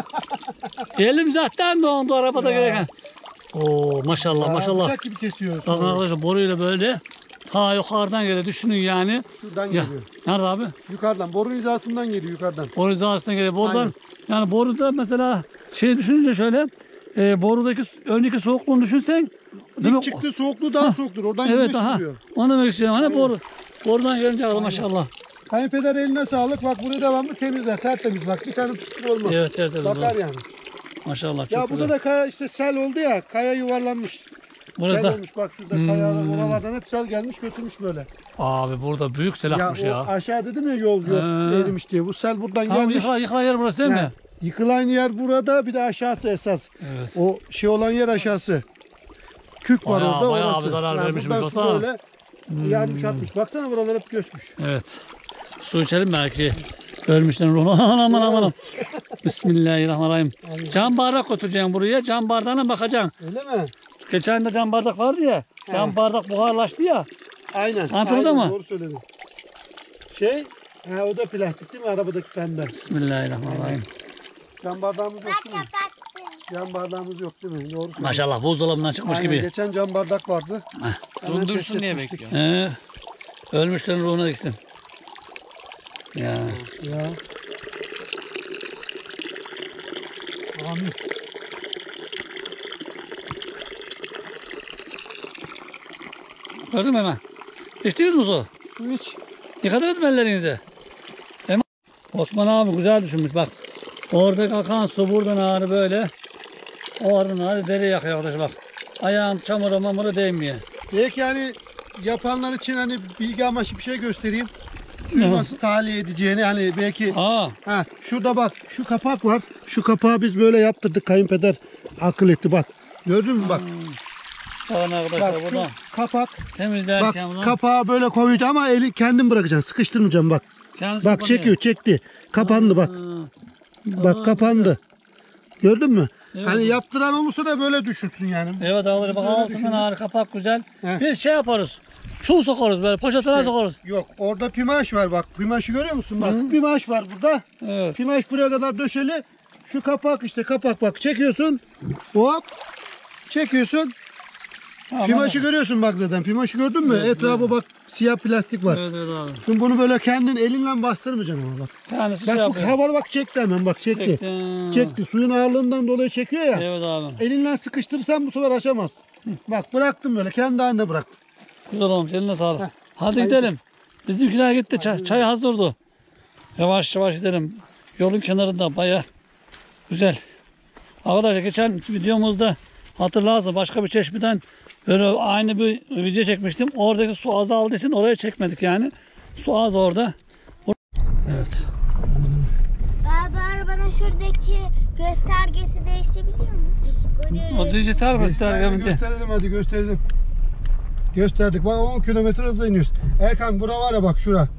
Elim zaten dondu arabada gereken. Oo maşallah Ya, maşallah. Bıçak gibi kesiyor. Bakın arkadaşlar boruyla böyle ta yukarıdan geliyor. Düşünün yani. Şuradan Ya, geliyor. nerede abi? Yukarıdan. Boru hizasından geliyor yukarıdan. Boru hizasından geliyor. Borudan, Aynen. yani boruda mesela şey düşününce şöyle e, borudaki önceki soğukluğunu düşünsen. değil mi? İlk çıktı soğukluğu daha soğuktur. Oradan Evet güneş aha. vuruyor. Onu demek istiyorum. Hani boru. Borudan gelince aldı maşallah. Kayınpeder eline sağlık. Bak burayı devamlı temizler. Tertemiz bak. Bir tane pislik olmaz. Evet evet evet. Bakar doğru. yani. Maşallah çok Ya güzel. burada da kaya işte sel oldu ya. Kaya yuvarlanmış. Sel Burada olmuş bak şurada kayalar oralardan hep sel gelmiş götürmüş böyle. abi burada büyük sel Ya, akmış o ya. aşağı dedim ya yol yok He. erimiş diye. Bu sel buradan Tamam gelmiş. yıkılan, yıkılan yer burası değil He. mi? Yıkılan yer burada bir de aşağısı esas. Evet. O şey olan yer aşağısı. Kük var Bayağı- orada bayağı orası. bir zarar Yani vermiş buradan bir su baksana. böyle yanmış atmış. Baksana buralar hep göçmüş. Evet. Su içelim belki. Ölmüşlerin ruhuna. Aman aman aman. Bismillahirrahmanirrahim. Cam bardak götüreceğim buraya. Cam bardağına bakacaksın. Öyle mi? Geçen de cam bardak vardı ya. Cam bardak buharlaştı ya. Aynen. Antalya'da aynen, mı? Doğru söyledin. Şey, he, o da plastik değil mi? Arabadaki pembe. Bismillahirrahmanirrahim. Cam bardağımız yok değil mi? Cam bardağımız yok değil mi? Doğru söyledin. Maşallah buzdolabından çıkmış Aynen, gibi. geçen cam bardak vardı. Hemen Dondursun test diye etmiştik. bekliyor. He. Ölmüşlerin ruhuna gitsin. Ya. Ya. Amin. Gördün mü hemen? İçtiniz mi su? Su iç. Yıkadınız mı ellerinizi? Hemen. Osman abi güzel düşünmüş bak. Oradaki akan su buradan ağrı böyle. Oradan ağrı deri yakıyor arkadaş bak. Ayağın çamura mamura değmiyor. Belki yani yapanlar için hani bilgi amaçlı bir şey göstereyim. Suyu nasıl tahliye edeceğini hani belki. Aa. Ha, şurada bak şu kapak var. Şu kapağı biz böyle yaptırdık. Kayınpeder akıl etti bak. Gördün mü bak. Bakın arkadaşlar Bak şu buradan kapak. temizlerken Bak buradan. kapağı böyle koyacağım ama eli kendin bırakacaksın. Sıkıştırmayacağım bak. Kendisi Bak kapanıyor. çekiyor çekti. Kapandı bak. Bak kapandı. Gördün mü? Hani yaptıran olursa da böyle düşünsün yani. Evet abi bak altından ağrı kapak güzel. He. Biz şey yaparız. Çul sokarız böyle poşetine sokarız. Yok orada pimaş var bak. Pimaşı görüyor musun? Bak pimaş var burada. Evet. Pimaş buraya kadar döşeli. Şu kapak işte kapak bak çekiyorsun. Hop. Çekiyorsun. Tamam, Pimaşı tamam. görüyorsun bak zaten. Pimaşı gördün mü? Etrafı bak siyah plastik var. Evet evet abi. Şimdi bunu böyle kendin elinle bastırmayacaksın ama bak. Kendisi Bak şey bu yapıyor. havalı bak çekti hemen bak çekti. Çekti. Çekti. Suyun ağırlığından dolayı çekiyor ya. Evet abi. Elinden sıkıştırırsan bu sefer açamaz. Bak bıraktım böyle kendi haline bıraktım. Güzel olmuş eline sağlık. Heh. Hadi Haydi. gidelim. Bizimkiler gitti. Çay, çay hazırdı. Yavaş yavaş gidelim. Yolun kenarında baya güzel. Arkadaşlar geçen videomuzda hatırlarsın başka bir çeşmeden böyle aynı bir video çekmiştim. Oradaki su azaldığı için oraya çekmedik yani. Su az orada. Evet. Baba arabanın şuradaki göstergesi değişebiliyor mu? O dijital gösterge mi? Gösterelim hadi gösterelim. Gösterdik. Bak on kilometre hızla iniyoruz. Erkan bura var ya bak şura.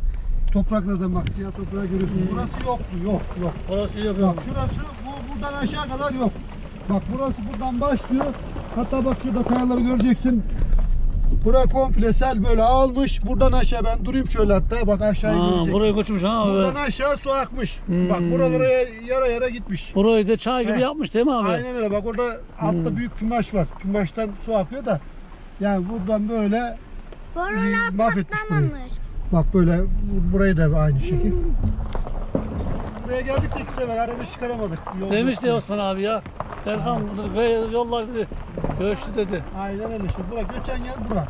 Topraklardan bak siyah toprağı görüyorsun. Burası yok mu? Yok yok. Orası yok Bak yok. şurası bu buradan aşağı kadar yok. Bak burası buradan başlıyor. Hatta bak şurada kayaları göreceksin. Bura komple sel böyle almış. Buradan aşağı ben durayım şöyle hatta bak aşağıya Ha, göreceksin. burayı koçmuş ha. Buradan Evet. aşağı su akmış. Hmm. Bak buralara yara yara gitmiş. Burayı da çay gibi Heh. yapmış değil mi abi? Aynen öyle. Bak orada altta büyük pimaş var. Pimaştan su akıyor da yani buradan böyle Borular mahvetmiş burayı. patlamamış. Bak böyle bu- burayı da aynı şekil. Buraya geldik de iki sefer araba çıkaramadık. Yolda- Demişti Osman abi ya. Erkan ve yollar dedi. Göçtü dedi. Aynen öyle işte. Bura göçen yer bura.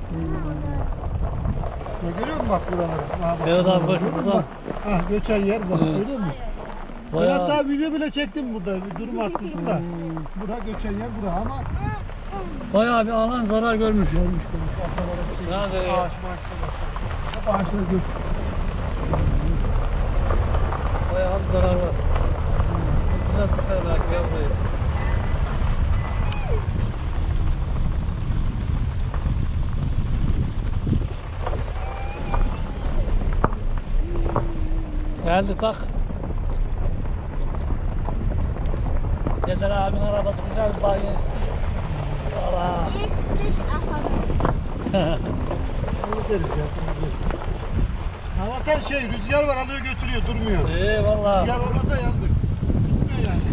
Ya görüyor musun bak buraları? Ha, bak, Evet abi, buraları göçmen, görüyor musun? tamam. Bak. Ha göçen yer bak Evet. görüyor musun? Ben Bayağı. hatta video bile çektim burada. Bir durum atmışım da. Bura göçen yer bura ama Bayağı bir alan zarar görmüş. görmüş görmüş. Aşağılara bir şey. Nerede ya? Ağaç maaçlar başladı. Hep ağaçları gör. Bayağı bir zarar var. Güzel bir şey belki ya burayı. Geldik bak. Ceder abinin arabası güzel bir banyo istiyor. Allah. Hiç dış ahak. Hallederiz ya. Allah'tan şey rüzgar var alıyor götürüyor durmuyor. Eyvallah. Rüzgar olmasa yandık. Durmuyor yani.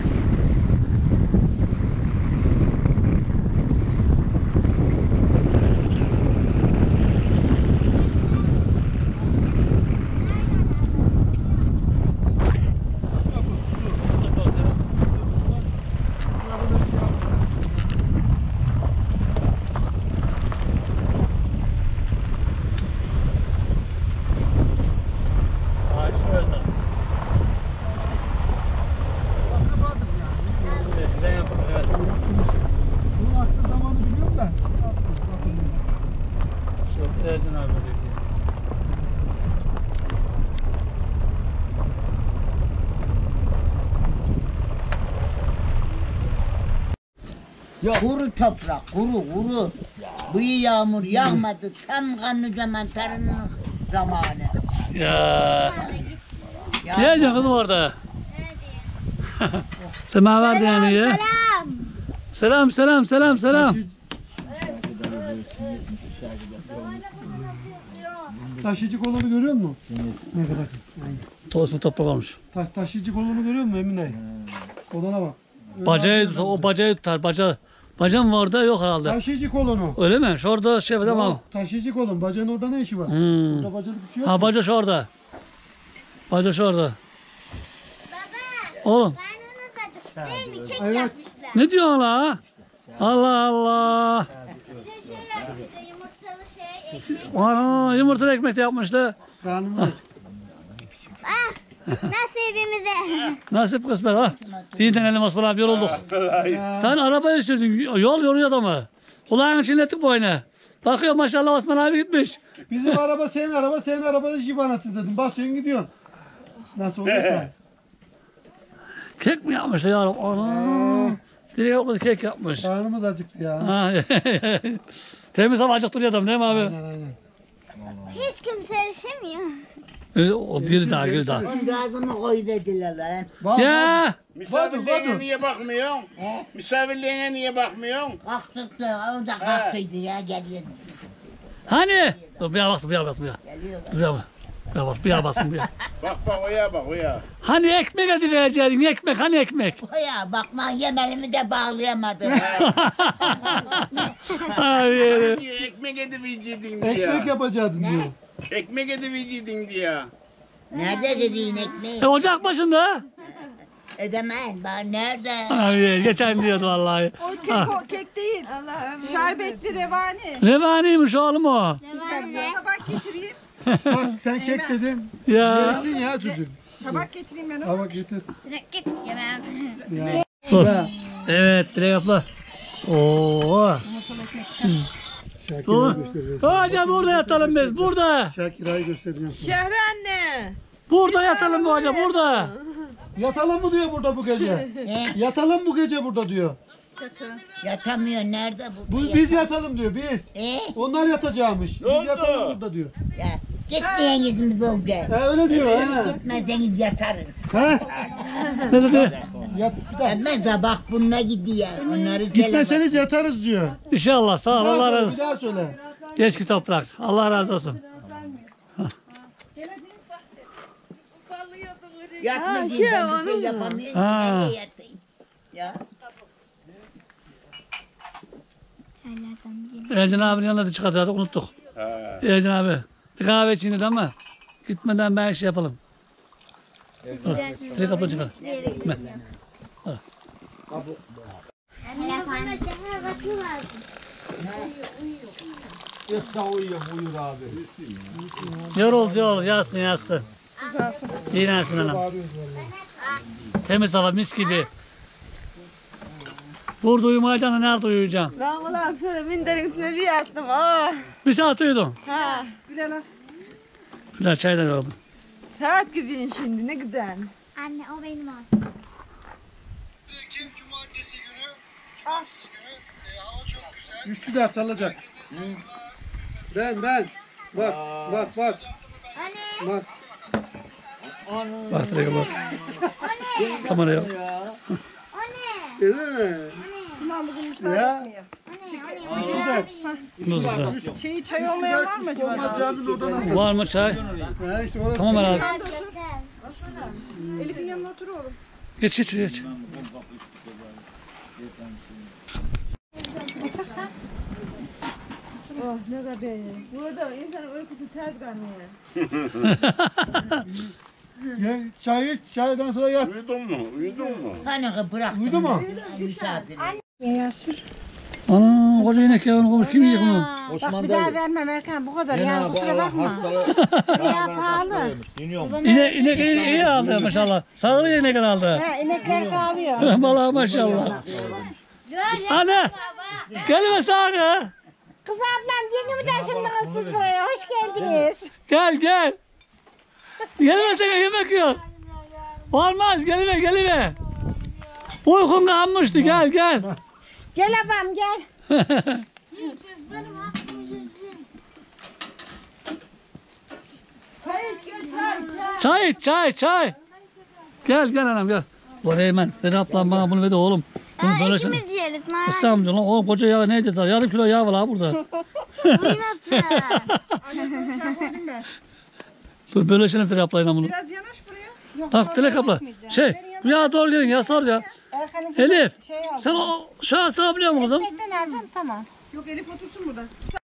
Akrabadır yani. Eskiden yapılmış evet. Bunun aklı zamanı biliyorum da. Şurası Ercan abi dedi. Kuru toprak, kuru kuru. Bu yağmur yağmadı. Tam kanlı zaman tarımın zamanı. Ya. Ya, Ne ediyorsun kızım orada? Semaver yani ya. Selam. Selam selam selam selam. Taşıyıcı kolunu görüyor musun? Ne kadar? Tosun toprak olmuş. Ta taşıyıcı kolunu görüyor musun Emine? Koluna bak. Bacayı tutar, o bacayı tutar, baca. Baca mı orada yok herhalde. Taşıyıcı kolunu. Öyle mi? Şurada şey yapalım ama. Yok, taşıyıcı kolun. Bacağın orada ne işi var? Hmm. Burada bacalık bir şey yok. Ha baca şurada. Baca şurada. Oğlum Karnınız acıktı değil mi? Kek Evet. yapmışlar. ne diyorsun la? Allah Allah. Bize şey yapmışlar. Yumurtalı şey. Ekmek. Ana yumurtalı ekmek de yapmıştı. Karnımız acık. Ah. Nasibimize. Nasip kısmet ha. Dinden elim Osman abi yorulduk. Sen arabayı sürdün. Yol yoruyor adamı. Kulağını çinlettik boyuna. Bakıyor maşallah Osman abi gitmiş. Bizim araba senin araba, senin arabada jip anasını dedim. Basıyorsun gidiyorsun. Nasıl olursa. Kek mi yapmış ya? Ana. Direkt yapmış kek yapmış. Karnımız acıktı ya. Ha. Temiz ama acık duruyor adam değil mi abi? Aynen aynen. Hiç kimse erişemiyor. E, o geri daha geri daha. Onun gazını koy dediler lan. Var, Ya. Misafirliğine Vadur, niye bakmıyorsun? Misafirliğine niye bakmıyorsun? Kalktık da o da kalktıydı ya geliyordu. Hani? Dur bir bas bir bas bir Geliyordu. Dur bir bir bas bir basın bir. Bak bak oya bak oya. Hani ekmek hadi verecektin ekmek hani ekmek. Ya bakma yemelimi de bağlayamadı. Abi. Diye ekmek ediviciydin diye. ekmek yapacaktın diyor. Ekmek ediviciydin diye. Nerede dediğin ekmeği? E, ocak başında. Edemem. Ben nerede? Abi geçen diyordu vallahi. O kek, o kek değil. Şerbetli revani. Revaniymiş oğlum o. İstersen tabak getireyim. Bak sen kek dedin. Ya. Yesin ya çocuk. Tabak getireyim ben. Ha bak getir. Sinek git yemem. Ya. Dur. Evet Dilek abla. Oo. Şakira'yı Dur. göstereceğim. Hocam burada yatalım biz burada. Şakira'yı göstereceğim sana. Şehre anne. Burada yatalım bu hocam burada. Yatalım mı diyor burada bu gece? Yatalım bu gece burada diyor. Yatamıyor. Nerede bu? Bu, biz yatalım diyor biz. E? Onlar yatacağımış. Biz oldu? yatalım burada diyor. Ya, Gitmeyen yüzümüz böyle. Ha, öyle diyor ha. Gitmezseniz yatarız. Ha? Ne dedi? Yat, Ama sabah bununla gidiyor. Onları gitmeseniz yatarız diyor. İnşallah sağ ol Bir daha Allah söyle, razı bir olsun. daha söyle. Eski toprak. Allah razı olsun. Yatma şey, diye ben bir şey yapamıyorum. Ha. Nereye yatayım? Ya. Ercan abinin yanına da çıkartıyorduk unuttuk. Ha. Ercan abi. Bir kahve içinde ama gitmeden ben şey yapalım. Bir kapı çıkar. Yatsa uyuyor uyur abi. Yoruldu yorul yatsın yatsın. Dinlensin anam. Temiz hava mis gibi. Burada uyumayacaksın nerede uyuyacaksın? Ben ulan şöyle minderin üstüne bir yattım. Ah. Bir saat uyudun. Ha. Güzel çaydan yoruldum. Saat gibiyim şimdi ne güzel. Anne o benim olsun. Üsküdar salacak. Ben ben. Bak bak bak. Anne. Bak. Bak direkt bak. Kameraya. Anne. Öyle mi? Ya. Üsküdar. Muzlukta. Şeyi çay olmayan var mı acaba? Olmaz caminin odalarında. Var mı çay? Ha, işte orası. Tamam herhalde. Elif'in yanına otur oğlum. Geç geç geç. Oh ne kadar iyi. Burada insanın uykusu tez kalmıyor. Ya, çay iç, çaydan sonra yat. Uyudun mu? Uyudun mu? Hani bıraktım. Uyudu mu? Misafir. Ana koca inek ya onu konuş kim yiyecek onu? Bak bir daha vermem Erkan bu kadar ya kusura bakma. Ya pahalı. İnek, inek iyi, iyi aldı maşallah. Sağlıklı inek aldı. Ha inekler sağlıyor. Vallahi maşallah. Anne gelme sana. Kız ablam yeni mi taşındınız siz buraya? Hoş geldiniz. Gel gel. Gelmesene yemek yok. Olmaz gelme gelme. Uykun kalmıştı gel gel. Gel abam gel. Çay iç çay çay. Gel gel anam gel. Bu Reymen. Ver ablam bana bunu ver de oğlum. Bunu Ha, böyle sen. ikimiz yeriz. Nalan Estağfurullah oğlum koca yağ ne dedi? Yarım kilo yağ var ha burada. uyumasın. Dur böyle şeyler Ferhat ablayla bunu. Biraz yanaş buraya. Tak Dilek abla. Şey bu yağa doğru gelin ya sor ya. Erkan'ın Elif şey al. sen o şaha sığabiliyor musun kızım? Ekmekten alacağım tamam. Yok Elif otursun burada.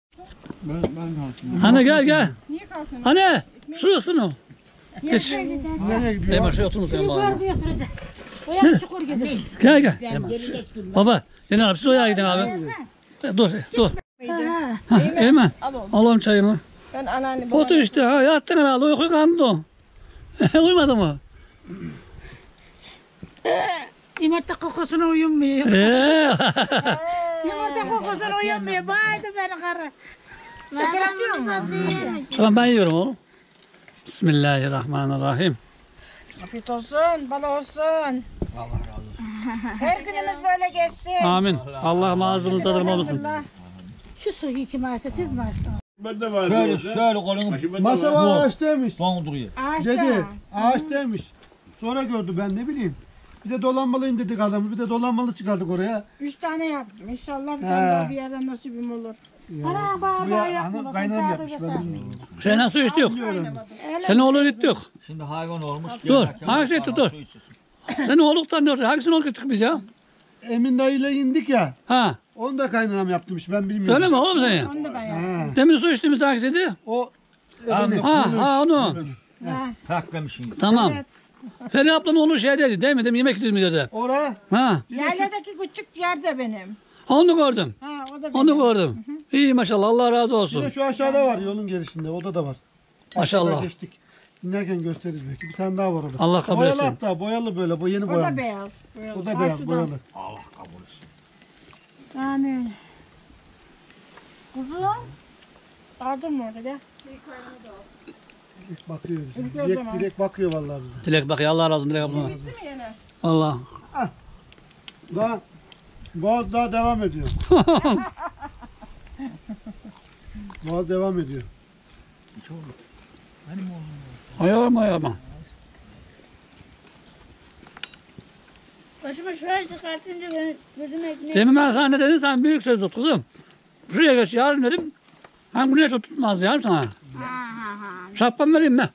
Anne gel gel. Niye kalkıyorsun? Anne şurası mı? Geç. Nereye gidiyor? Hemen şuraya oturun sen bana. Oyak çukur gidin. Gel gel. Ben Hemen. geri geçtim. Baba Yine abi siz oraya gidin abi. E, Dur dur. Ha, Eymen. Alalım çayını. Ben anneanne Otur işte ha yattın herhalde uyku kandı. Uyumadı mı? Yumurta kokusuna uyumuyor. Eee. Yumurta kokusuna uyumuyor. Bağırdı beni karı. Şeker atıyor mu? Tamam ben yiyorum oğlum. Bismillahirrahmanirrahim. Afiyet olsun, bal olsun. Allah razı olsun. Her günümüz böyle geçsin. Amin. Allah ağzımızı tadırma olsun. Şu suyu kim açtı, siz mi açtınız? Ben de var. Şöyle şöyle kolunu Masa var ağaç demiş. son duruyor. Ağaçta. Dedi ağaç demiş. Sonra gördü ben ne bileyim. Bir de dolanmalı indirdik adamı. Bir de dolanmalı çıkardık oraya. Üç tane yaptım. İnşallah bir He. tane daha bir yerden nasibim olur. Ana Bu bağırma ya yapma. ana bakın kaynağım sadece yapmış ben sen. bilmiyorum. Şey nasıl içti yok? Senin oğlu gitti yok. Şimdi hayvan olmuş. Dur, gelirken hangisi bana etti, dur. su içsin. Senin oğluktan ne oluyor? Hangisini oğluk gittik biz ya? Emin dayıyla indik ya. Ha. Onu da kaynağım yaptırmış ben bilmiyorum. Öyle mi oğlum sen ya? Onu da ben yaptım. Ha, Demin su içtiğimiz hangisiydi? o Anladım. benim. Ha ha onu. Takmemişsin. Tamam. Feri ablanın oğlu şey dedi değil mi? Demin yemek yedim dedi. Ora Ha. Yayladaki küçük yer de benim. Onu gördüm. Ha o da benim. Onu gördüm. İyi maşallah Allah razı bir de olsun. şu aşağıda var yolun girişinde. Oda da var. Maşallah. Aşağıdan geçtik. Dinlerken gösteririz belki. Bir tane daha var orada. Allah kabul boyalı etsin. hatta boyalı böyle. Bu yeni O da boyalı. beyaz. beyaz. O da beyaz Karşıdan. boyalı. Yani. Kuzum. Aldın mı orada gel. Dilek bakıyor bize. Dilek o Dilek, zaman. dilek bakıyor vallahi bize. Dilek bak ya Allah razı olsun Dilek abla. Allah. Daha Boğaz daha devam ediyor. Boğaz devam ediyor. Ayağım ayağıma. Başıma şöyle çıkartınca ben gözüm ekmeği. Demin ben sana ne dedim? Sen büyük söz tut kızım. Şuraya geç yarın dedim. Hem güneş tutmaz yarın sana. Ha ha ha. Şapkamı vereyim mi?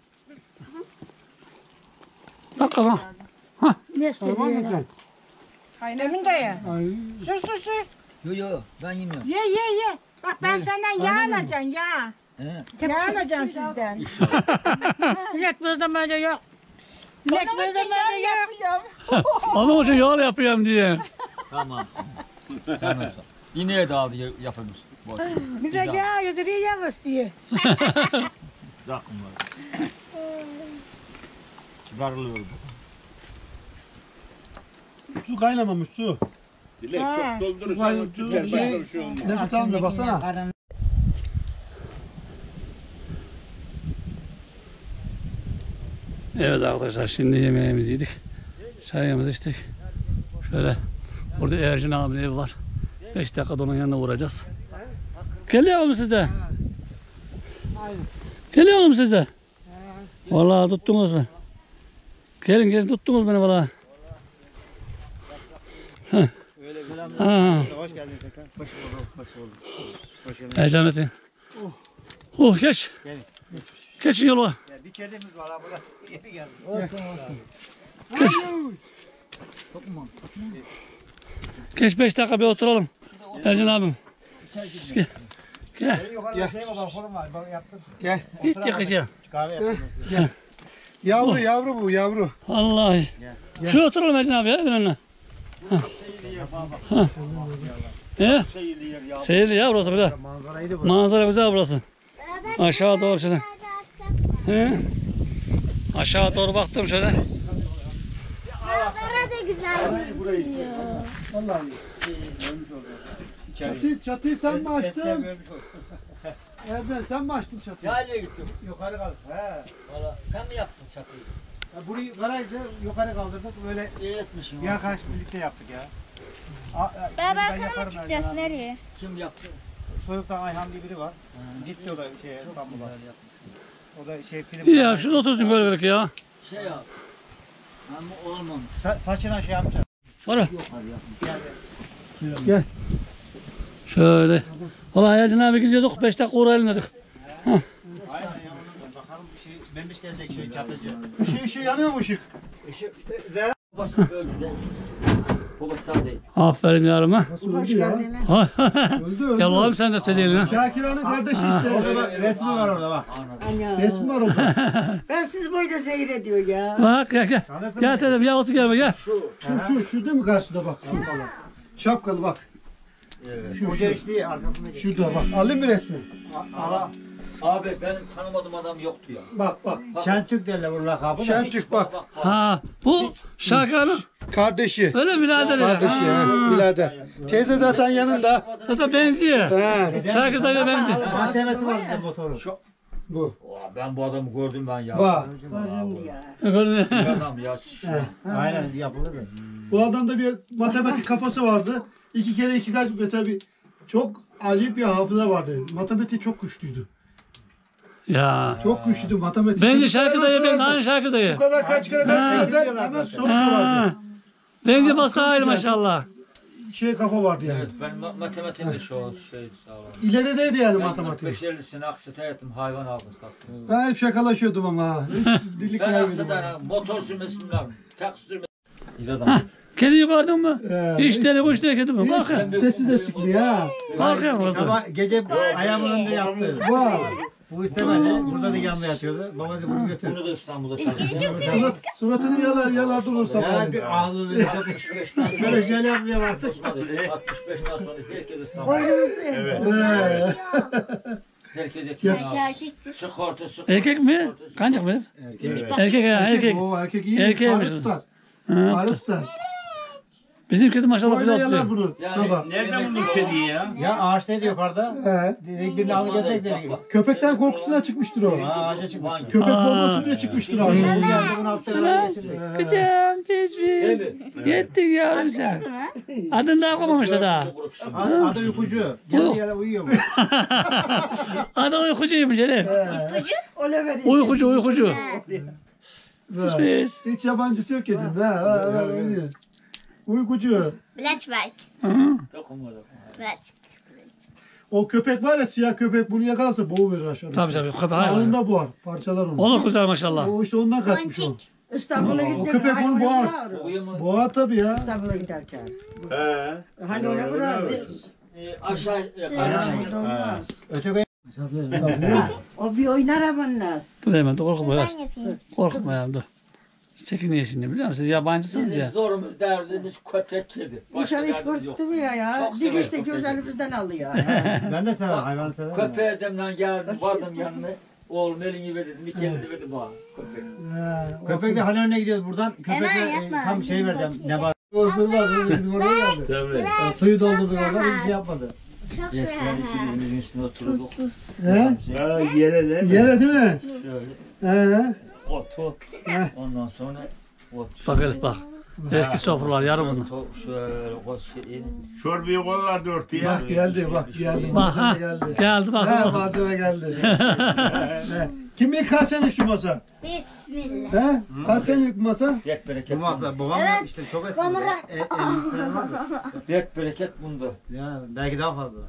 Bak kafam. Hah. Ne Tamam mı istiyor? sen? Emin dayı. Ay, Sür sür sür. Yo yo ben yemiyorum. Ye ye ye. Bak ben senden yağ alacağım yağ. He. Yağ alacağım sizden. Millet bizde böyle yok. Millet bizde böyle yok. Adam için yağ yapıyorum diye. Tamam. Sen nasıl? İneğe dağıldı yapılmış. Boş. Bize yağ yediriyor yağ istiyor. Bakın bak. Çıkarılıyor bu. su kaynamamış su. Dilek Ha. çok doldurursan Vay, o tüter. şey- Başka bir şey olmaz. Nefes almıyor baksana. Evet arkadaşlar şimdi yemeğimizi yedik. Çayımızı içtik. Şöyle burada Ercin abinin evi var. beş dakikada onun yanına uğrayacağız. Geliyor mu size? Geliyor mu size? Vallahi tuttunuz mu? Gelin gelin tuttunuz beni vallahi. Heh. Ha. Hoş geldin tekrar. Hoş bulduk. Hoş bulduk. Hoş geldin. Ercan Metin. Oh geç. Gelin. Geçin yola. Ya bir kedimiz var ha burada. Yeni geldi. Geç. Geç beş dakika bir oturalım. Ercan abim. Gel. Gel. Yukarıda şey var, balkonum var. Bak yaptım. Gel. Git yakacağım. Kahve yaptım. Yavru yavru bu yavru. Vallahi. Şuraya oturalım Ercan abi ya evin önüne. Ne? Seyirli ya burası güzel. Manzarayı da Manzara güzel burası. Aşağı doğru şöyle. He? Aşağı doğru baktım şöyle. Manzara da güzel. Vallahi. Çatıyı, çatıyı sen mi açtın? Erden sen mi açtın çatıyı? Nereye gittim? Yukarı kaldı. He. Valla sen mi yaptın çatıyı? Ya burayı garajda yukarı kaldırdık. Böyle İyi etmişsin. bir arkadaş birlikte yaptık ya. A, a, Baba ben arkana mı yaparım çıkacağız? Ercan abi. Nereye? Kim yaptı? Soyuk'tan Ayhan diye biri var. Gitti o da şeye İstanbul'a. O da şey film. İyi ya şurada otursun böyle böyle ya. Şey yap. Ama olmamış. Sa saçına şey yapacağım. Var mı? Yok hadi yapma. Gel. Gel. Şöyle. Valla Ercan abi gidiyorduk beş dakika uğrayalım dedik. Aynen ya. Bakalım bir şey. Memiş gelecek şey çatıcı. Işığı ışığı yanıyor mu ışık? Işık. Zehra. Babası öldü de. Babası sağ değil. Aferin yarıma. Nasıl öldü ya? Öldü öldü. Gel oğlum sen de öptedeydin ha. Şakir Han'ın kardeşi işte. Orada bak, resmi var orada bak. Resmi var orada. Ben siz boyda seyrediyor ya. Bak gel gel. Gel dedim ya otur gelme gel. Şu şu şu değil mi karşıda bak şu falan. Şapkalı bak. Şu Hoca şu. işte arkasındaki. Şurada bak. Alayım mı resmi? Ala. Abi benim tanımadığım adam yoktu ya. Bak bak. Çentük derler bu lakabı da. Şentürk bak. Ha bu Şakan'ın Kardeşi. öyle birader ya. Kardeşi ha. Birader. Teyze zaten yanında. Zaten benziyor. He. Şakir dayı benziyor. Mahkemesi var bizim motoru. Bu. Oha, ben bu adamı gördüm ben ya. Bak. Gördün Bir mü? adam ya. Aynen yapılır mı? Bu adamda bir matematik kafası vardı. İki kere iki kaç mesela bir çok acayip bir hafıza vardı. Matematik çok güçlüydü. Ya. Çok güçlüydü matematik. Bence Şakir dayı ben Sorardı. aynı Şakir dayı. Bu kadar kaç kere kaç kere hemen sonucu Ha. vardı. Bence bastı ayrı maşallah. Şey kafa vardı yani. Evet ben ma matematiğimde şu an şey sağ olun. İlerideydi yani Ben matematik. beş ellisini aksata ettim hayvan aldım sattım. Ben hep şakalaşıyordum ama. Hiç dilik Ben vermedim. aksata motor sürmesini bilmem. Tak sürmesini. İyi adam. Kediyi gördün mü? Ee, İşleri bu işleri kedi mi? Kalk ya. Sesi de çıkmıyor ha. Kalk ya burası. Sabah gece ayağımın önünde yattı. Vay. Bu istemedi. Burada da yanında yatıyordu. Baba dedi bunu götür. Bunu da İstanbul'da çalıştım. Surat, suratını yalar yalar durur Ya sabah. bir ağzını böyle altmış beşten sonra. böyle şöyle yapmaya baktı. altmış beşten sonra herkes İstanbul'da. Ee, Herkes ekmeğini Yaps. aldı. Sigorta sigorta. Erkek mi? Kancık mı? Erkek ya erkek. O erkek iyi. Erkeğiymiş Fare o. tutar. Ha. Fare tutar. Bizim kedi maşallah Boyla güzel yalar tutuyor. bunu Yani- sabah. Nereden buldun kediyi ya? Ya ağaçtaydı yukarıda. He. Dedik birini alıp gelecek dedik. Köpekten korkusundan çıkmıştır o. Ha ağaca çıkmış. Köpek korkmasın diye çıkmıştır ağaca. Bu geldi bunu altta kadar getirdik. Kızım pis pis. Yettin yavrum sen. Adını daha koymamışlar daha. Adı, adı uykucu. Geldi gele uyuyor bu. Adı uykucuymuş Elif. Uykucu? Uykucu uykucu. Biz. Hiç yabancısı yok edin. Ha, ha, ha, öyle. Uykucu. Blaçbak. Dokunmadım. Blaçbak. O köpek var ya, siyah köpek, bunu yakalarsa boğuverir aşağıda. Tabii tabii. Köpek hayvan. Anında boğar. Parçalar onu. Olur güzel maşallah. O işte ondan kaçmış o. Ponçik. İstanbul'a O gittik. köpek onu boğar. Uyumu Boğar tabii ya. İstanbul'a giderken. He. Hani ona biraz e, aşağı burada olmaz. Öteki O bir oynar bunlar. Dur hemen dur korkma ver. Ben yapayım. Korkma ya dur. Çekiniyor şimdi biliyor musun? Siz yabancısınız bizim ya. zorumuz derdimiz köpek kedi. İnsan iş derdimiz yok. kurttu mu ya ya? Çok severim Dikişteki köpeği. özelliğimizden alıyor. ben de severim, hayvanı severim. Köpeğe edemden geldim, vardım yanına. Oğlum elini ver dedim, iki elini verdim bana köpek. Ha, o Köpek de hani önüne gidiyoruz buradan. Köpekle Hemen e, yapma. tam şey vereceğim. Ne var? Özgür var, özgür oraya geldi. Tabii. Ya, suyu doldurdu orada, bir şey yapmadı. Çok Geçler rahat. ikimizin üstüne oturduk. He? Ha, yere de mi? Yere değil mi? Şöyle He. otur. Ondan sonra otur. Bak Elif bak. Eski sofralar yarım bunlar. Otur, şöyle koş şey. Çorbayı kollardı ortaya. Bak geldi, bak geldi. Bak ha. Malzeme geldi. Geldi bak. He, malzeme geldi. He. Kimin kaç senelik şu masa? Bismillah. He? Kaç senelik masa? Bet bereket. Bu masa babam da işte çok eski. Sonra- E, elli sene var. Bet bereket bunda. Ya belki daha fazla.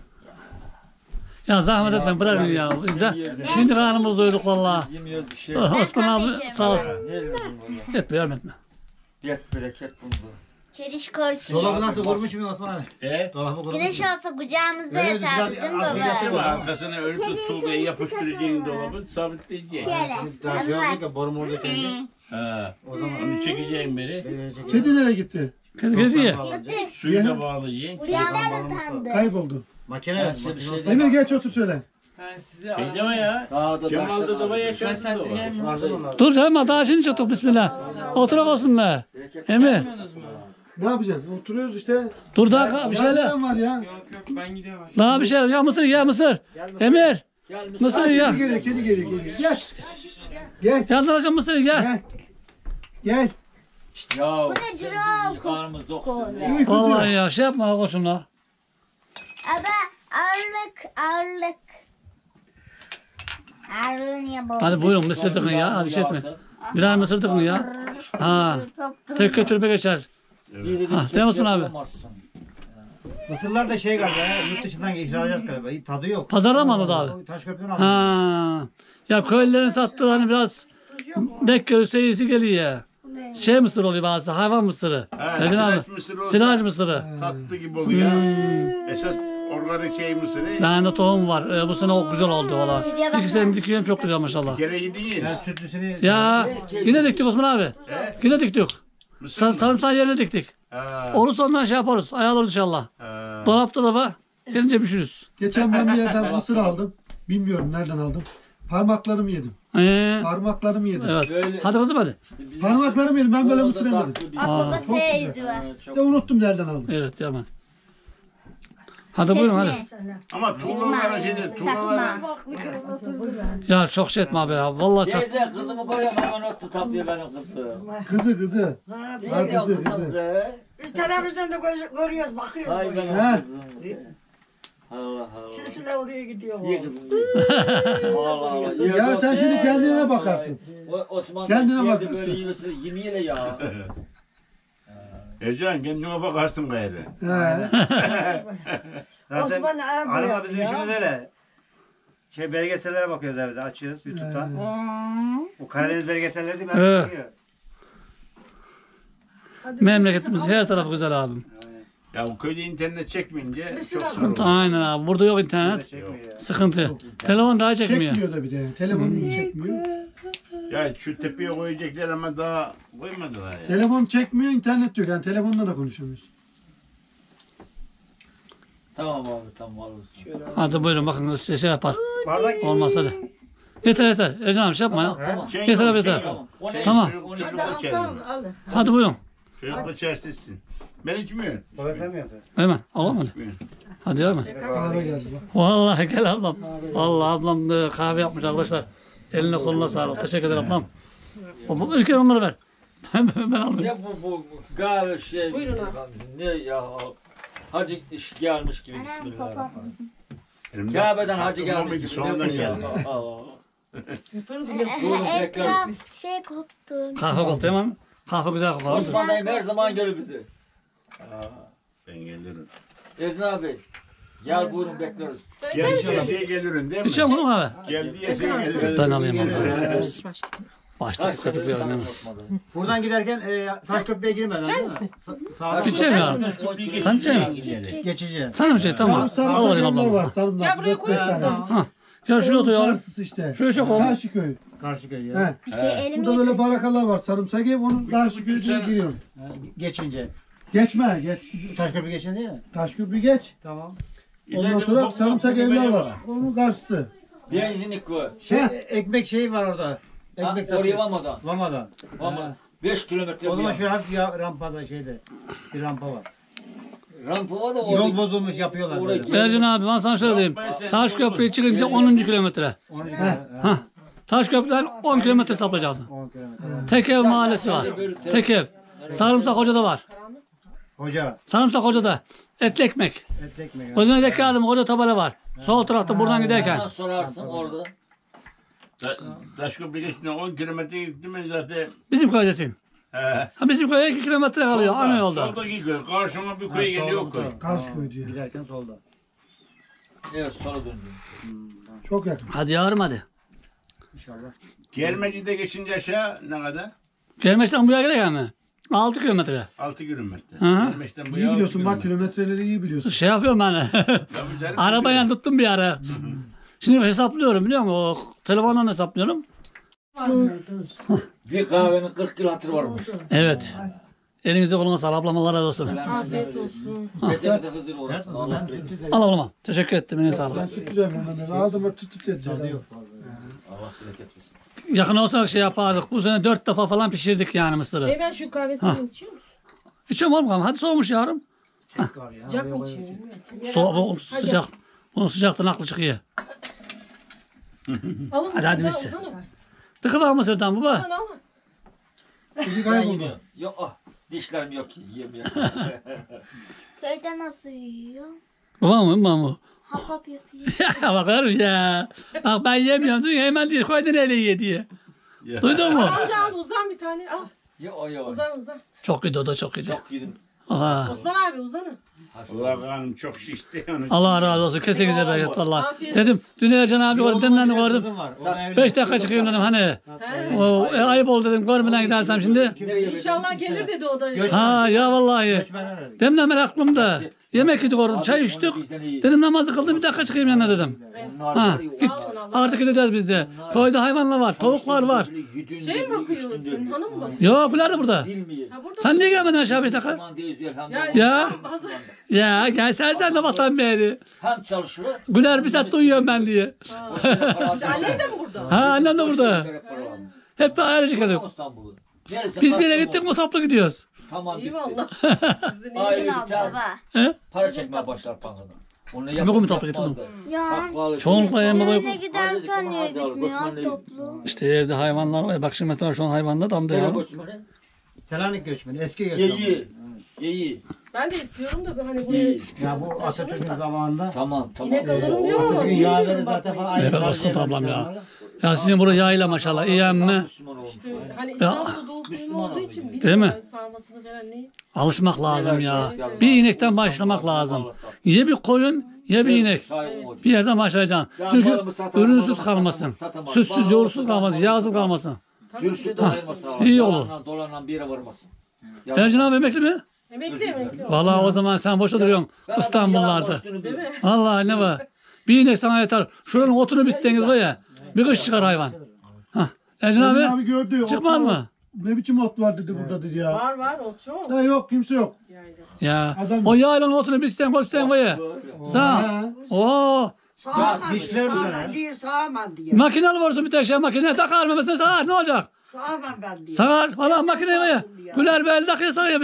Ya zahmet etmeyin bırakın ya. Biz de şimdi karnımız doyduk valla. Yemiyoruz bir şey. Osman abi sağ olsun. Ne elbette valla. Etme yardım etme. Bet bereket bunda. Kediş korkuyor. Dolabı nasıl kurmuş mu Osman abi? He? Dolabı kurmuş Güneş mu? olsa kucağımızda Öyle yatardı güzel- değil mi Arkadaşlar baba? Ama arkasına örüp de tuğlayı yapıştıracaksın dolabı, sabitleyeceksin. Şöyle. Daha şey olacak ya borum orada şimdi. Ha. O zaman Onu çekeceğim beri. Kedi nereye gitti? Kedi geziyor. Suyu da bağlayacaksın. Uyanlar utandı. Kayboldu. Makine Ben yok. size bir şey Emir diyeyim. geç otur şöyle. Ben size Şey deme ya. Daha da Cemal'da da bayağı Ben yaşadı sen da var. dinleyemiyorum. Dur canım daha şimdi çıktık bismillah. Oturak olsun be. Emir. Dinlemiyorsunuz mu? Ne yapacaksın? Oturuyoruz işte. Dur daha bir şeyler. Yerden var ya. Yok yok ben gidiyorum. Daha bir şeyler. Ya mısır ya mısır. Emir. Mısır ya. Kedi geliyor, kedi geliyor. Gel. Gel. Gel. Yandıracağım mısır ya. Gel. Gel. Ya ne sen cüra bizim karnımız doksun. Uykucu. Vallahi ya şey yapma koşun la. Aba ağırlık ağırlık. Ağırlığı niye bol? Hadi buyurun mısır tıkın ya. Hadi şey etme. Birer mısır tıkın ya. Ha. Tek götürüpe geçer. Ha, değil Osman abi? Mısırlar da şey galiba ya, yurt dışından ihracat galiba. Tadı yok. Pazarda mı aldı abi? Taşköprü'den aldım. Ha. Ya köylülerin sattığı hani biraz Mekke Hüseyin'si geliyor ya. Şey mısır oluyor bazı hayvan mısırı. Ha, Dedin abi. silaj mısırı olsa Silaj mısırı. tatlı gibi oluyor. Hmm. Esas organik şey mısırı. Bende tohum var. Ee, bu sene o güzel oldu valla. İki sene dikiyorum çok güzel maşallah. Bir kere yediniz. Ya sütlüsünü... Ya yine diktik Osman abi. Yine diktik. Mısır Sa mı? sarımsağı yerine diktik. Ha. Olursa ondan şey yaparız. Ayarlarız inşallah. Ha. Dolapta da var. Gelince pişiririz. Geçen ben bir yerden mısır aldım. Bilmiyorum nereden aldım. Parmaklarımı yedim. Ee, Parmaklarımı yedim. evet. Böyle- Hadi kızım hadi. Parmaklarımı yedim. Ben böyle mısır yemedim. Baba seyirci var. De unuttum nereden aldım. Evet hemen. Hadi buyurun hadi. Ama tuğlalara şeyde tuğlalara Ya çok şey etme abi ya. Vallahi çok. Teyze kızımı koyuyorum hemen otu tapıyor benim kızım. Kızı kızı. Ha kızı kızı. Biz televizyonda gö- görüyoruz, bakıyoruz. Ay boş. benim Ha. kızım. Allah Allah. Sesle oraya gidiyor. İyi kızım. Allah Allah. Ya sen şimdi kendine bakarsın. O, Osman Kendine geldi bakarsın. böyle yiyorsun yemeğiyle ya. Ercan kendine bakarsın gayrı. He. Zaten Osman abi arada yapıyor. bizim işimiz öyle. Şey belgesellere bakıyoruz evde açıyoruz YouTube'da. Bu Karadeniz belgeselleri değil mi? Evet. Çıkıyor. Memleketimiz her tarafı güzel abim. Ya bu köyde internet çekmeyince Mısır çok aldım. sıkıntı. Aynen abi. Burada yok Bize internet. çekmiyor ya. Sıkıntı. Telefon daha çekmiyor. Çekmiyor da bir de. Telefonunu çekmiyor. Ya şu tepeye koyacaklar ama daha koymadılar ya. Telefon çekmiyor, internet yok. Yani telefonla da konuşamıyoruz. Tamam abi tamam olur. Hadi buyurun bakın size şey yapar. Bardak Olmaz hadi. Yeter yeter. Ercan abi şey yapma ya. Tamam. Şey Yeter yok, abi, şey yeter. yok. O ne? Tamam. Çocuk- O ne? Çocukla Al, içerim. al, al. Hadi buyurun. Çocukla içersizsin. Ben içmiyorum. Baba sen mi yaptın? Hemen. Alalım hadi. İçmiyorum. Hadi hemen. Kahve geldi bak. Vallahi gel ablam. Vallahi ablam e, kahve yapmış arkadaşlar. Eline koluna sağlık. Teşekkür ederim ablam. O, bu ülke onları ver. ben, ben almayayım. Ne bu bu kahve şey. Buyurun abi. Ne ya? Hacı iş gelmiş gibi Anam, bismillahirrahmanirrahim. Elimde Kabe'den hacı aklım olmadı, gelmiş gibi. sonradan Ne bu ya? geldi. Aa. Yaparız E, ya. Buyurun, bekleriz. Etraf şey koktu. Kahve koktu hemen. Kahve güzel kokar. Osman dayım her zaman görür bizi. Aa. Ben gelirim. Ersin abi. Gel buyurun bekleriz. Gel diyesiye gelirim değil mi? İçiyor musun kahve? Gel diyesiye gelirim. Ben alayım onu. Başta köpüklüyorum hemen. Buradan giderken e, Taşköprü'ye girmeden değil mi? Sa- Sağdan İçeyim ya. Sen içeyim mi? geçici. Sen mi şey? Tamam. Sarımsak Al oraya evler var. ablam. Sarımsak. Gel buraya koy. dört beş tane. Ha. Gel şuraya otur yavrum. Karşısı işte. Şuraya çek oğlum. Karşı köy. Karşıköy ya. He. Bir şey elimi Burada böyle barakalar var. Sarımsak ev onun karşı köyüne giriyor. Ha, Geçince. Geçme. Geç. Taşköprü geçin değil mi? Taşköprü geç. Tamam. Ondan sonra sarımsak evler var. Onun karşısı. Benzinlik koy. Şey, Ha. ekmek şeyi var orada. Ha, Ekmek oraya satıyor. vamadan. Vama'da. Vama. beş kilometre O bir zaman yan. şu hafif ya, rampada şeyde. Bir rampa var. Rampa var da orada. Yol bozulmuş yapıyorlar. Oraya- böyle. Ercan abi ben sana şöyle diyeyim. Taşköprü'ye çıkınca onuncu kilometre. Onun için- Heh. Ha. Taşköprü'den on kilometre saplayacaksın. on kilometre. Tekev mahallesi var. Tekev. Sarımsak Hoca'da var. Hoca. Sarımsak Hoca'da. Etli ekmek. Et ekmek. O yüzden de aldım. Hoca tabela var. Sol tarafta buradan giderken. Ondan sorarsın orada. Ta- Taşköprü geçtiğinde on kilometre gittim ben zaten. Bizim köydesin. He. Ha bizim köye iki kilometre kalıyor. Ana yolda. Soldaki köy. Karşıma bir köy geliyor köy. Karşı köy diyor. Giderken solda. Evet sola döndüm. Çok yakın. Hadi yavrum hadi. İnşallah. Germeci'de geçince aşağı ne kadar? Gelmeşten buraya giderken mi? altı kilometre. altı kilometre. Hı hı. Germeç'ten bu İyi yana biliyorsun altı bak kilometreleri iyi biliyorsun. Şey yapıyorum ben. Tabii canım, Arabayla tuttum bir ara. Şimdi hesaplıyorum biliyor musun? O telefondan hesaplıyorum. Bir kahvenin kırk kilo hatırı varmış. Evet. Elinize kolunuza sağlık. Ablam Allah razı olsun. Afiyet olsun. Kesene de hızır orası. Allah bilir. Al ablam al. Teşekkür ettim. Eline Ben sağlık. süt güzel ben aldım mı çıt çıt edeceğim. Allah bereket versin. Yakın olsak şey yapardık. Bu sene dört defa falan pişirdik yani mısırı. E ben şu kahvesini içiyor musun? İçiyorum oğlum kanka. Hadi soğumuş yavrum. Sıcak mı içiyor? So bu sıcak. Bunun sıcaktan aklı çıkıyor. Alın Hadi hadi mısın? biz. Alın, alın. Tıkı var mısırdan baba? Alın, alın. Kedi Ben kayboldu. yemiyorum. Yok ah. Dişlerim yok ki yiyemiyorum. Köyde nasıl yiyor? Baba mı baba mı? Hap hap yapıyor. Ya bakarım ya. Bak ben yemiyorum diyor hemen diye koydun öyle ye diye. Duydun mu? Amca al uzan bir tane al. Yok yok. Uzan uzan. Çok iyi o da çok iyi. Çok yedim. Aha. Osman abi uzanın. Allah kanım çok şişti. Onu Allah razı olsun. Kesinize bereket valla. Afiyet Dedim dün Ercan abi gördüm. Demlerini gördüm. Kızım var. O da evli. Beş dakika çıkayım dedim hani. He. O, e, ayıp oldu dedim. Görmeden gidersem şimdi. İnşallah gelir dedi o da. Ha ya vallahi. Göçmenler arıyor. Demlemen aklımda. Yemek yedik orada. Çay içtik. Dedim namazı kıldım. Bir dakika çıkayım yanına dedim. Ha git. Artık gideceğiz biz de. Köyde hayvanlar var. Tavuklar var. Şey mi bakıyorsun? Hanım mı? Yok Güler de burada. Bilmiyor. Ha burada. Sen niye gelmedin aşağı beş dakika? Aman değil Ya, elhamdülillah. Ya. Hazır. Ya gel sen sen de vatan beri. Hem çalışıyor. Güler bir saat uyuyorum ben diye. Annem de mi burada? Ha annem de burada. Hep bir ailecek ediyor. İstanbul'u. Neresi? Biz bir yere gittik mi toplu gidiyoruz. Tamam. İyi valla. Sizin iyi. Aile Bugün aldı biter. baba. Para çekmeye başlar bankada. Onu Bugün mü toplu getirdin? Ya. Çoğunlukla yem baba. Evine giderken niye gitmiyor az toplu? İşte evde hayvanlar var. Bak şimdi mesela şu an hayvanlar damda Nereye ya. göçmeni? Selanik göçmeni. Eski Ye göçmeni. ye. Ye ye. Ben de istiyorum da hani buraya Ya bu Atatürk'ün zamanında. Tamam tamam. inek alırım diyor ama Atatürk'ün yağları bilmiyorum zaten falan bakmayın. aynı. Evet, olsun tarzda ablam ya. yapmışlar. Ya sizin buraya yayla maşallah. İyi emmi. Müslüman olmuş. İşte hani İstanbul'da doğup büyüme olduğu için Değil bilmiyorum mi? ben sağmasını falan neyi. Alışmak lazım ya. Bir inekten başlamak lazım. Ye bir koyun, ye bir inek. Bir yerden başlayacaksın. Çünkü ürünsüz kalmasın. Sütsüz, yoğursuz kalmasın, yağsız kalmasın. Dürüstlüğü de ayırmasın. iyi olur. Yalanla dolanla bir yere varmasın. Ercan abi emekli mi? Emekli emekli. Vallahi o zaman sen boşa duruyorsun İstanbullarda. Değil mi? Vallahi ne var? Bir inek sana yeter. Şuranın otunu bitseniz var ya. Bir kış çıkar hayvan. Hah. Ercan Abi, abi abi gördü. çıkmaz ot var. mı? Ne biçim ot var dedi burada dedi ya. Var var o çok. Ya yok kimse yok. Yani. Ya Adam- o yaylanın otunu bitsen koysan var ya. Sağ. Ha. Oo. Ya dişler üzerine. Diye sağamam diye. Makinalı varsa bir tek şey makine takar memesine sağar ne olacak? Sağamam ben diye. Sağar. Valla makine var ya. sağsın diye. Güler bel takıyor sağıyor bizim.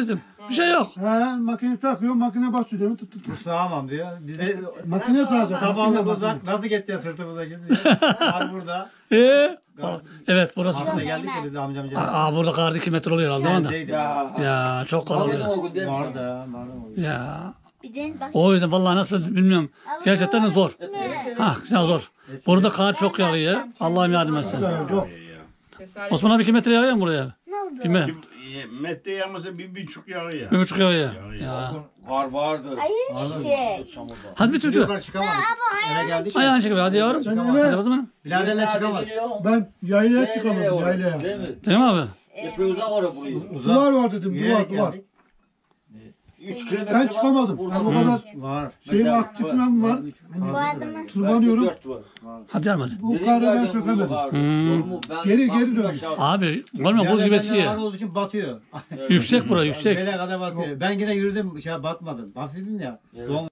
Bir şey yok. He, makine takıyor, makine basıyor değil mi? Tut tut tut. Sağamam diyor. Biz de Makine sağacak. sabahlık makine uzak nasıl geçeceğiz sırtımıza şimdi? Var burada. Ee? Evet burası. Aslında geldik de dedi amcamca. Aa burada kar iki metre oluyor herhalde değil mi? Neredeydi? Ya çok kar oluyor. Vardı ha. Vardı. Ya. Bir de bak. O yüzden vallahi nasıl bilmiyorum. Gerçekten zor. Ha güzel zor. Burada kar çok yağıyor. Allah'ım yardım etsin. Yok. Osman abi iki metre yağıyor mu buraya? Ne oldu? Bir metre. Kim, e, metre yağmasa bir buçuk yağıyor. Bir buçuk yağıyor. Ya. Var vardı. Hayır işte. Hadi bir tütü. Yukarı çıkamadık. Eve geldik. Ayağını çekiver hadi yavrum. Sen Hadi eve, o zaman. Biraderle çıkamadık. ben yaylaya çıkamadım, yaylaya. Değil mi? Değil mi abi? Epey uzak orada burayı. Duvar var dedim, duvar, Yürüyerek duvar. geldik. üç kilometre Ben var. çıkamadım. Buradan Yani o var. kadar Var. şeyim aktifmem var. Bu adamın. Tırmanıyorum. Dört var. Hadi yavrum hadi. Bu karı ben sökemedim. Geri geri döndüm. Abi görme buz gibi Birader esiyor. ağır olduğu için batıyor. Yüksek bura yüksek. Bele kadar batıyor. Ben yine yürüdüm şey batmadım. Hafifim ya. Don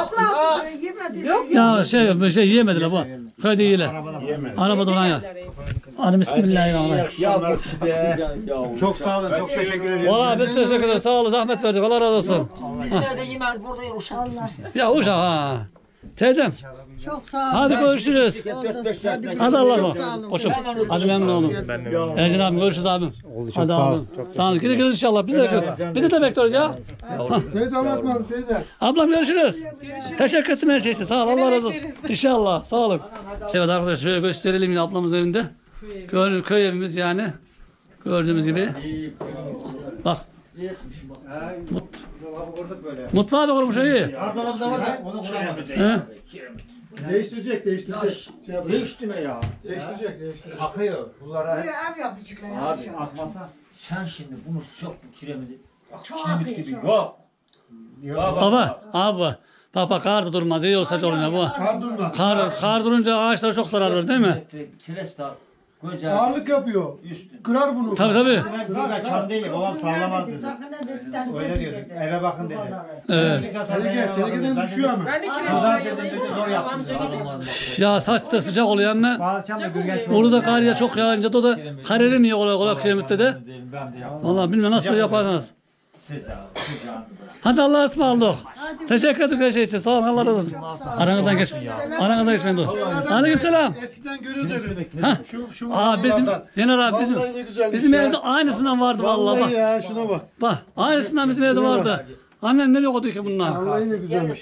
Ya şey bir şey yiyemediler bu. Köyde yiyorlar. Yemedi. Arabada olan ya. Hadi bismillahirrahmanirrahim. Ya bu ya. Çok sağ olun. Çok teşekkür ederim. Valla biz teşekkür ederiz. Sağ olun. Zahmet verdik. Allah razı olsun. Bizler de yemez burada uşak. Ya uşak ha. Teyzem. Çok sağ ol. Hadi görüşürüz. dört beş yaşında. Hadi Allah'a Çok emanet. sağ olun. Hoşum. Hadi memnun oldum. Ercan abim görüşürüz abim. Hadi abim. Sağ olun. Gide geliriz inşallah. Biz de, biz de bekliyoruz ya. Teyze Allah'a emanet teyze. Ablam görüşürüz. Teşekkür ettim her şey için. Sağ ol. Allah razı olsun. İnşallah. Sağ olun. Evet arkadaşlar şöyle gösterelim yine ablamızın evinde. Köy, köy evimiz yani. Gördüğümüz gibi. Bak. Mut, Vurduk böyle. mutfağı da kurmuş iyi. Dolabı da var da onu kullanmadık. He? Değiştirecek, değiştirecek. Şey yapacak. Değişti mi ya? Değiştirecek, değiştirecek. Akıyor. Bunlara hep Abi akmasa. sen şimdi bunu sok bu kiremidi. Çok Kiremit gibi yok. Baba, abi. Bak bak kar da durmaz. İyi olsa çok oluyor bu. Kar durmaz. Kar, kar durunca ağaçlara çok zarar verir değil mi? Kiles da güzel. Ağırlık yapıyor. Üstü. Kırar bunu. Tabii tabii. Ben çam değil. Babam sallamaz dedi. Öyle diyor. Eve bakın dedi. Evet. Teneke, tenekeden düşüyor ama. Ben de Güzel kireç şey dedi. Zor yaptım. Ya saç da sıcak oluyor ama Bazı çam da gürgen çok. orada da kar ya çok yağınca da o da kar erimiyor kolay kolay kiremitte de. Ben de yaptım. Vallahi bilmiyorum nasıl yaparsınız. Sıcağı. Sıcağı. Hadi Allah'a ısmarladık. Teşekkür ederim her şey için. Sağ olun. Allah razı olsun. Aranızdan geç. Aranızdan geçmeyin dur. Aleyküm selam. Eskiden görürdük. Ha? Şu, şu Aa bizim Yener abi bizim Vallahi ne güzelmiş bizim ya. evde aynısından vardı vallahi Vallahi bak. ya şuna bak. Bak aynısından bizim evde vardı. Annem ne okudu ki bunlar? Vallahi ne güzelmiş.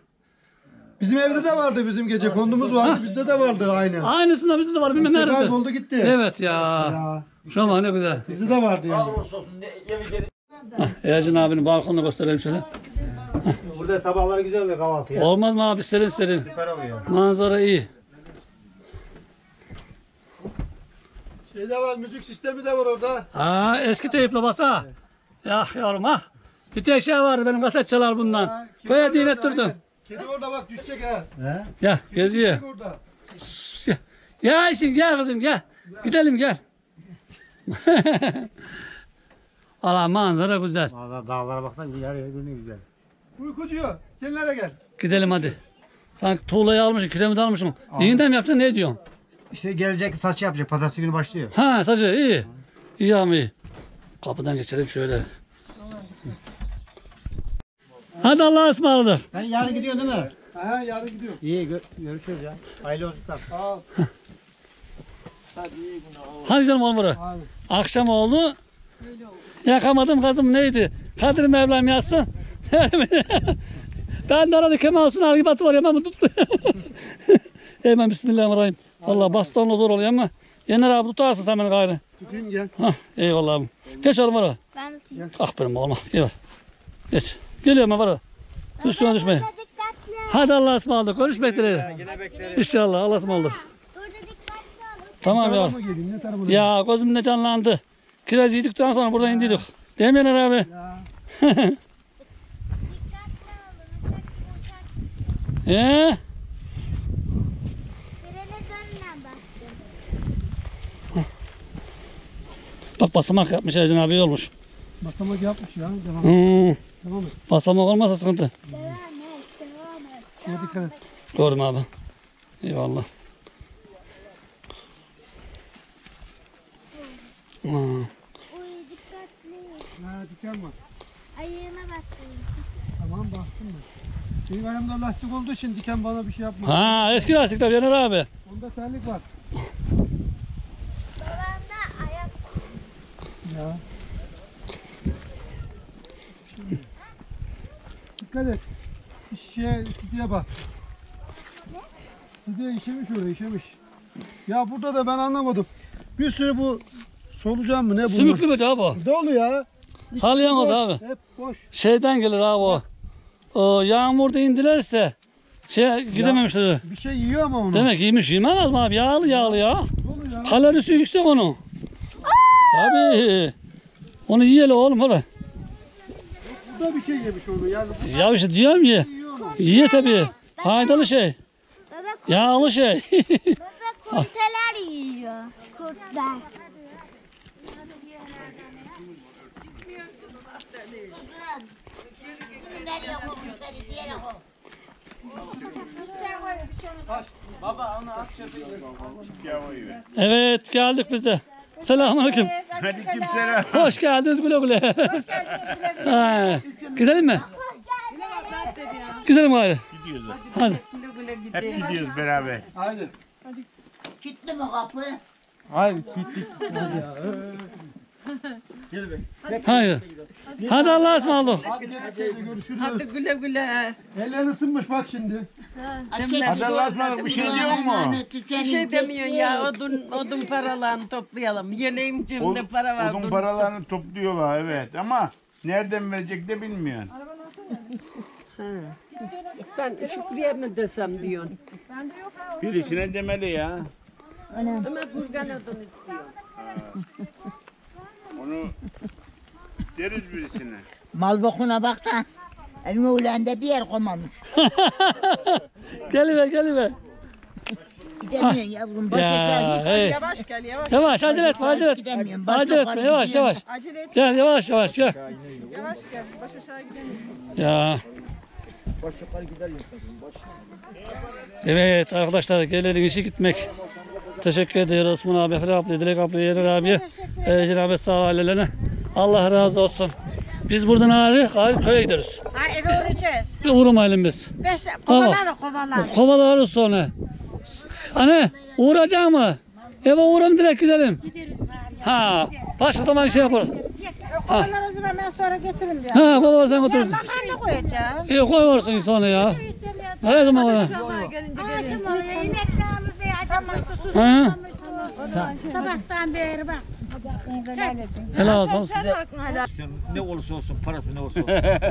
Bizim evde de vardı, bizim gece kondumuz vardı, bizde de vardı aynı. Aynısından bizde de var bilmem İşte nerede. kayboldu gitti. Evet ya. Ya, Şuna bak ne güzel. bizde de vardı yani. Olsun ne yemeyeceğim. Hah, Ercan abinin balkonunu gösterelim şöyle. Burada sabahları güzel oluyor kahvaltıya. Olmaz mı abi serin serin. Süper oluyor. Manzara iyi. Şey de var, müzik sistemi de var orada. Ha eski teyple basa. Ya yavrum ha. Bir tek şey vardı benim kaset çalar bundan. Kedi Koya orada, dinet durdum. aynen. Kedi orada bak düşecek ha. He? Gel geziyor. Kedi orada. Ya işin gel kızım gel. Gidelim gel. Allah manzara güzel. Valla dağlara baksan yer yer görünüyor güzel. Uykucu, kenara gel. Gidelim hadi. Sanki tuğlayı almışım, kiremit almışım. Yeniden mi yapacaksın ne diyorsun? İşte gelecek saç yapacak. Pazartesi günü başlıyor. Ha sacı iyi. İyi ama iyi. Kapıdan geçelim şöyle. Hadi Allah'a ısmarladık. Ben yarın gidiyorsun değil mi? Ha yarın gidiyor. İyi gö görüşürüz ya. Hayırlı yolculuklar. Sağ ol. Hadi gidelim oğlum buraya. Hadi. Akşam oldu. Yakamadım kızım neydi? Kadir Mevlam yazsın. Ben de aradı Kemal Sunal gibi atı var ya ben tuttu. Hemen bismillahirrahmanirrahim. Vallahi bastonla zor oluyor ama Yener abi tutarsın sen beni gayrı. Tutayım gel. Hah eyvallah abi. Geç oğlum oraya. Ben de tutayım. Ah benim oğlum. Gel. Geç. Geliyorum ben oraya. Üstüne düşmeyin. Dikkatli. Hadi Allah'a ısmarladık. Görüşmek dileğiyle. Yine bekleriz. İnşallah Allah'a ısmarladık. Burada dikkatli olun. Tamam ya. Ama geleyim ne tarafa? Ya gözümde canlandı. Kiraz yedikten sonra buradan indirdik. Değil mi Yener abi? Dikkatli olun. Uçak uçak. Ee? Frene dönmem baktım. Bak basamak yapmış Ercan abi iyi olmuş. Basamak yapmış ya. Devam. Hmm. Devam et. Basamak olmazsa sıkıntı. Devam et. Devam et. Şuna dikkat et. Gördüm abi. Eyvallah. Hmm. Uy dikkatli. Ha diken var. Ayağıma bastım. Tamam baktım ben. Benim ayağımda lastik olduğu için diken bana bir şey yapmaz. Ha eski lastik tabii Yener abi. Onda terlik var. Babamda ayak. Ya. Dikkat et. Şişeye, sitiye bak. Sitiye işemiş oraya, işemiş. Ya burada da ben anlamadım. Bir sürü bu solucan mı ne bunlar? Sümüklü mü abi o? Dolu ya. Salyangoz Boş, abi. Hep boş. Şeyden gelir abi o. O yağmurda indilerse şey gidememişler. Bir şey yiyor ama onu. Demek yemiş yemez mi abi? Yağlı yağlı ya. Dolu ya. Kalorisi yüksek onun. Tabii. Onu yiyelim oğlum öyle. Bu da bir şey yemiş onu yani. Bu Ya işte diyorum ya. Ye tabii. Faydalı şey. Baba, Yağlı şey. baba kurteler yiyor. Kurtlar. Evet geldik biz de. Selamünaleyküm. Aleykümselam. Hoş geldiniz güle güle. Ha, gidelim mi? Gidelim gari. Gidiyoruz. Hadi. Hep gidiyoruz beraber. Haydi. Gitti mi kapı? Hayır. Hadi Allah'a ısmarladık. Hadi teyze görüşürüz. Hadi güle güle. Ellerin ısınmış bak şimdi. Hadi Allah'a ısmarladık, bir şey diyor mu? Bir şey demiyorsun ya. Odun odun paralarını toplayalım. Yeleğim cebimde para var. Odun dur. paralarını topluyorlar evet ama nereden verecek de bilmiyorsun. Ben Şükrü'ye mi desem diyorsun. Birisine demeli ya. Ama kurgan odun istiyor. Onu deriz birisine. Mal bokuna bak da. Evin öğlende bir yer koymamış. Geliver geliver. Gidemiyorsun yavrum. Bak Ya, tekrar hey. Yavaş gel yavaş. Yavaş acele etme acele etme. gidemiyorum. Bak Acele yukarı etme yavaş gidiyorum. yavaş. Acele et. Gel yavaş yavaş gel. Yavaş gel. Baş aşağı gidelim. Ya. Evet arkadaşlar gelelim işe gitmek. Teşekkür ederiz Osman abi, Efe abi, Dilek abi, Yener abiye, e, Cenab-ı sağ ailelerine. Allah razı olsun. Biz buradan ağrı, ağrı köye gideriz. Ha eve uğrayacağız. Bir uğramayalım biz. Beş kovalar kovalar. Kovalarız sonra. Anne uğrayacak mı? Eve uğram direkt gidelim. Ha, başka zaman şey yaparız. Kovalar o zaman ben sonra getiririm diyor. Ha, kovalar sen götürürsün. Makarna koyacağım. İyi koy varsın sonra ya. Her zaman var. Gelince Akşam gelin. oluyor. İneklerimiz de acımıştı. Sus. Ha? Sabahtan beri bak. Helal olsun. Ne olursa olsun, parası ne olursa olsun.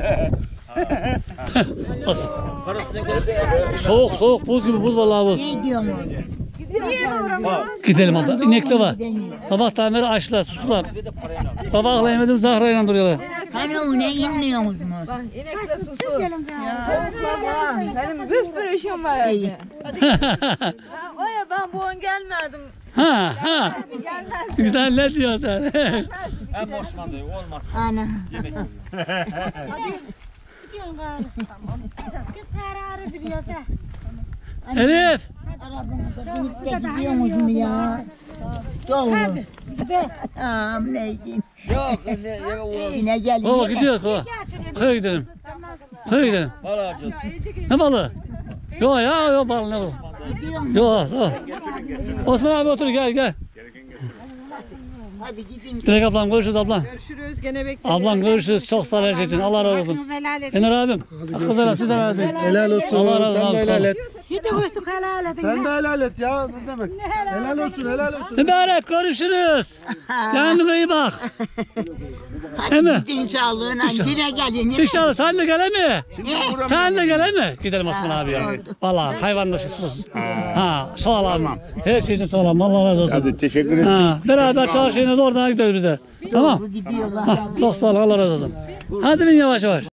Olsun. Parası ne olursa olsun. Soğuk soğuk buz gibi buz vallahi buz. Ne diyorsun oğlum? Niye uğramıyorsun? Gidelim abla. İnekli var. Sabahtan beri açlar, suslar. Sabahla yemedim Zahra'yla duruyorlar. Hani o ne inmiyorsunuz mu? İnekle susu. Tavuklar var. Benim bir sürü işim var evde. O ya ben bu an gelmedim. ha ha. Güzel ne diyorsun sen? Hem Osman diyor, olmaz. Ana. Yemek yiyor. Gidiyorsun gari. Tamam. Git kararı biliyorsa. Elif. Arabamıza binip de gidiyorsunuz mu ya? Doğru. Am ne diyeyim? Yok, ne, eve uğraşın. Yine gelin. Baba gidiyoruz baba. Köye gidelim. Köye gidelim. Valla harcıyorsun. Ne balığı? Yok ya yok balığı ne balığı? Yok sağ ol. Osman abi otur gel gel. Hadi gidin. Dilek ablam görüşürüz ablam. Görüşürüz gene bekleriz. Ablam görüşürüz. Çok sağ ol her şey için. Allah razı olsun. Hakkınızı helal edin. Ener abim. Hakkınızı helal siz de helal edin. Helal olsun. Allah razı olsun. Sen de helal et. Hadi hoştuk helal edin. Sen de helal et ya. Ne demek? Helal olsun, helal olsun. Mübarek görüşürüz. Kendine iyi bak. Değil mi? Gidin sağlığına. Yine gelin. yine. İnşallah sen de gele mi? Ne? Sen de gele mi? Gidelim Osman abi ya. Vallahi hayvanlaşırsınız. Ha, sağ ol abi. Her şey için sağ ol abi. Allah razı olsun. Hadi teşekkür ederim. Ha, beraber çarşıyla oradan gideriz bize. Tamam. Gidiyorlar. Ha, çok sağ ol. Allah razı olsun. Hadi bin yavaş yavaş.